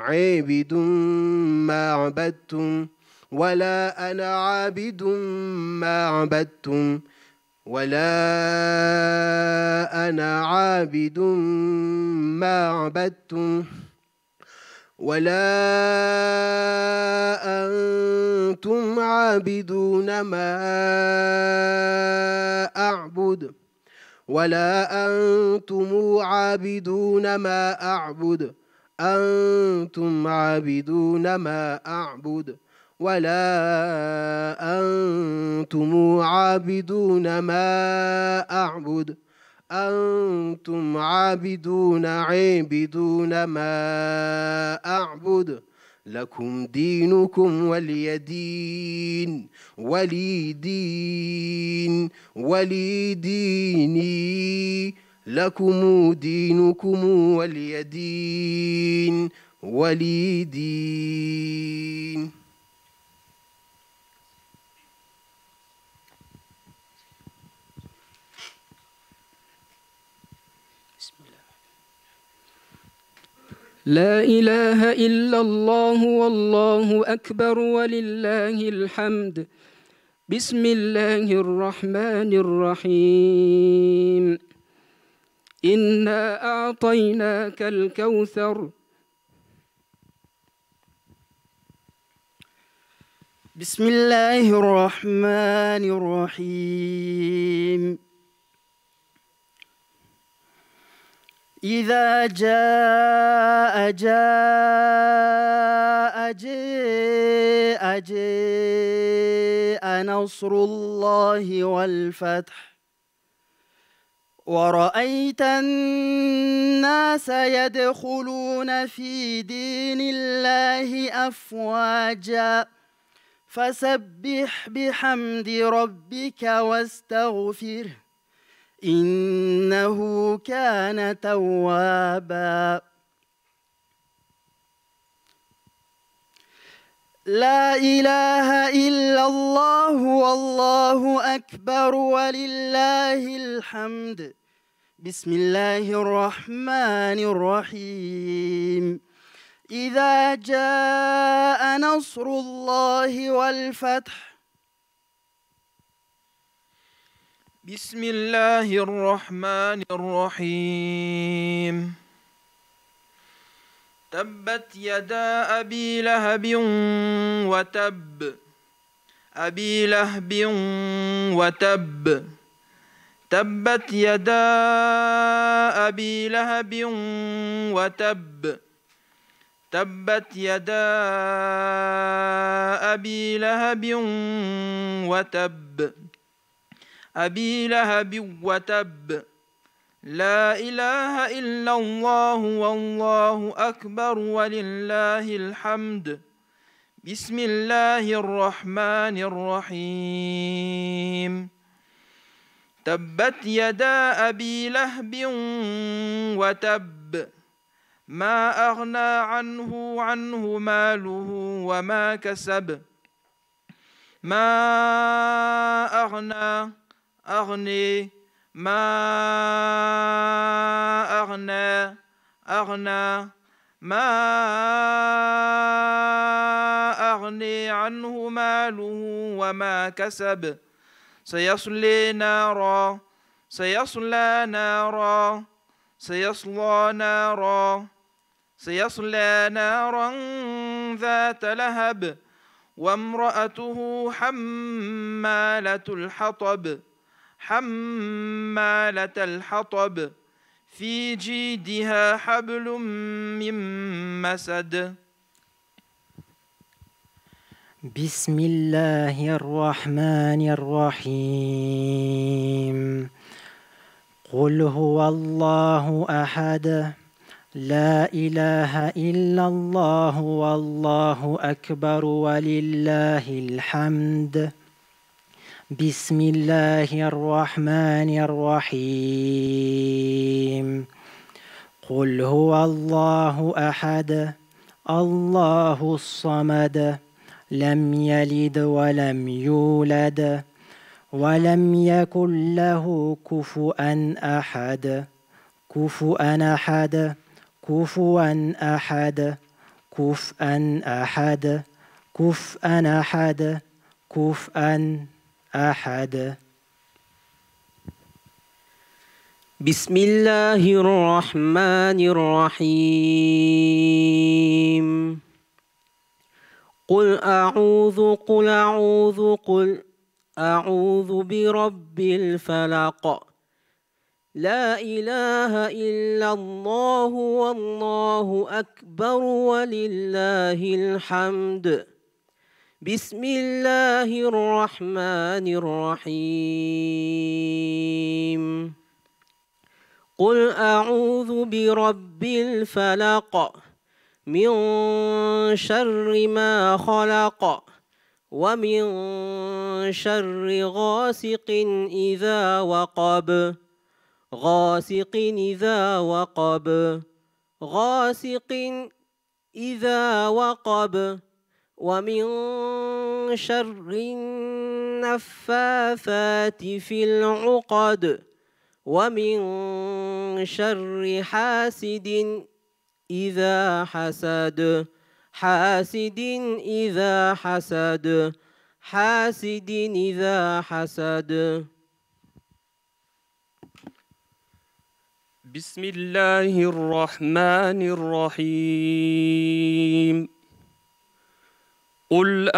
ما عبدتم ولا أنا عابد ما عبدتم ولا أنا عابد ما عبدتم ولا أنتم عابدون ما أعبد ولا أنتم عابدون ما أعبد أنتم عابدون ما أعبد ولا أنتم عابدون ما أعبد أنتم عابدون ما أعبد لكم دينكم ولي دين ولي ديني لكم دينكم ولي دين ولي دين. لا إله إلا الله والله أكبر ولله الحمد. بسم الله الرحمن الرحيم. إنا أعطيناك الكوثر. بسم الله الرحمن الرحيم. إذا جاء نصر الله والفتح ورأيت الناس يدخلون في دين الله أفواجا فسبح بحمد ربك واستغفره إنه كان توابا. لا إله إلا الله والله أكبر ولله الحمد. بسم الله الرحمن الرحيم. إذا جاء نصر الله والفتح. بسم الله الرحمن الرحيم. تبت يدا أبي لهب وتب أبي لهب وتب تبت يدا أبي لهب وتب تبت يدا أبي لهب وتب أبي لهب وتب. لا إله إلا الله والله أكبر ولله الحمد. بسم الله الرحمن الرحيم. تبت يدا أبي لهب وتب ما أغنى عنه ماله وما كسب. ما أغنى ما أغنى ما أغني عنه ماله وما كسب. سيصلى نارا ذات لهب وامرأته حمالة الحطب في جيدها حبل من مسد. بسم الله الرحمن الرحيم. قل هو الله أحد لا إله إلا الله والله أكبر ولله الحمد. بسم الله الرحمن الرحيم. قل هو الله أحد الله الصمد لم يلد ولم يولد ولم يكن له كفؤا أحد. كفؤا أحد كفؤا أحد كفؤا أحد كفؤا أحد كفؤا أحد. بسم الله الرحمن الرحيم قل أعوذ برب الفلق لا إله إلا الله والله أكبر ولله الحمد بسم الله الرحمن الرحيم قل أعوذ برب الفلق من شر ما خلق ومن شر غاسق إذا وقب ومن شر النفاثات في العقد ومن شر حاسد إذا حسد بسم الله الرحمن الرحيم قل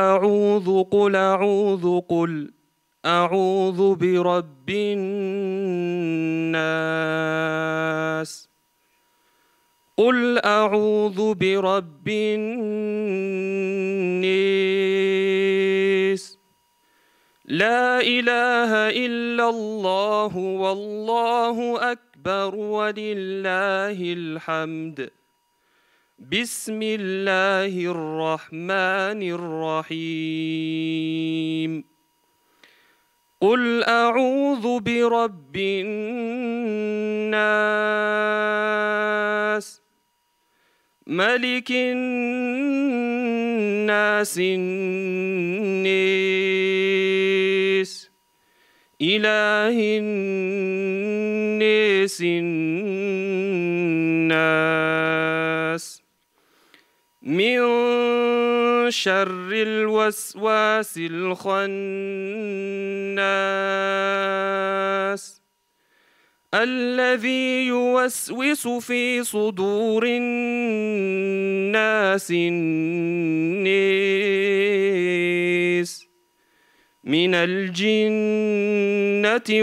أعوذ برب الناس قل أعوذ برب الناس لا إله إلا الله والله أكبر ولله الحمد بسم الله الرحمن الرحيم قل أعوذ برب الناس ملك الناس الناس إله الناس من شر الوسواس الخناس الذي يوسوس في صدور الناس من الجنة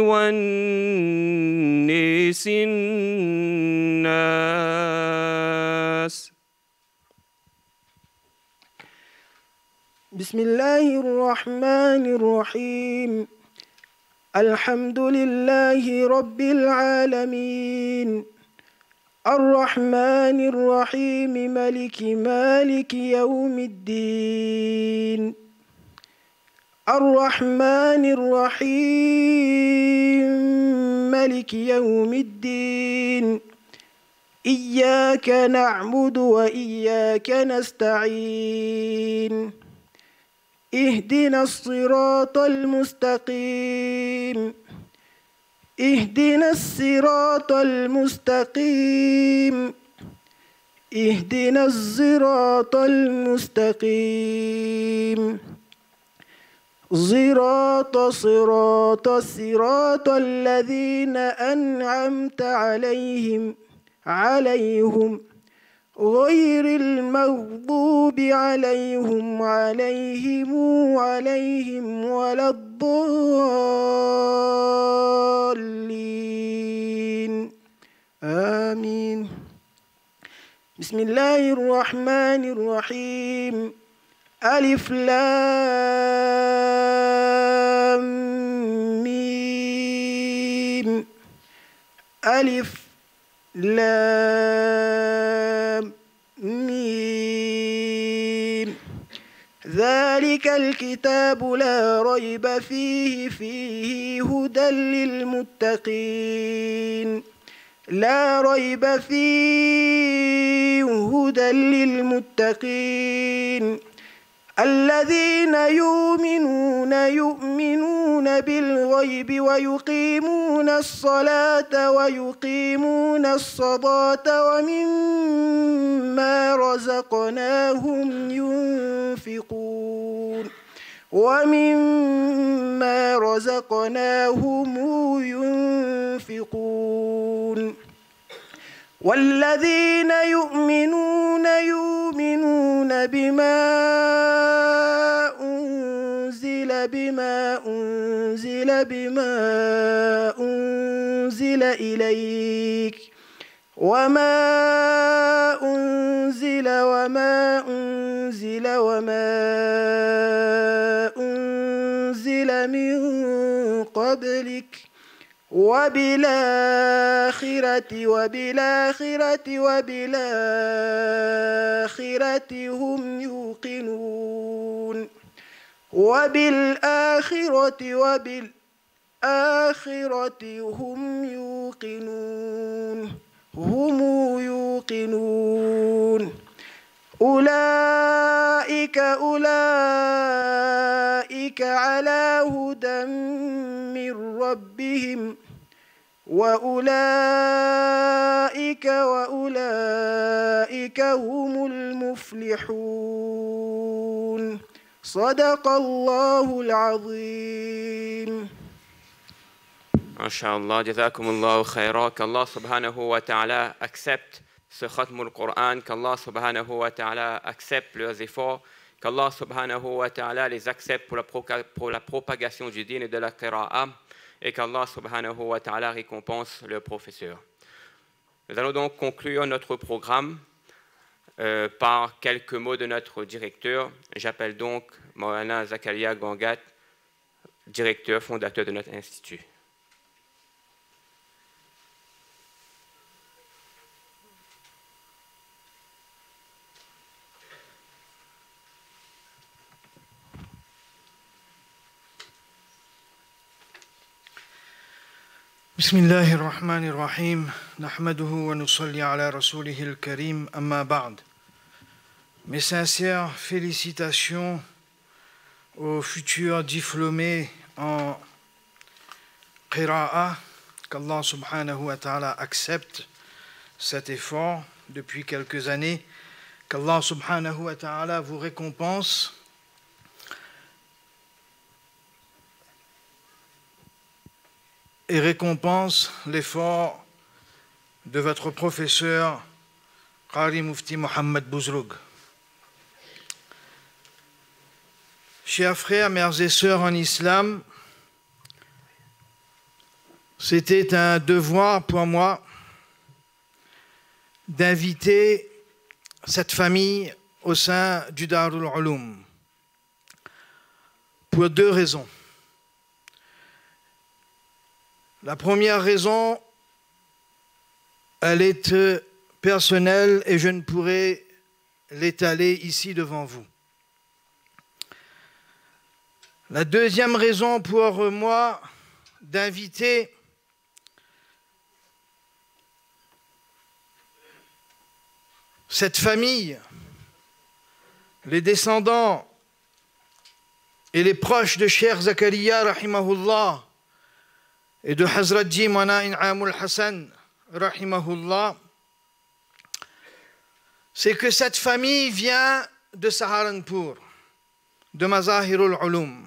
والناس الناس. بسم الله الرحمن الرحيم الحمد لله رب العالمين الرحمن الرحيم مالك يوم الدين الرحمن الرحيم مالك يوم الدين إياك نعبد وإياك نستعين اهدنا الصراط المستقيم اهدنا الصراط المستقيم اهدنا الصراط المستقيم صراط الذين أنعمت عليهم غير المغضوب عليهم ولا الضالين آمين. بسم الله الرحمن الرحيم ألف لام ميم ألف لام ميم ذلك الكتاب لا ريب فيه هدى للمتقين لا ريب فيه هدى للمتقين الذين يؤمنون بالغيب ويقيمون الصلاة ويقيمون الصلاة ومما رزقناهم ينفقون ومما رزقناهم ينفقون والذين يؤمنون بما أنزل إليك وما أنزل من قبلك وبالآخرة هم يوقنون وبالآخرة هم يوقنون أولئك على هدى من ربهم وأولئك هم المفلحون صدق الله العظيم. Inch'Allah, jazakumullahu khayra, qu'Allah subhanahu wa ta'ala accepte ce khatmul Qur'an, qu'Allah subhanahu wa ta'ala accepte leurs efforts, qu'Allah subhanahu wa ta'ala les accepte pour la propagation du din et de la qira'a, et qu'Allah subhanahu wa ta'ala récompense leurs professeurs. Nous allons donc conclure notre programme par quelques mots de notre directeur. J'appelle donc Maulana Zakaria Gangat, directeur fondateur de notre institut. بسم الله الرحمن الرحيم نحمده ونصلي على رسوله الكريم أما بعد. Mes sincères félicitations aux futurs diplômés en qira'a, qu'Allah subhanahu wa ta'ala accepte cet effort depuis quelques années, qu'Allah subhanahu wa ta'ala vous récompense et récompense l'effort de votre professeur Qari Mufti Mohammed Bouzroug. Chers frères, mères et sœurs en islam, c'était un devoir pour moi d'inviter cette famille au sein du Darul Ulum pour deux raisons. La première raison, elle est personnelle et je ne pourrai l'étaler ici devant vous. La deuxième raison pour moi d'inviter cette famille, les descendants et les proches de Cheikh Zakaria rahimahullah et de Hazrat Ji Maulana In'amul Hassan rahimahullah, c'est que cette famille vient de Saharanpur, de Mazahirul Ulum.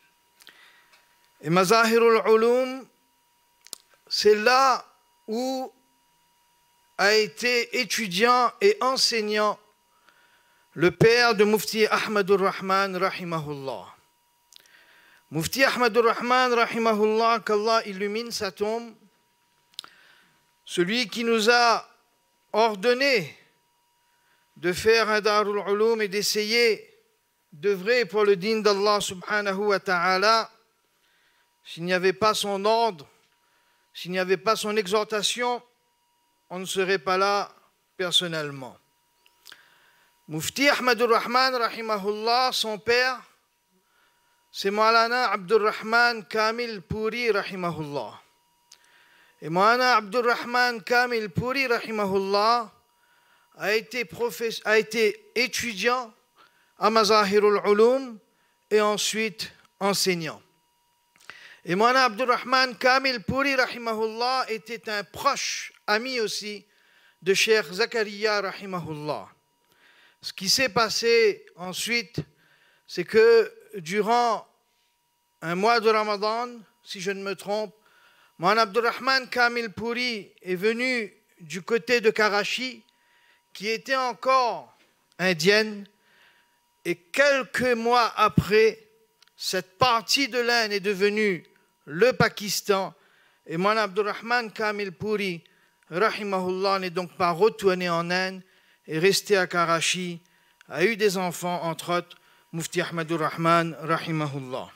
Et Mazahirul Ulum, c'est là où a été étudiant et enseignant le père de Mufti Ahmadur Rahman rahimahullah. Mufti Ahmadur Rahman rahimahullah, qu'Allah illumine sa tombe, celui qui nous a ordonné de faire un Darul Ulum et d'essayer d'œuvrer pour le din d'Allah subhanahu wa ta'ala. S'il n'y avait pas son ordre, s'il n'y avait pas son exhortation, on ne serait pas là personnellement. Mufti Ahmadur Rahman rahimahullah, son père, c'est Maulana Abdurrahman Kamil Puri rahimahullah. Et Maulana Abdurrahman Kamil Puri rahimahullah a été étudiant à Mazahirul Ulum et ensuite enseignant. Et Maulana Abdurrahman Kamil Puri rahimahullah était un proche ami aussi de Cheikh Zakaria rahimahullah. Ce qui s'est passé ensuite, c'est que durant un mois de Ramadan, si je ne me trompe, Maulana Abdurrahman Kamil Puri est venu du côté de Karachi, qui était encore indienne, et quelques mois après, cette partie de l'Inde est devenue le Pakistan, et Maulana Abdurrahman Kamil Puri, rahimahullah, n'est donc pas retourné en Inde, est resté à Karachi, a eu des enfants, entre autres, Mufti Ahmadur Rahman, rahimahullah.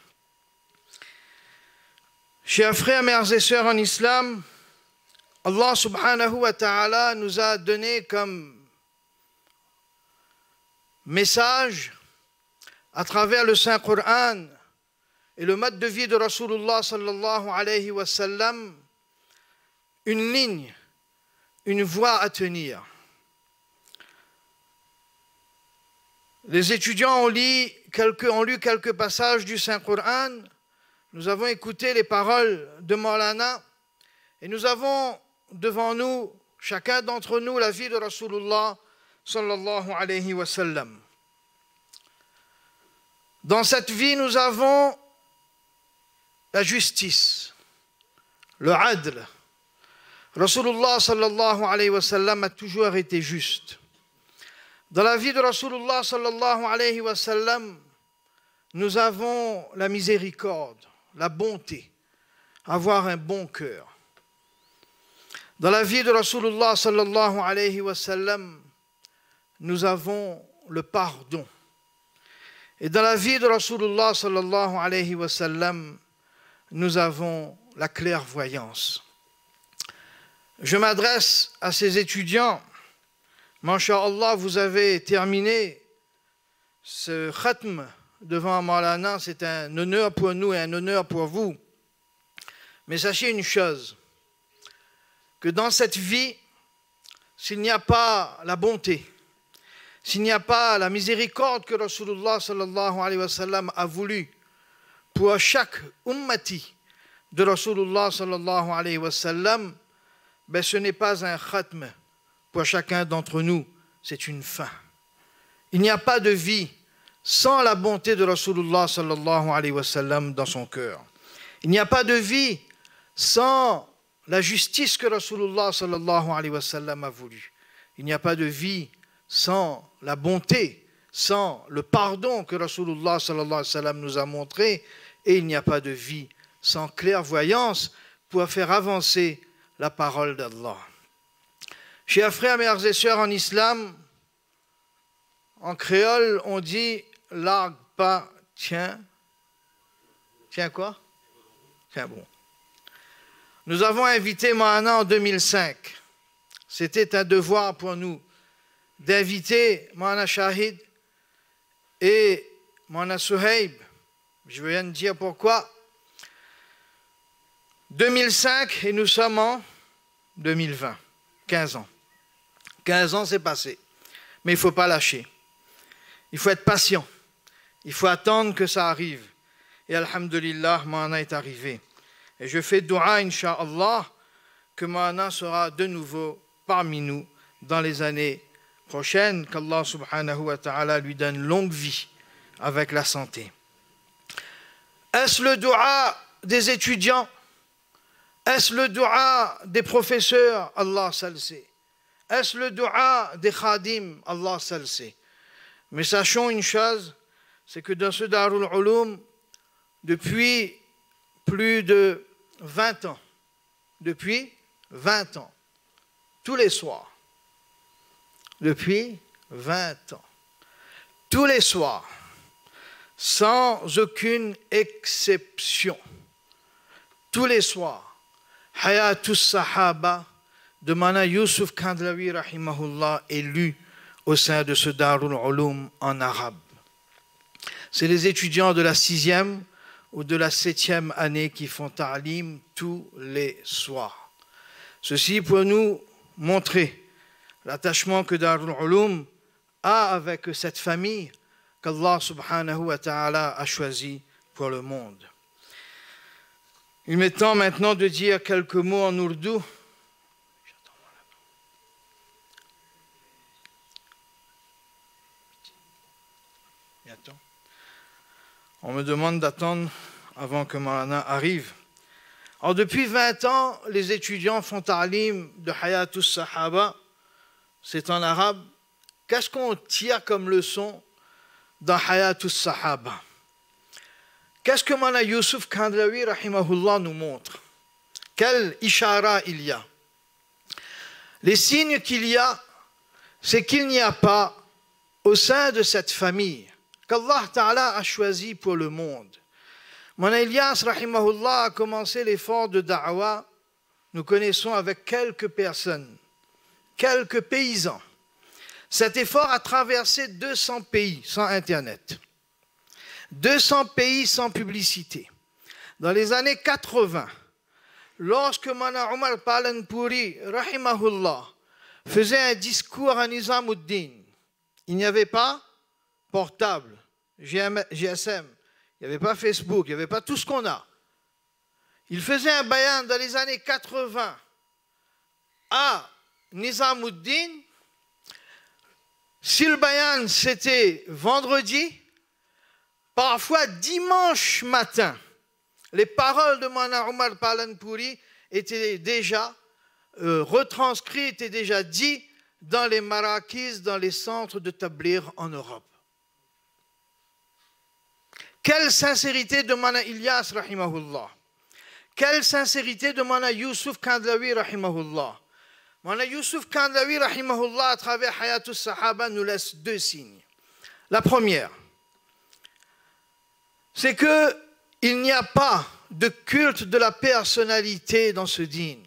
Chers frères, mères et sœurs en islam, Allah subhanahu wa ta'ala nous a donné comme message à travers le Saint-Coran et le mode de vie de Rasulullah sallallahu alayhi wa sallam une ligne, une voie à tenir. Les étudiants ont lu quelques passages du Saint-Coran. Nous avons écouté les paroles de Maulana et nous avons devant nous, chacun d'entre nous, la vie de Rasulullah sallallahu alayhi wa sallam. Dans cette vie, nous avons la justice, le adl. Rasulullah sallallahu alayhi wa sallam a toujours été juste. Dans la vie de Rasulullah sallallahu alayhi wa sallam, nous avons la miséricorde, la bonté, avoir un bon cœur. Dans la vie de Rasulullah sallallahu alayhi wa sallam, nous avons le pardon. Et dans la vie de Rasulullah sallallahu alayhi wa sallam, nous avons la clairvoyance. Je m'adresse à ces étudiants. Masha'Allah, vous avez terminé ce khatm devant Maulana, c'est un honneur pour nous et un honneur pour vous. Mais sachez une chose, que dans cette vie, s'il n'y a pas la bonté, s'il n'y a pas la miséricorde que Rasulullah sallallahu alayhi wa sallam a voulu pour chaque ummati de Rasulullah sallallahu alayhi wa sallam, ben ce n'est pas un khatm pour chacun d'entre nous, c'est une fin. Il n'y a pas de vie sans la bonté de Rasulullah sallallahu alayhi wa sallam dans son cœur. Il n'y a pas de vie sans la justice que Rasulullah sallallahu alayhi wa sallam a voulu. Il n'y a pas de vie sans la bonté, sans le pardon que Rasulullah sallallahu alayhi wa sallam nous a montré, et il n'y a pas de vie sans clairvoyance pour faire avancer la parole d'Allah. Chers frères, mères et sœurs en islam, en créole, on dit l'argue pas tient. Tient quoi? Tient bon. Nous avons invité Maulana en 2005. C'était un devoir pour nous d'inviter Maulana Shahid et Maulana Suhaib. Je viens de dire pourquoi. 2005 et nous sommes en 2020. 15 ans. 15 ans, c'est passé. Mais il ne faut pas lâcher. Il faut être patient. Il faut attendre que ça arrive. Et alhamdulillah, Maulana est arrivé. Et je fais dua, incha'Allah, que Maulana sera de nouveau parmi nous dans les années prochaines, qu'Allah subhanahu wa ta'ala lui donne longue vie avec la santé. Est-ce le dua des étudiants? Est-ce le dua des professeurs? Allah seul sait. Est-ce le dua des khadim? Allah seul sait. Mais sachons une chose, c'est que dans ce Darul Ulum, depuis plus de 20 ans, depuis 20 ans, tous les soirs, depuis 20 ans, tous les soirs, sans aucune exception, tous les soirs, Hayatus Sahaba de Maulana Yusuf Kandhlawi rahimahullah est lu au sein de ce Darul Ulum en arabe. C'est les étudiants de la 6e ou de la 7e année qui font ta'lim tous les soirs. Ceci pour nous montrer l'attachement que Darul Ulum a avec cette famille qu'Allah subhanahu wa ta'ala a choisi pour le monde. Il m'est temps maintenant de dire quelques mots en ourdou. On me demande d'attendre avant que Maulana arrive. Alors depuis 20 ans, les étudiants font ta'lim de Hayatus Sahaba, c'est en arabe. Qu'est-ce qu'on tire comme leçon dans Hayatus Sahaba? Qu'est-ce que Maulana Youssouf Kandhlawi rahimahullah nous montre? Quel ishara il y a? Les signes qu'il y a, c'est qu'il n'y a pas au sein de cette famille qu'Allah Ta'ala a choisi pour le monde. Maulana Ilyas rahimahullah a commencé l'effort de da'wa, nous connaissons avec quelques personnes, quelques paysans. Cet effort a traversé 200 pays sans Internet, 200 pays sans publicité. Dans les années 80, lorsque Maulana Omar Palanpuri rahimahullah faisait un discours à Nizamuddin, il n'y avait pas portable, GSM, il n'y avait pas Facebook, il n'y avait pas tout ce qu'on a. Il faisait un bayan dans les années 80 à Nizamuddin. Si le bayan c'était vendredi, parfois dimanche matin, les paroles de Maulana Omar Palanpuri étaient déjà retranscrites, étaient déjà dites dans les marakis, dans les centres de tablir en Europe. Quelle sincérité de Maulana Ilyas rahimahullah. Quelle sincérité de Maulana Youssouf Kandhlawi rahimahullah. Maulana Youssouf Kandhlawi rahimahullah à travers Hayatus Sahaba nous laisse deux signes. La première, c'est qu'il n'y a pas de culte de la personnalité dans ce dîn.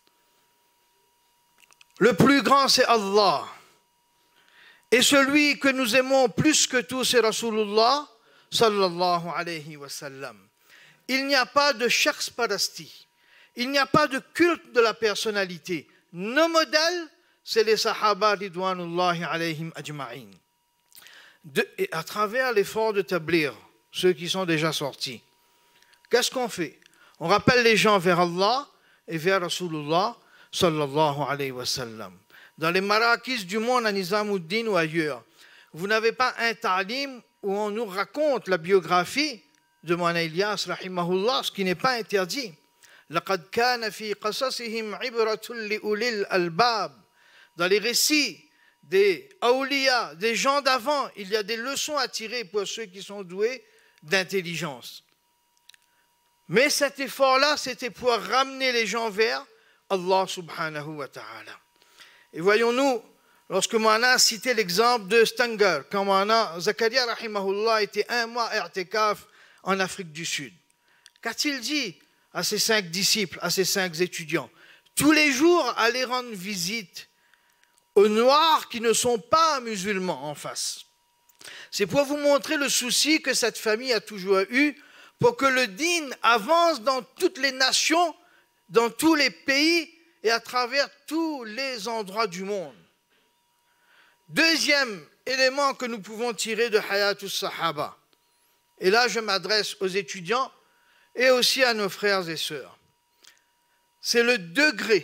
Le plus grand c'est Allah. Et celui que nous aimons plus que tout c'est Rasulullah sallallahu alayhi wa sallam. Il n'y a pas de shakhs parasti. Il n'y a pas de culte de la personnalité. Nos modèles, c'est les Sahaba ridwanullahi alayhim ajma'in. Et à travers l'effort de tablir, ceux qui sont déjà sortis, qu'est-ce qu'on fait? On rappelle les gens vers Allah et vers Rasulullah sallallahu alayhi wa sallam. Dans les marakis du monde, à Nizamuddin ou ailleurs, vous n'avez pas un ta'lim où on nous raconte la biographie de Maulana Ilyas rahimahullah, ce qui n'est pas interdit. لَقَدْ كَانَ فِي قَصَصِهِمْ عِبْرَةٌ لِأُولِي الْأَلْبَابِ. Dans les récits des awliya, des gens d'avant, il y a des leçons à tirer pour ceux qui sont doués d'intelligence. Mais cet effort-là, c'était pour ramener les gens vers Allah subhanahu wa ta'ala. Et voyons-nous, lorsque Maulana a cité l'exemple de Stanger, quand Maulana Zakaria rahimahullah était un mois à i'tikaf en Afrique du Sud, qu'a-t-il dit à ses 5 disciples, à ses 5 étudiants? Tous les jours, aller rendre visite aux Noirs qui ne sont pas musulmans en face. C'est pour vous montrer le souci que cette famille a toujours eu pour que le dîn avance dans toutes les nations, dans tous les pays et à travers tous les endroits du monde. Deuxième élément que nous pouvons tirer de Hayatus Sahaba, et là je m'adresse aux étudiants et aussi à nos frères et sœurs, c'est le degré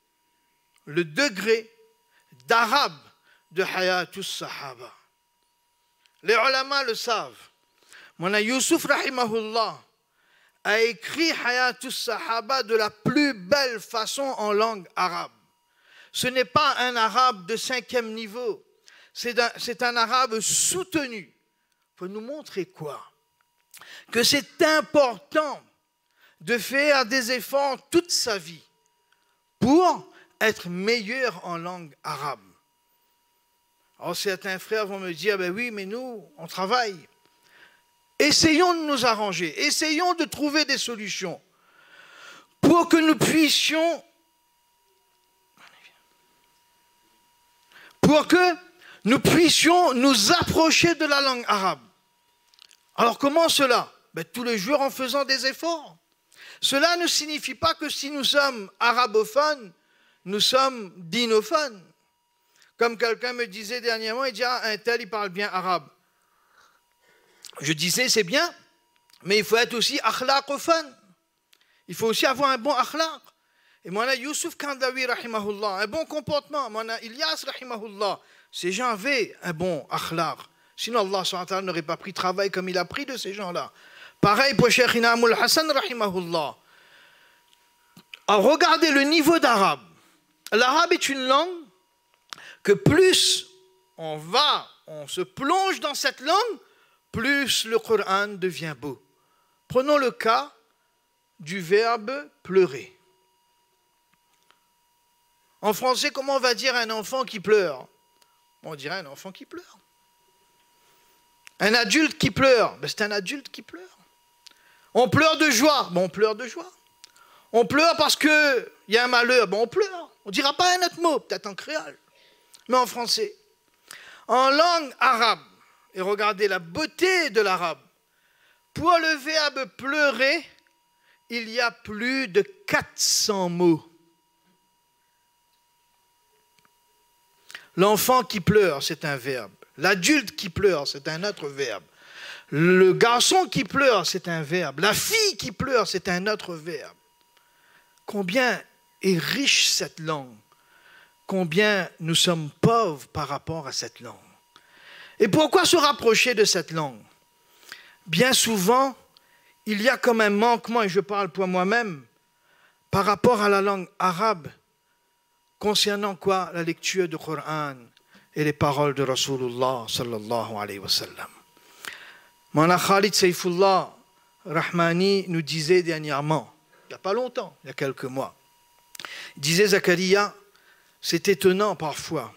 d'arabe de Hayatus Sahaba. Les ulama le savent. Maulana Youssouf rahimahullah a écrit Hayatus Sahaba de la plus belle façon en langue arabe. Ce n'est pas un arabe de 5e niveau, c'est un arabe soutenu. Pour nous montrer quoi? Que c'est important de faire des efforts toute sa vie pour être meilleur en langue arabe. Alors certains frères vont me dire, ben oui, mais nous, on travaille. Essayons de nous arranger, essayons de trouver des solutions pour que nous puissions nous approcher de la langue arabe. Alors comment cela? Ben, tous les jours en faisant des efforts. Cela ne signifie pas que si nous sommes arabophones, nous sommes dinophones. Comme quelqu'un me disait dernièrement, il dit, ah, un tel, il parle bien arabe. Je disais, c'est bien, mais il faut être aussi akhlaqophone. Il faut aussi avoir un bon akhlaq. Et Maulana Youssouf Kandhlawi, rahimahullah, un bon comportement. Maulana Ilyas, rahimahullah, ces gens avaient un bon akhlaq. Sinon, Allah subhanahu wa ta'ala n'aurait pas pris travail comme il a pris de ces gens-là. Pareil pour Cheikh Inamul Hassan, rahimahullah. Alors, regardez le niveau d'arabe. L'arabe est une langue que plus on se plonge dans cette langue, plus le Coran devient beau. Prenons le cas du verbe pleurer. En français, comment on va dire un enfant qui pleure? On dirait un enfant qui pleure. Un adulte qui pleure, ben c'est un adulte qui pleure. On pleure de joie, ben on pleure de joie. On pleure parce qu'il y a un malheur, ben on pleure. On ne dira pas un autre mot, peut-être en créole, mais en français. En langue arabe, et regardez la beauté de l'arabe, pour le verbe pleurer, il y a plus de 400 mots. L'enfant qui pleure, c'est un verbe. L'adulte qui pleure, c'est un autre verbe. Le garçon qui pleure, c'est un verbe. La fille qui pleure, c'est un autre verbe. Combien est riche cette langue. Combien nous sommes pauvres par rapport à cette langue. Et pourquoi se rapprocher de cette langue? Bien souvent, il y a comme un manquement, et je parle pour moi-même, par rapport à la langue arabe, concernant quoi? La lecture du Coran et les paroles de Rasulullah sallallahu alayhi wa sallam. Mawlana Khalid Saifullah Rahmani nous disait dernièrement, il n'y a pas longtemps, il y a quelques mois, il disait Zakaria, c'est étonnant parfois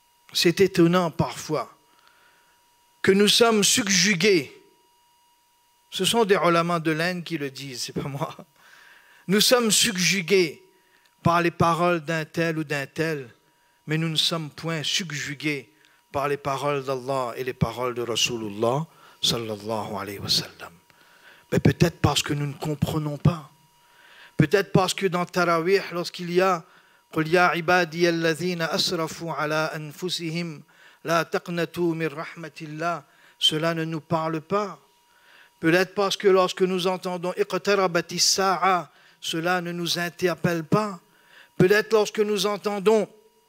que nous sommes subjugués. Ce sont des ulamans de l'Inde qui le disent, c'est pas moi. Nous sommes subjugués par les paroles d'un tel ou d'un tel, mais nous ne sommes point subjugués par les paroles d'Allah et les paroles de Rasulullah sallallahu alayhi wa sallam. Mais peut-être parce que nous ne comprenons pas. Peut-être parce que dans Tarawih, lorsqu'il y a قُلْ يَا عِبَادِيَ الَّذِينَ أَسْرَفُوا عَلَىٰ أَنفُسِهِمْ لَا تَقْنَطُوا مِنْ رَحْمَةِ اللَّهِ, cela ne nous parle pas. Peut-être parce que lorsque nous entendons اقتربت الساعة, cela ne nous interpelle pas. Peut-être lorsque nous entendons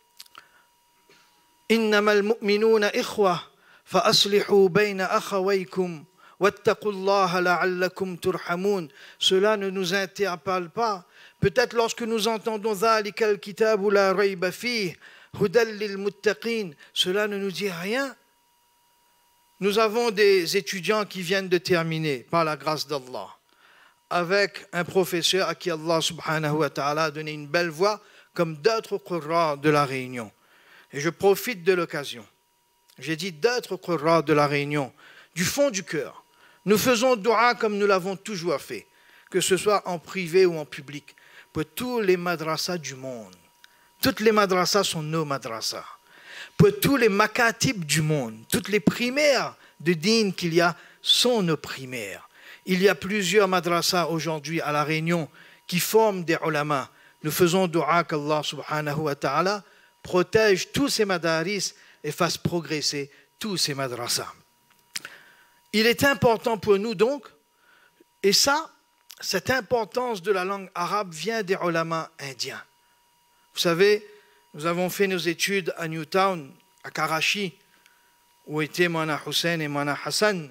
إنما المؤمنون إخوة فأصلحوا بين أخويكم واتقوا الله لعلكم ترحمون, cela ne nous interpelle pas. Peut-être lorsque nous entendons ذلك الكتاب لا ريب فيه هدى للمتقين, cela ne nous dit rien. Nous avons des étudiants qui viennent de terminer, par la grâce d'Allah, avec un professeur à qui Allah subhanahu wa ta'ala a donné une belle voix, comme d'autres qurra de la Réunion. Et je profite de l'occasion. J'ai dit d'autres qurra de la Réunion, du fond du cœur. Nous faisons dua comme nous l'avons toujours fait, que ce soit en privé ou en public, pour tous les madrasas du monde. Toutes les madrasas sont nos madrasas. Pour tous les makatib du monde, toutes les primaires de din qu'il y a sont nos primaires. Il y a plusieurs madrasas aujourd'hui à La Réunion qui forment des ulama. Nous faisons dua qu'Allah subhanahu wa ta'ala protège tous ces madaris et fasse progresser tous ces madrasas. Il est important pour nous donc, et ça, cette importance de la langue arabe vient des ulama indiens. Vous savez, nous avons fait nos études à Newtown, à Karachi, où étaient Mawlana Hussein et Mawlana Hassan.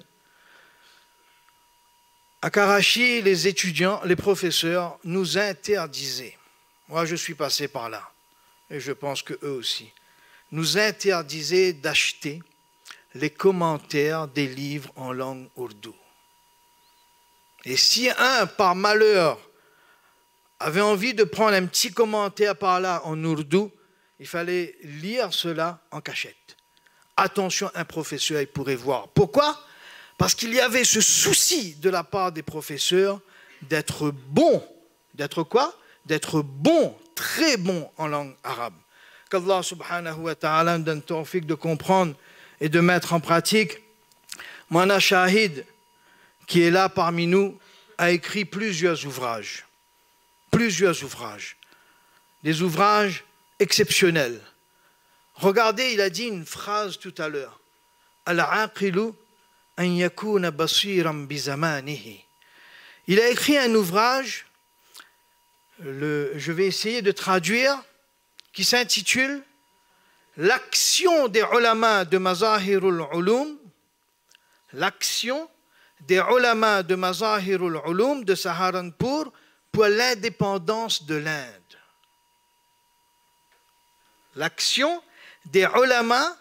À Karachi, les étudiants, les professeurs nous interdisaient, moi je suis passé par là, et je pense qu'eux aussi, nous interdisaient d'acheter les commentaires des livres en langue ourdou. Et si un, par malheur, avait envie de prendre un petit commentaire par là en ourdou, il fallait lire cela en cachette. Attention, un professeur, il pourrait voir. Pourquoi? Parce qu'il y avait ce souci de la part des professeurs d'être bon. D'être quoi? D'être bon, très bon en langue arabe. Qu'Allah subhanahu wa ta'ala nous donne tawfiq de comprendre et de mettre en pratique. Mawlana Shahid, qui est là parmi nous, a écrit plusieurs ouvrages. Des ouvrages exceptionnels. Regardez, il a dit une phrase tout à l'heure. Al-aqilu an yakuna basiran bi zamanihi. Il a écrit un ouvrage, je vais essayer de traduire, qui s'intitule L'action des ulama de Mazahirul Ulum l'action des ulama de Mazahirul Ulum de Saharanpur pour l'indépendance de l'Inde. L'action des ulama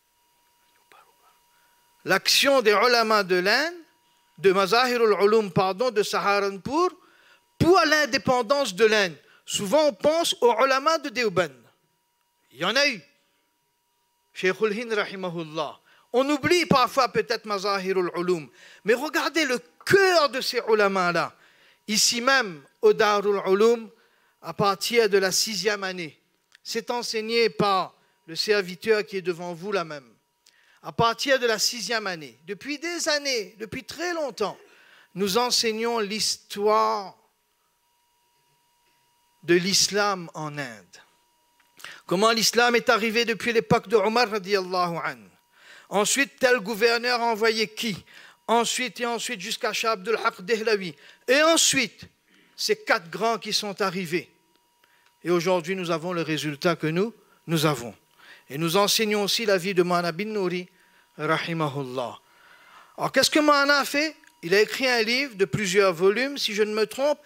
de l'Inde, de Mazahirul Ulum, pardon, de Saharanpur, pour l'indépendance de l'Inde. Souvent, on pense aux ulama de Deoband. Il y en a eu. Sheikhul Hind, rahimahullah. On oublie parfois peut-être Mazahirul Ulum. Mais regardez le cœur de ces ulama-là. Ici même, au Darul Ulum, à partir de la 6e année. C'est enseigné par le serviteur qui est devant vous là même. À partir de la 6e année, depuis des années, depuis très longtemps, nous enseignons l'histoire de l'islam en Inde. Comment l'islam est arrivé depuis l'époque de Omar radiyallahu anhu. Ensuite, tel gouverneur a envoyé qui? Ensuite, jusqu'à Shah Abdul Haq Dehlawi. Et ensuite, ces 4 grands qui sont arrivés. Et aujourd'hui, nous avons le résultat que nous avons. Et nous enseignons aussi la vie de Maulana bin Nouri, rahimahullah. Alors, qu'est-ce que Maulana a fait? Il a écrit un livre de plusieurs volumes, si je ne me trompe,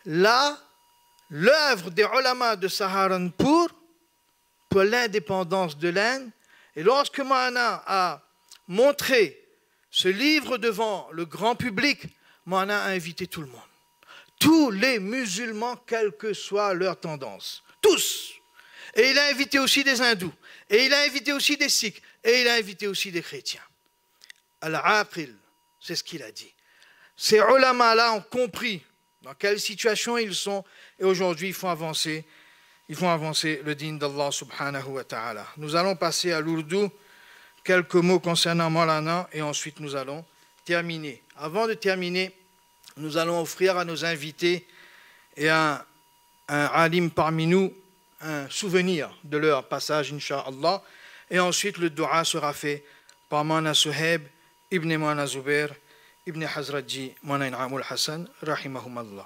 l'œuvre des ulama de Saharanpur pour l'indépendance de l'Inde. Et lorsque Maulana a montré ce livre devant le grand public, Maulana a invité tout le monde. Tous les musulmans, quelle que soit leur tendance. Tous. Et il a invité aussi des hindous. Et il a invité aussi des sikhs. Et il a invité aussi des chrétiens. Al-Aqil, c'est ce qu'il a dit. Ces ulama-là ont compris dans quelle situation ils sont. Et aujourd'hui, ils font avancer le din d'Allah subhanahu wa ta'ala. Nous allons passer à l'ourdou, quelques mots concernant Maulana, et ensuite nous allons terminer. Avant de terminer, nous allons offrir à nos invités et à un alim parmi nous un souvenir de leur passage, Inch'Allah. Et ensuite, le dua sera fait par Maulana Suhaib, Ibn Maulana Zubair, Ibn Hazratji, Maulana In'amul Hassan, rahimahumallah.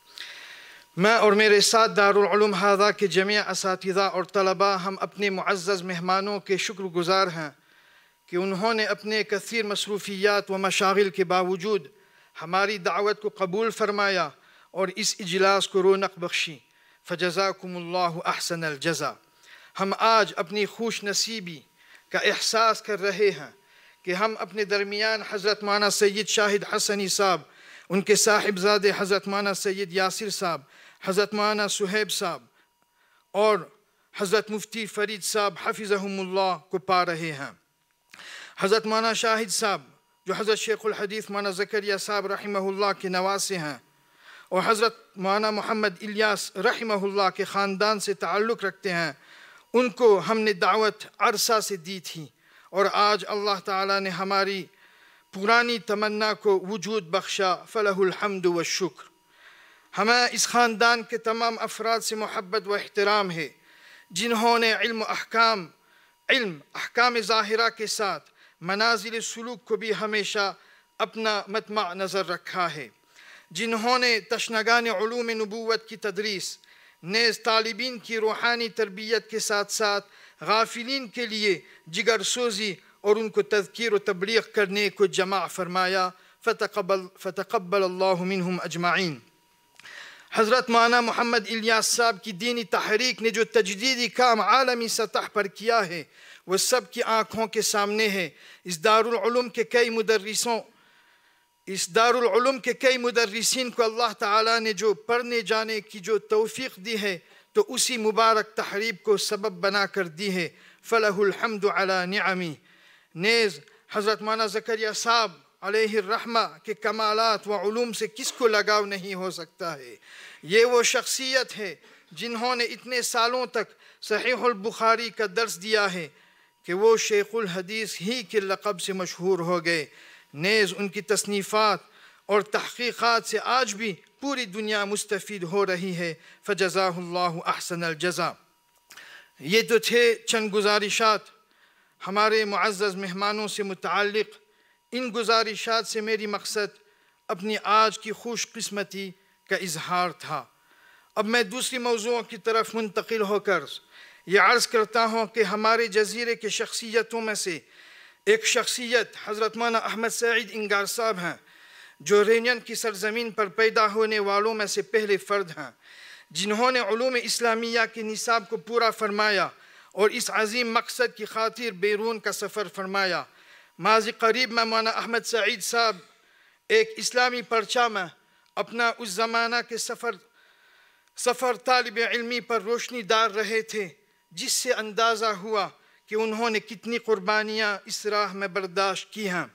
मैं और मेरे साथ दारुल उलूम हादा के जमीअ असातिज़ा और तलबा हम अपने मुअज़्ज़ज़ मेहमानों के शुक्रगुज़ार हैं कि उन्होंने अपने कसीर मसरूफ़ियात व मशागिल के बावजूद हमारी दावत को कबूल फरमाया और इस इजलास को रौनक बख्शी। फ़जज़ाकुमुल्लाहु अहसनल जज़ा। हम आज अपनी खुश नसीबी का एहसास कर रहे हैं कि हम अपने दरमियान हज़रत मौलाना सैयद शाहिद हसनी साहब, उनके साहिबजादे हज़रत मौलाना सैयद यासिर साहब, हज़रत मौलाना सुहैब साहब और हज़रत मुफ्ती फ़रीद साहब हफ़िज़हुमुल्लाह को पा रहे हैं। हज़रत मौलाना शाहिद साहब जो हज़रत शेखुल हदीस मौलाना ज़करिया साहब रहिमहुल्लाह के नवासे हैं और हज़रत मौलाना मोहम्मद इलियास रहिमहुल्लाह के ख़ानदान से ताल्लुक़ रखते हैं, उनको हमने दावत अरसा से दी थी और आज अल्लाह ताला ने हमारी पुरानी तमन्ना को वजूद बख्शा। फ़लहुल हम्दु व शुक्र। हमें इस ख़ानदान के तमाम अफराद से मोहब्बत व एहतराम है जिन्होंने इल्म अहकाम ज़ाहिरा के साथ मनाजिल सुलूक को भी हमेशा अपना मतमा नज़र रखा है, जिन्होंने तशनगान उलूम नबूवत की तदरीस नेज़ तालिबीन की रूहानी तरबियत के साथ साथ गाफिलीन के लिए जिगर सोज़ी और उनको तज़कीर व तबलीग करने को जमा फरमाया। फ़तक़ब्बल अल्लाहु मिन्हुम अजमाइन। हज़रत मौलाना मोहम्मद इलियास साहब की दीनी तहरीक ने जो तजदीदी काम आलमी सतह पर किया है वह सब की आँखों के सामने है। इस दारुल उलूम के कई मुदर्रिसीन को अल्लाह ताला ने जो पढ़ने जाने की जो तौफीक दी है तो उसी मुबारक तहरीब को सबब बना कर दी है। फ़लहुल हम्दु अला निअमी। नेज़ हज़रत मौलाना ज़करिया साहब अलैहिर्रहमा के कमालात व उलूम से किसको लगाव नहीं हो सकता है। ये वो शख्सियत है जिन्होंने इतने सालों तक सहीहुल बुखारी का दर्स दिया है कि वो शेखुल हदीस ही के लक़ब से मशहूर हो गए। नेज़ उनकी तसनीफ़ात और तहक़ीक़ात से आज भी पूरी दुनिया मुस्तफ़ीद हो रही है। फ़जज़ाहुल्लाहु अहसनल जज़ा। ये तो थे चंद गुज़ारिशात हमारे मुअज़्ज़ज़ मेहमानों से मुतअल्लिक़। इन गुज़ारिशात से मेरी मकसद अपनी आज की खुशकिस्मती का इजहार था। अब मैं दूसरी मौज़ूओं की तरफ मुंतकिल होकर ये अर्ज़ करता हूँ कि हमारे जज़ीरे के शख्सियतों में से एक शख्सियत हज़रत मौलाना अहमद सईद इंगार साहब हैं, जो रेनियन की सरजमीन पर पैदा होने वालों में से पहले फ़र्द हैं, जिन्होंने उलूम इस्लामिया के निसाब को पूरा फरमाया और इस अजीम मकसद की खातिर बैरून का सफ़र फरमाया। माज़ी करीब में मौलाना अहमद सईद साहब एक इस्लामी पर्चा में अपना उस ज़माना के सफ़र तालिब इल्मी पर रोशनी डाल रहे थे, जिससे अंदाज़ा हुआ कि उन्होंने कितनी कुर्बानियाँ इस राह में बर्दाश्त की हैं।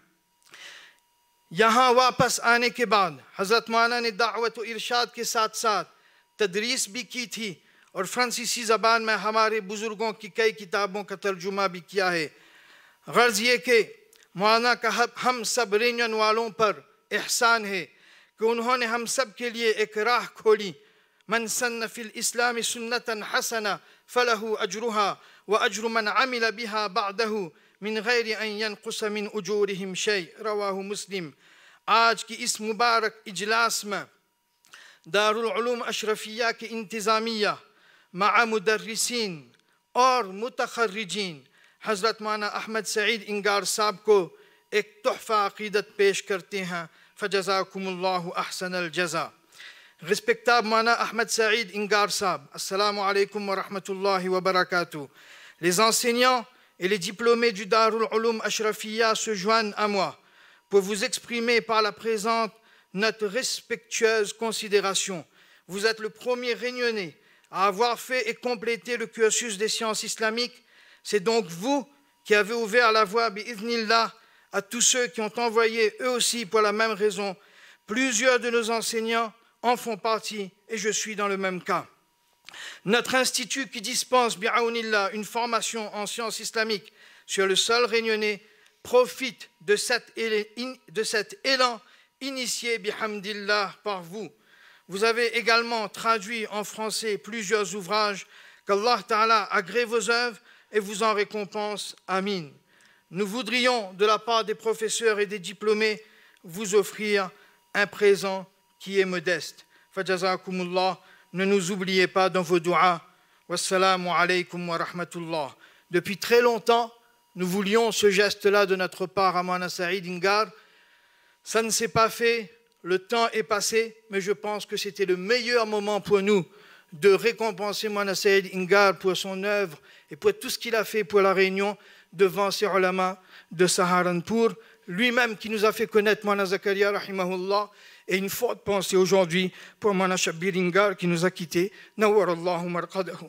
यहाँ वापस आने के बाद हज़रत मौलाना ने दावत व इरशाद के साथ साथ तदरीस भी की थी और फ्रांसीसी ज़बान में हमारे बुज़ुर्गों की कई किताबों का तर्जुमा भी किया है। गर्ज़ ये कि मौलाना का हम सब रेनियन वालों पर एहसान है कि उन्होंने हम सब के लिए एक राह खोली। मन सन्न फिल इस्लामी सुन्नतन हसना फलहु अजरुहा व अजरु मन अमिल बिहा बअदहु मिन गैरि अन यनकुस मिन उजूरिहिम शै, रवाहु मुस्लिम। आज की इस मुबारक इजलास में दारुल उलूम अशरफिया की इंतज़ामिया मआ मुदर्रिसीन और मुतखर्रिजीन हज़रत मौलाना अहमद सईद इंगार साहब को एक तोहफ़ा अक़ीदत पेश करते हैं। फ़जज़ाकुमुल्लाहु अहसनल जज़ा। Respectable Mawlana Ahmed Saïd Ingar Sahab, assalamu alaikum wa rahmatullahi wa barakatuh. Les enseignants et les diplômés du Darul Uloum Ashrafiyya se joignent à moi pour vous exprimer par la présente notre respectueuse considération. Vous êtes le premier réunionnais à avoir fait et complété le cursus des sciences islamiques. C'est donc vous qui avez ouvert la voie bi'idhnillah à tous ceux qui ont envoyé eux aussi pour la même raison. Plusieurs de nos enseignants en font partie et je suis dans le même cas. Notre institut qui dispense bi'aounillah une formation en sciences islamiques sur le sol réunionnais profite de cet élan initié bihamdillah par vous. Vous avez également traduit en français plusieurs ouvrages. Qu'Allah Ta'ala agrée vos œuvres et vous en récompense. Amin. Nous voudrions, de la part des professeurs et des diplômés, vous offrir un présent qui est modeste. Fajazakumullah, ne nous oubliez pas dans vos du'as. Wassalamu alaykum wa rahmatullah. Depuis très longtemps, nous voulions ce geste-là de notre part à Mawlana Saïd Ingar. Ça ne s'est pas fait, le temps est passé, mais je pense que c'était le meilleur moment pour nous de récompenser Mawlana Saïd Ingar pour son œuvre et pour tout ce qu'il a fait pour la Réunion devant ses ulama de Saharanpur, lui-même qui nous a fait connaître Mawlana Zakaria rahimahullah. Et une forte pensée aujourd'hui pour Mawlana Shabbir Ingar qui nous a quittés. Nawwarallahu marqadahu.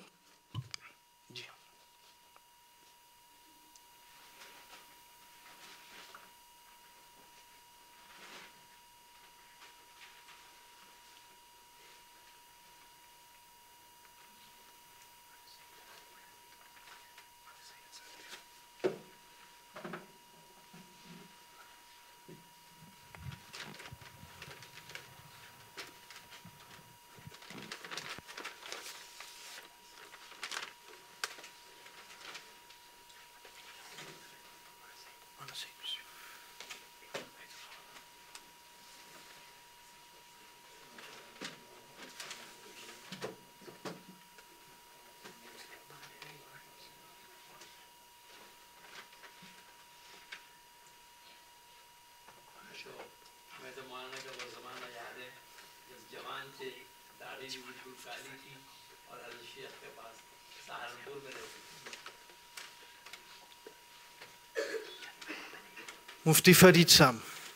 Mufti Farid Sam.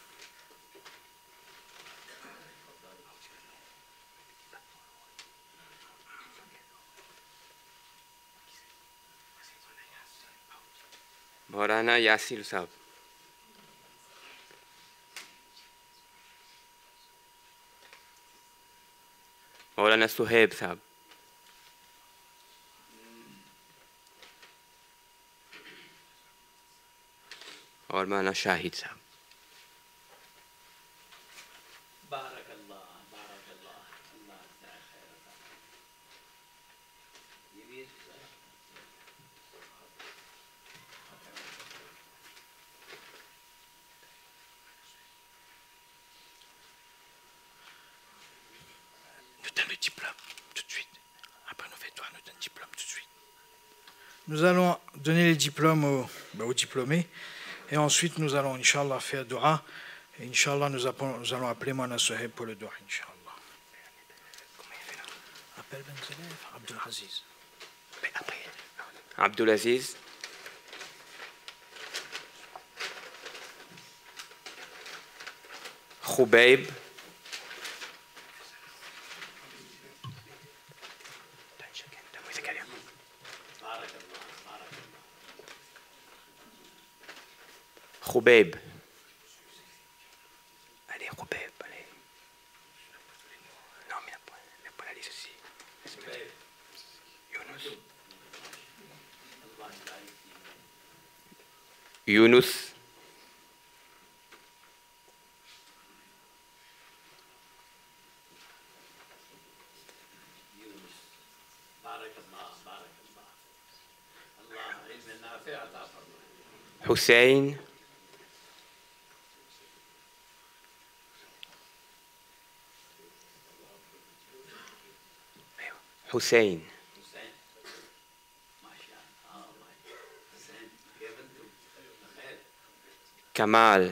Maulana Yasir Sahab. Maulana Suhaib Sahab. और माना शाहिद साहब। Nous allons donner les diplômes aux diplômés. Et ensuite, nous allons, Inch'Allah, faire dua. Et Inch'Allah, nous allons appeler Mana Soheb pour le dua, Inch'Allah. Appelle Ben Zalef, Abdelaziz. Abdelaziz. Khubayb. Khubayb. Allez, Khubayb, allez. Non, mais il n'a pas la liste aussi. Yunus. Hussein. Hussein. Kamal.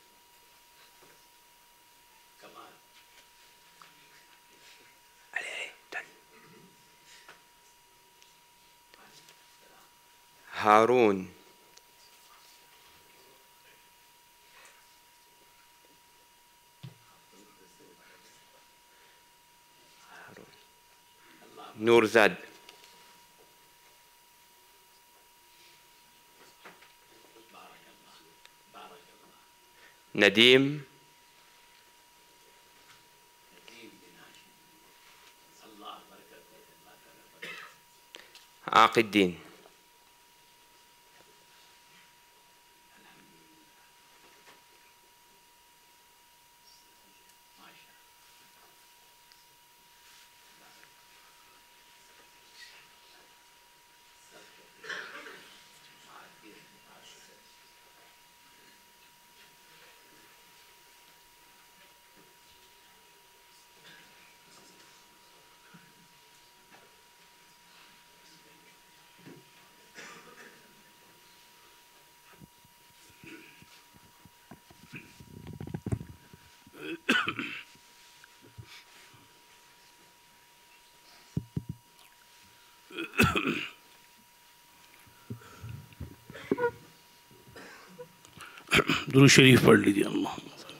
Allez, donne. Haroun. Nourzad. Nadim. Aqiddin. दुरूद शरीफ पढ़ लीजिए अल्लाह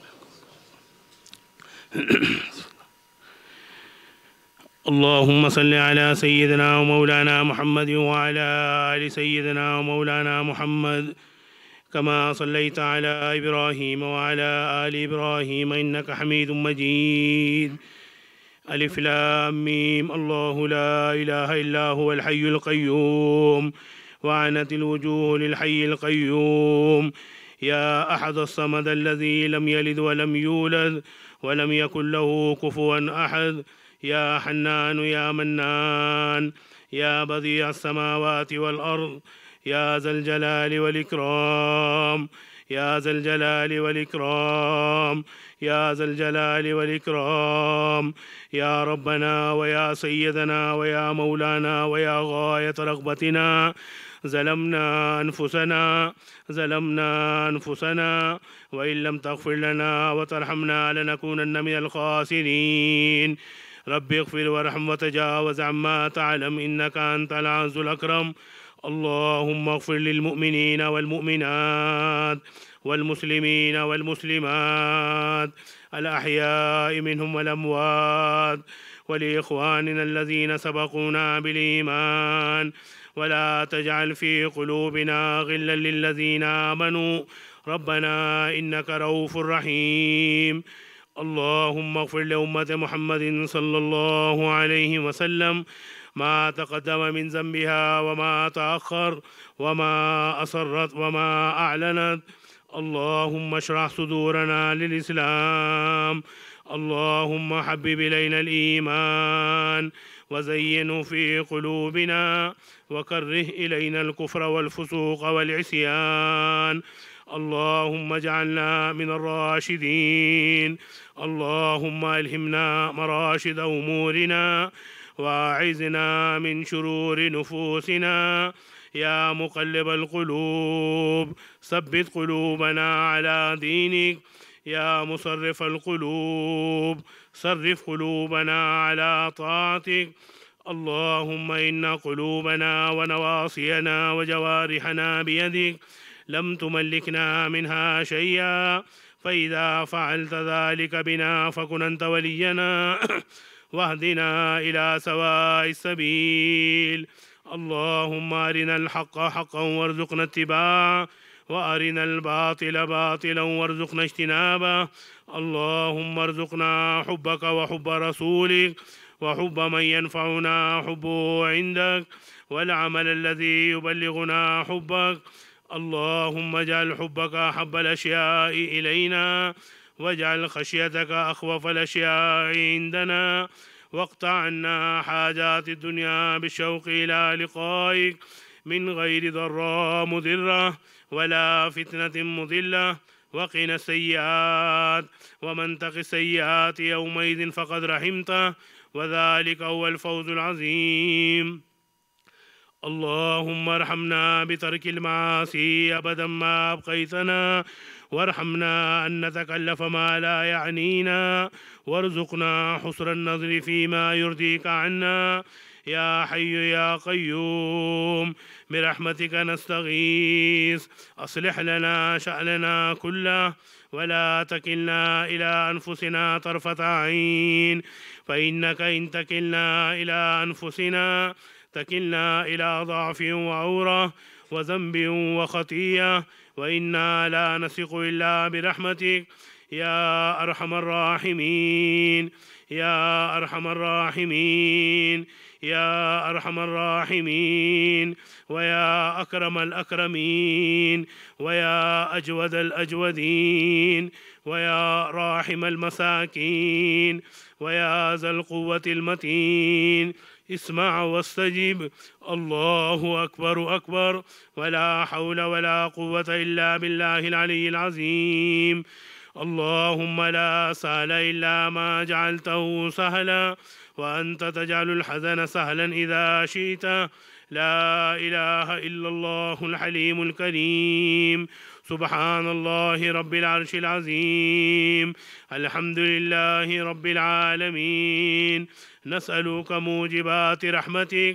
اللهم صل على سيدنا ومولانا محمد وعلى آل سيدنا ومولانا محمد كما صليت على إبراهيم وعلى آل إبراهيم إنك حميد مجيد ألف لام ميم الله لا إله إلا هو الحي القيوم وعنت الوجوه للحي القيوم يا أحد الصمد الذي لم يلد ولم يولد ولم يكن له كفوا أحد يا حنان يا منان يا بديع السماوات والأرض يا ذا الجلال والإكرام يا ذا الجلال والإكرام يا ذا الجلال والإكرام يا ربنا ويا سيدنا ويا مولانا ويا غاية رغبتنا ظلمنا أنفسنا وإن لم تغفر لنا وترحمنا لنكونن من الخاسرين رب اغفر وارحم وتجاوز عما تعلم إنك أنت العز الأكرم اللهم اغفر للمؤمنين والمؤمنات والمسلمين والمسلمات الأحياء منهم والأموات ولإخواننا الذين سبقونا بالإيمان ولا تجعل في قلوبنا غلا للذين آمنوا ربنا إنك رؤوف رحيم اللهم اغفر لأمة محمد صلى الله عليه وسلم ما تقدم من ذنبها وما تأخر وما أصرت وما أعلنت اللهم اشرح صدورنا للإسلام اللهم حبب إلينا الإيمان وزينه في قلوبنا وكره إلينا الكفر والفسوق والعصيان اللهم اجعلنا من الراشدين اللهم ألهمنا مراشد أمورنا وأعذنا من شرور نفوسنا يا مقلب القلوب ثبت قلوبنا على دينك يا مصرف القلوب صرف قلوبنا على طاعتك اللهم إن قلوبنا ونواصينا وجوارحنا بيدك لم تملكنا منها شيئا فإذا فعلت ذلك بنا فكن أنت ولينا واهدنا إلى سواء السبيل اللهم أرنا الحق حقا وارزقنا اتباعه وأرنا الباطل باطلا وارزقنا اجتنابه اللهم ارزقنا حبك وحب رسولك وحب من ينفعنا حبه عندك والعمل الذي يبلغنا حبك اللهم اجعل حبك أحب الأشياء إلينا واجعل خشيتك أخوف الأشياء عندنا واقطع عنا حاجات الدنيا بالشوق إلى لقائك من غير ضراء مضرة ولا فتنة مضلة وقنا السيئات ومن تق السيئات يومئذ فقد رحمته وذلك هو الفوز العظيم اللهم ارحمنا بترك المعاصي أبدا ما أبقيتنا وارحمنا أن نتكلف ما لا يعنينا وارزقنا حسن النظر فيما يرضيك عنا يا حي يا قيوم برحمتك نستغيث أصلح لنا شأننا كله ولا تكلنا إلى أنفسنا طرفة عين فإنك إن تكلنا إلى أنفسنا تكلنا إلى ضعف وعورة وذنب وخطيئة وإنا لا نثق إلا برحمتك يا أرحم الراحمين يا أرحم الراحمين يا أرحم الراحمين ويا أكرم الأكرمين ويا أجود الأجودين ويا راحم المساكين ويا ذا القوة المتين اسمع واستجب الله أكبر أكبر ولا حول ولا قوة إلا بالله العلي العظيم اللهم لا سهل إلا ما جعلته سهلا وأنت تجعل الحزن سهلا إذا شئت لا إله إلا الله الحليم الكريم سبحان الله رب العرش العظيم الحمد لله رب العالمين نسألك موجبات رحمتك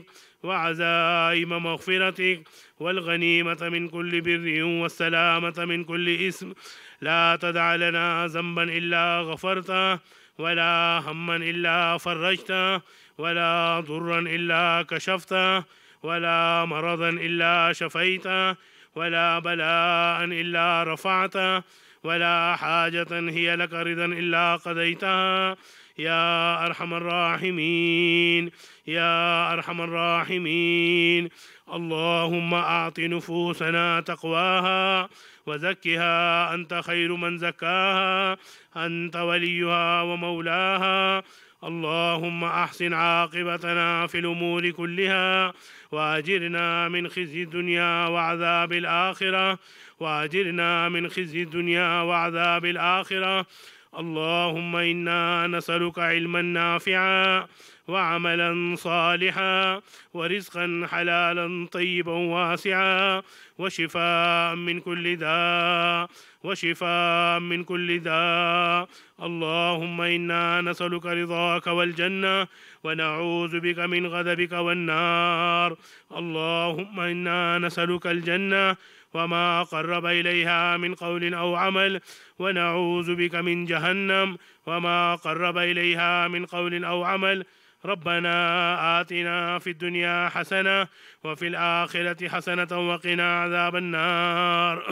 وعزائم مغفرتك والغنيمة من كل بر والسلامة من كل إثم لا تدع لنا ذنبا إلا غفرته ولا هما إلا فرجته ولا ضرا إلا كشفته ولا مرضا إلا شفيته ولا بلاء إلا رفعته ولا حاجة هي لك رضا إلا قضيتها يا أرحم الراحمين يا أرحم الراحمين اللهم أعط نفوسنا تقواها وزكها أنت خير من زكاها أنت وليها ومولاها اللهم أحسن عاقبتنا في الأمور كلها وأجرنا من خزي الدنيا وعذاب الآخرة وأجرنا من خزي الدنيا وعذاب الآخرة اللهم إنا نسألك علما نافعا وعملا صالحا ورزقا حلالا طيبا واسعا وشفاء من كل داء وشفاء من كل داء اللهم إنا نسألك رضاك والجنة ونعوذ بك من غضبك والنار اللهم إنا نسألك الجنة وما قرب إليها من قول أو عمل ونعوذ بك من جهنم وما قرب إليها من قول أو عمل ربنا آتنا في الدنيا حسنة وفي الآخرة حسنة وقنا عذاب النار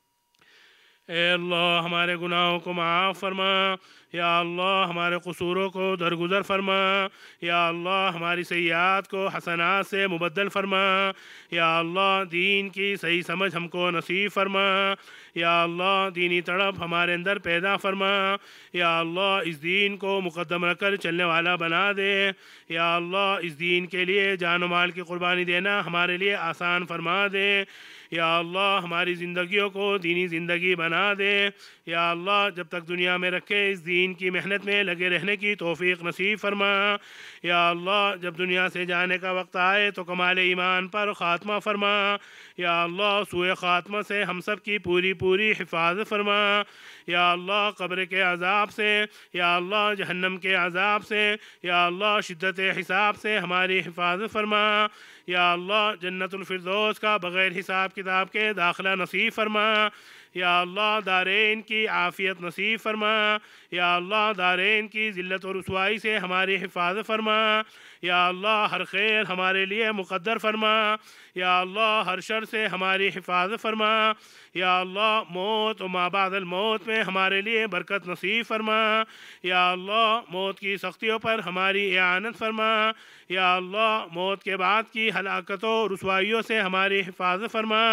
اے اللہ ہمارے گناہوں کو معاف فرما یا اللہ ہمارے قصوروں کو درگزر فرما یا اللہ ہماری سیئات کو حسنات سے مبدل فرما یا اللہ دین کی صحیح سمجھ ہم کو نصیب فرما یا اللہ دینی تڑپ ہمارے اندر پیدا فرما یا اللہ اس دین کو مقدم رکھ کر چلنے والا بنا دے یا اللہ اس دین کے لیے جان و مال کی قربانی دینا ہمارے لیے آسان فرما دے یا اللہ ہماری زندگیوں کو دینی زندگی بنا دے یا اللہ جب تک دنیا میں رکھے اس دین दीन की मेहनत में लगे रहने की तौफीक नसीब फरमा। या अल्लाह जब दुनिया से जाने का वक्त आए तो कमाल ईमान पर ख़ात्मा फरमा। या अल्लाह सूए ख़ात्मा से हम सब की पूरी पूरी हिफाजत फरमा। या अल्लाह कब्र के अज़ाब से, या अल्लाह जहन्नम के अज़ाब से, या अल्लाह शिद्दत हिसाब से हमारी हिफाजत फरमा। या अल्लाह जन्नतुल फिरदौस का बग़ैर हिसाब किताब के दाखिला नसीब फरमा। या अल्लाह दारैन की आफ़ियत नसीब फरमा। या अल्लाह दारैन की ज़िल्लत और रुसवाई से हमारी हिफाजत फरमा। या अल्लाह हर खैर हमारे लिए मुक़द्दर फरमा। या अल्लाह हर शर से हमारी हिफाजत फरमा। या अल्लाह मौत और माबादल मौत में हमारे लिए बरकत नसीब फरमा। या अल्लाह मौत की सख्तियों पर हमारी इआनत फरमा। या अल्लाह मौत के बाद की हलाकतों रुसवाइयों से हमारी हिफाजत फरमा।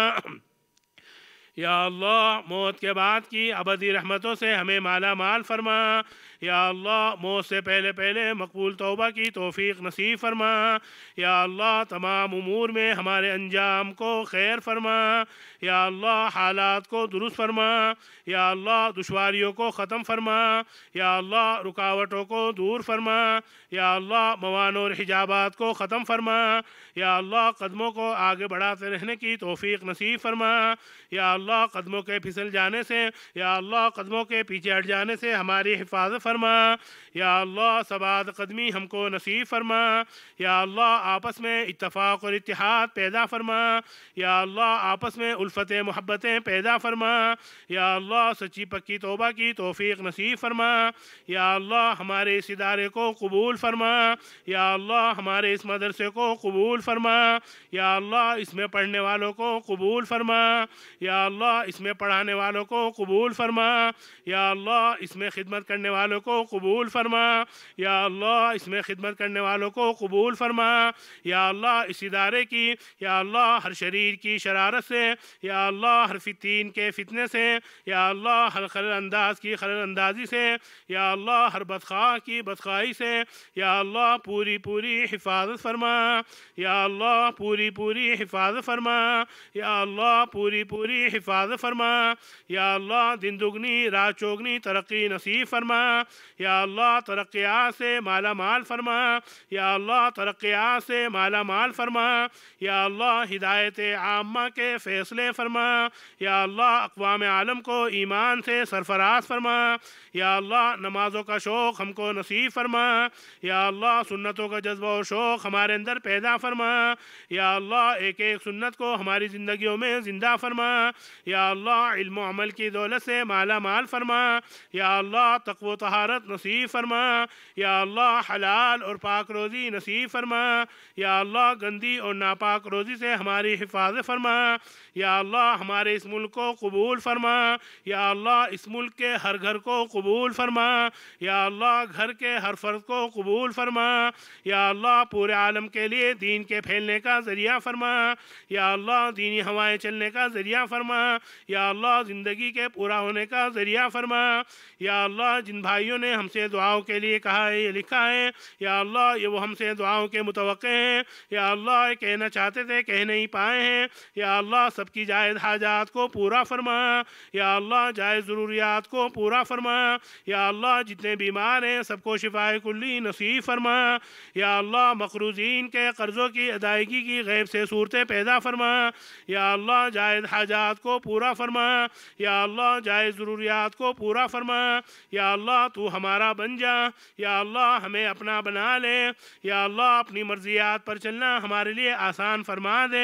या अल्लाह मौत के बाद की अबदी रहमतों से हमें माला माल फरमा। या अल्लाह मौत से पहले पहले मकबूल तौबा की तौफीक नसीब फरमा। या अल्लाह तमाम उमूर में हमारे अंजाम को खैर फरमा। या अल्लाह हालात को दुरुस्त फरमा। या अल्लाह दुश्वारियों को ख़त्म फरमा। या अल्लाह रुकावटों को दूर फरमा। या अल्लाह मवान और हिजाबात को ख़त्म फरमा। या अल्लाह कदमों को आगे बढ़ाते रहने की तौफीक नसीब फरमा। या अल्लाह कदमों के फिसल जाने से, या अल्लाह कदमों के पीछे हट जाने से हमारी हिफाजत फरमा। या अल्लाह सबात कदमी हमको नसीब फरमा। या अल्लाह आपस में इत्तफाक़ और इत्तिहाद पैदा फरमा। या अल्लाह आपस में उल्फत मोहब्बतें पैदा फरमा। या अल्लाह सच्ची पक्की तौबा की तौफीक नसीब फरमा। या अल्लाह हमारे इस इदारे को कबूल फरमा। या अल्लाह हमारे इस मदरसे को कबूल फरमा। या अल्लाह इसमें पढ़ने वालों को कबूल फरमा। या अल्लाह इसमें पढ़ाने वालों को कबूल फरमा। या अल्लाह इसमें खिदमत करने वालों को कबूल फरमा। या अल्लाह इसमें खिदमत करने वालों को कबूल फरमा। या अल्लाह इस इदारे की, या अल्लाह हर शरीर की शरारत से, या अल्लाह हर फितीन के फितने से, या अल्लाह हर खलल अंदाज की खलल अंदाजी से, या अल्लाह हर बदखाह की बदखाही से, या अल्लाह पूरी पूरी हिफाजत फरमा। या अल्लाह पूरी पूरी हिफाजत फरमा। या अल्लाह पूरी पूरी हिफाजत फरमा। या अल्लाह दिन दुगनी रात चौगनी तरक्की नसीब फरमा। या अल्लाह तरक्कियात से माला माल फरमा। या अल्लाह तरक्कियात से माला माल फरमा। या अल्लाह हिदायत आम्मा के फ़ैसले फरमा। या अल्लाह अक़वाम आलम को ईमान से सरफराज फरमा। या अल्लाह नमाज़ों का शौक़ हमको नसीब फरमा। या अल्लाह सुन्नतों का जज्बा और शौक़ हमारे अंदर पैदा फरमा। या अल्लाह एक एक सुन्नत को हमारी ज़िंदगियों में ज़िंदा फरमा। या अल्लाह इल्म अमल की दौलत से माला माल फरमा। या अल्लाह तक़वा तहारत नसीब फरमा। या अल्लाह हलाल और पाक रोज़ी नसीब फरमा। या अल्लाह गंदी और नापाक रोज़ी से हमारी हिफाजत फरमा। या अल्लाह हमारे इस मुल्क को कबूल फरमा। या अल्लाह इस मुल्क के हर घर को कबूल फरमा। या अल्लाह घर के हर फ़र्द को कबूल फरमा। या अल्लाह पूरे आलम के लिए दीन के फैलने का ज़रिया फरमा। या अल्लाह दीनी हवाएं चलने का ज़रिया फरमा। या अल्लाह ज़िंदगी के पूरा होने का ज़रिया फरमा। या अल्लाह जिन भाइयों ने हमसे दुआओं के लिए कहा है, ये लिखा है, या अल्लाह ये वो हमसे दुआओं के मुतवक्के हैं। या अल्लाह ये कहना चाहते थे कह नहीं पाए हैं। या अल्लाह सबकी जायज़ हाजात को पूरा फरमा। या अल्लाह जायज़ ज़रूरियात को पूरा फरमा। या अल्लाह जितने बीमार हैं सबको शिफाए कुल्ली नसीब फरमा। या अल्लाह मक़रूज़ीन के कर्ज़ों की अदायगी की गैब से सूरतें पैदा फरमा। या अल्लाह जायज़ हाजात को पूरा फरमा। या अल्लाह जायज़ ज़रूरियात को पूरा फरमा। या अल्लाह तू हमारा बन जा। या अल्लाह हमें अपना बना ले। या अल्लाह अपनी मर्ज़ियात पर चलना हमारे लिए आसान फरमा दे।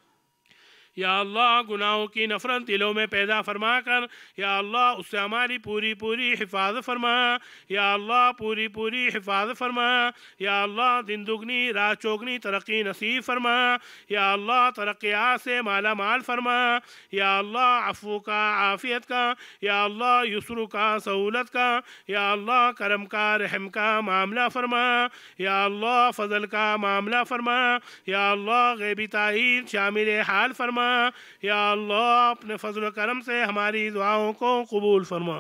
या अल्लाह गुनाहों की नफ़रत दिलों में पैदा फरमा कर, या अल्लाह उससे हमारी पूरी पूरी हिफाजत फरमा। या अल्लाह पूरी पूरी हिफाजत फरमा। या अल्लाह दिन दुगनी रात चौगनी तरक्की नसीब फरमा। या अल्लाह तरक्कियात से माला माल फरमा। या अल्लाह अफ़ू का, आफ़ियत का, या अल्लाह युस्र का, सहूलत का, या अल्लाह करम का, रहम का मामला फरमा। या अल्लाह फ़ज़ल का मामला फरमा। या अल्लाह ग़ैबी ताईद शामिल हाल फरमा। या अल्लाह अपने फजल करम से हमारी दुआओं को कबूल फरमा।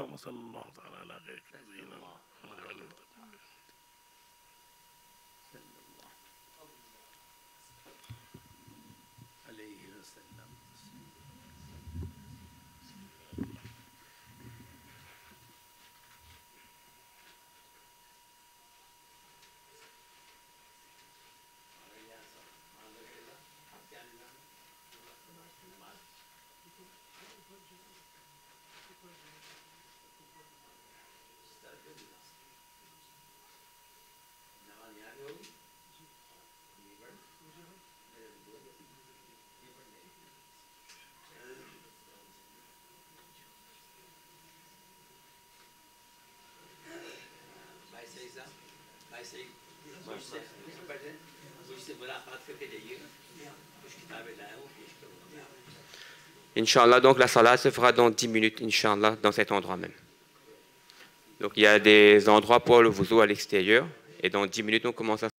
Inch'Allah, donc la salat se fera dans 10 minutes, Inch'Allah, dans cet endroit même. Donc il y a des endroits pour le wuzu à l'extérieur, et dans 10 minutes, on commence à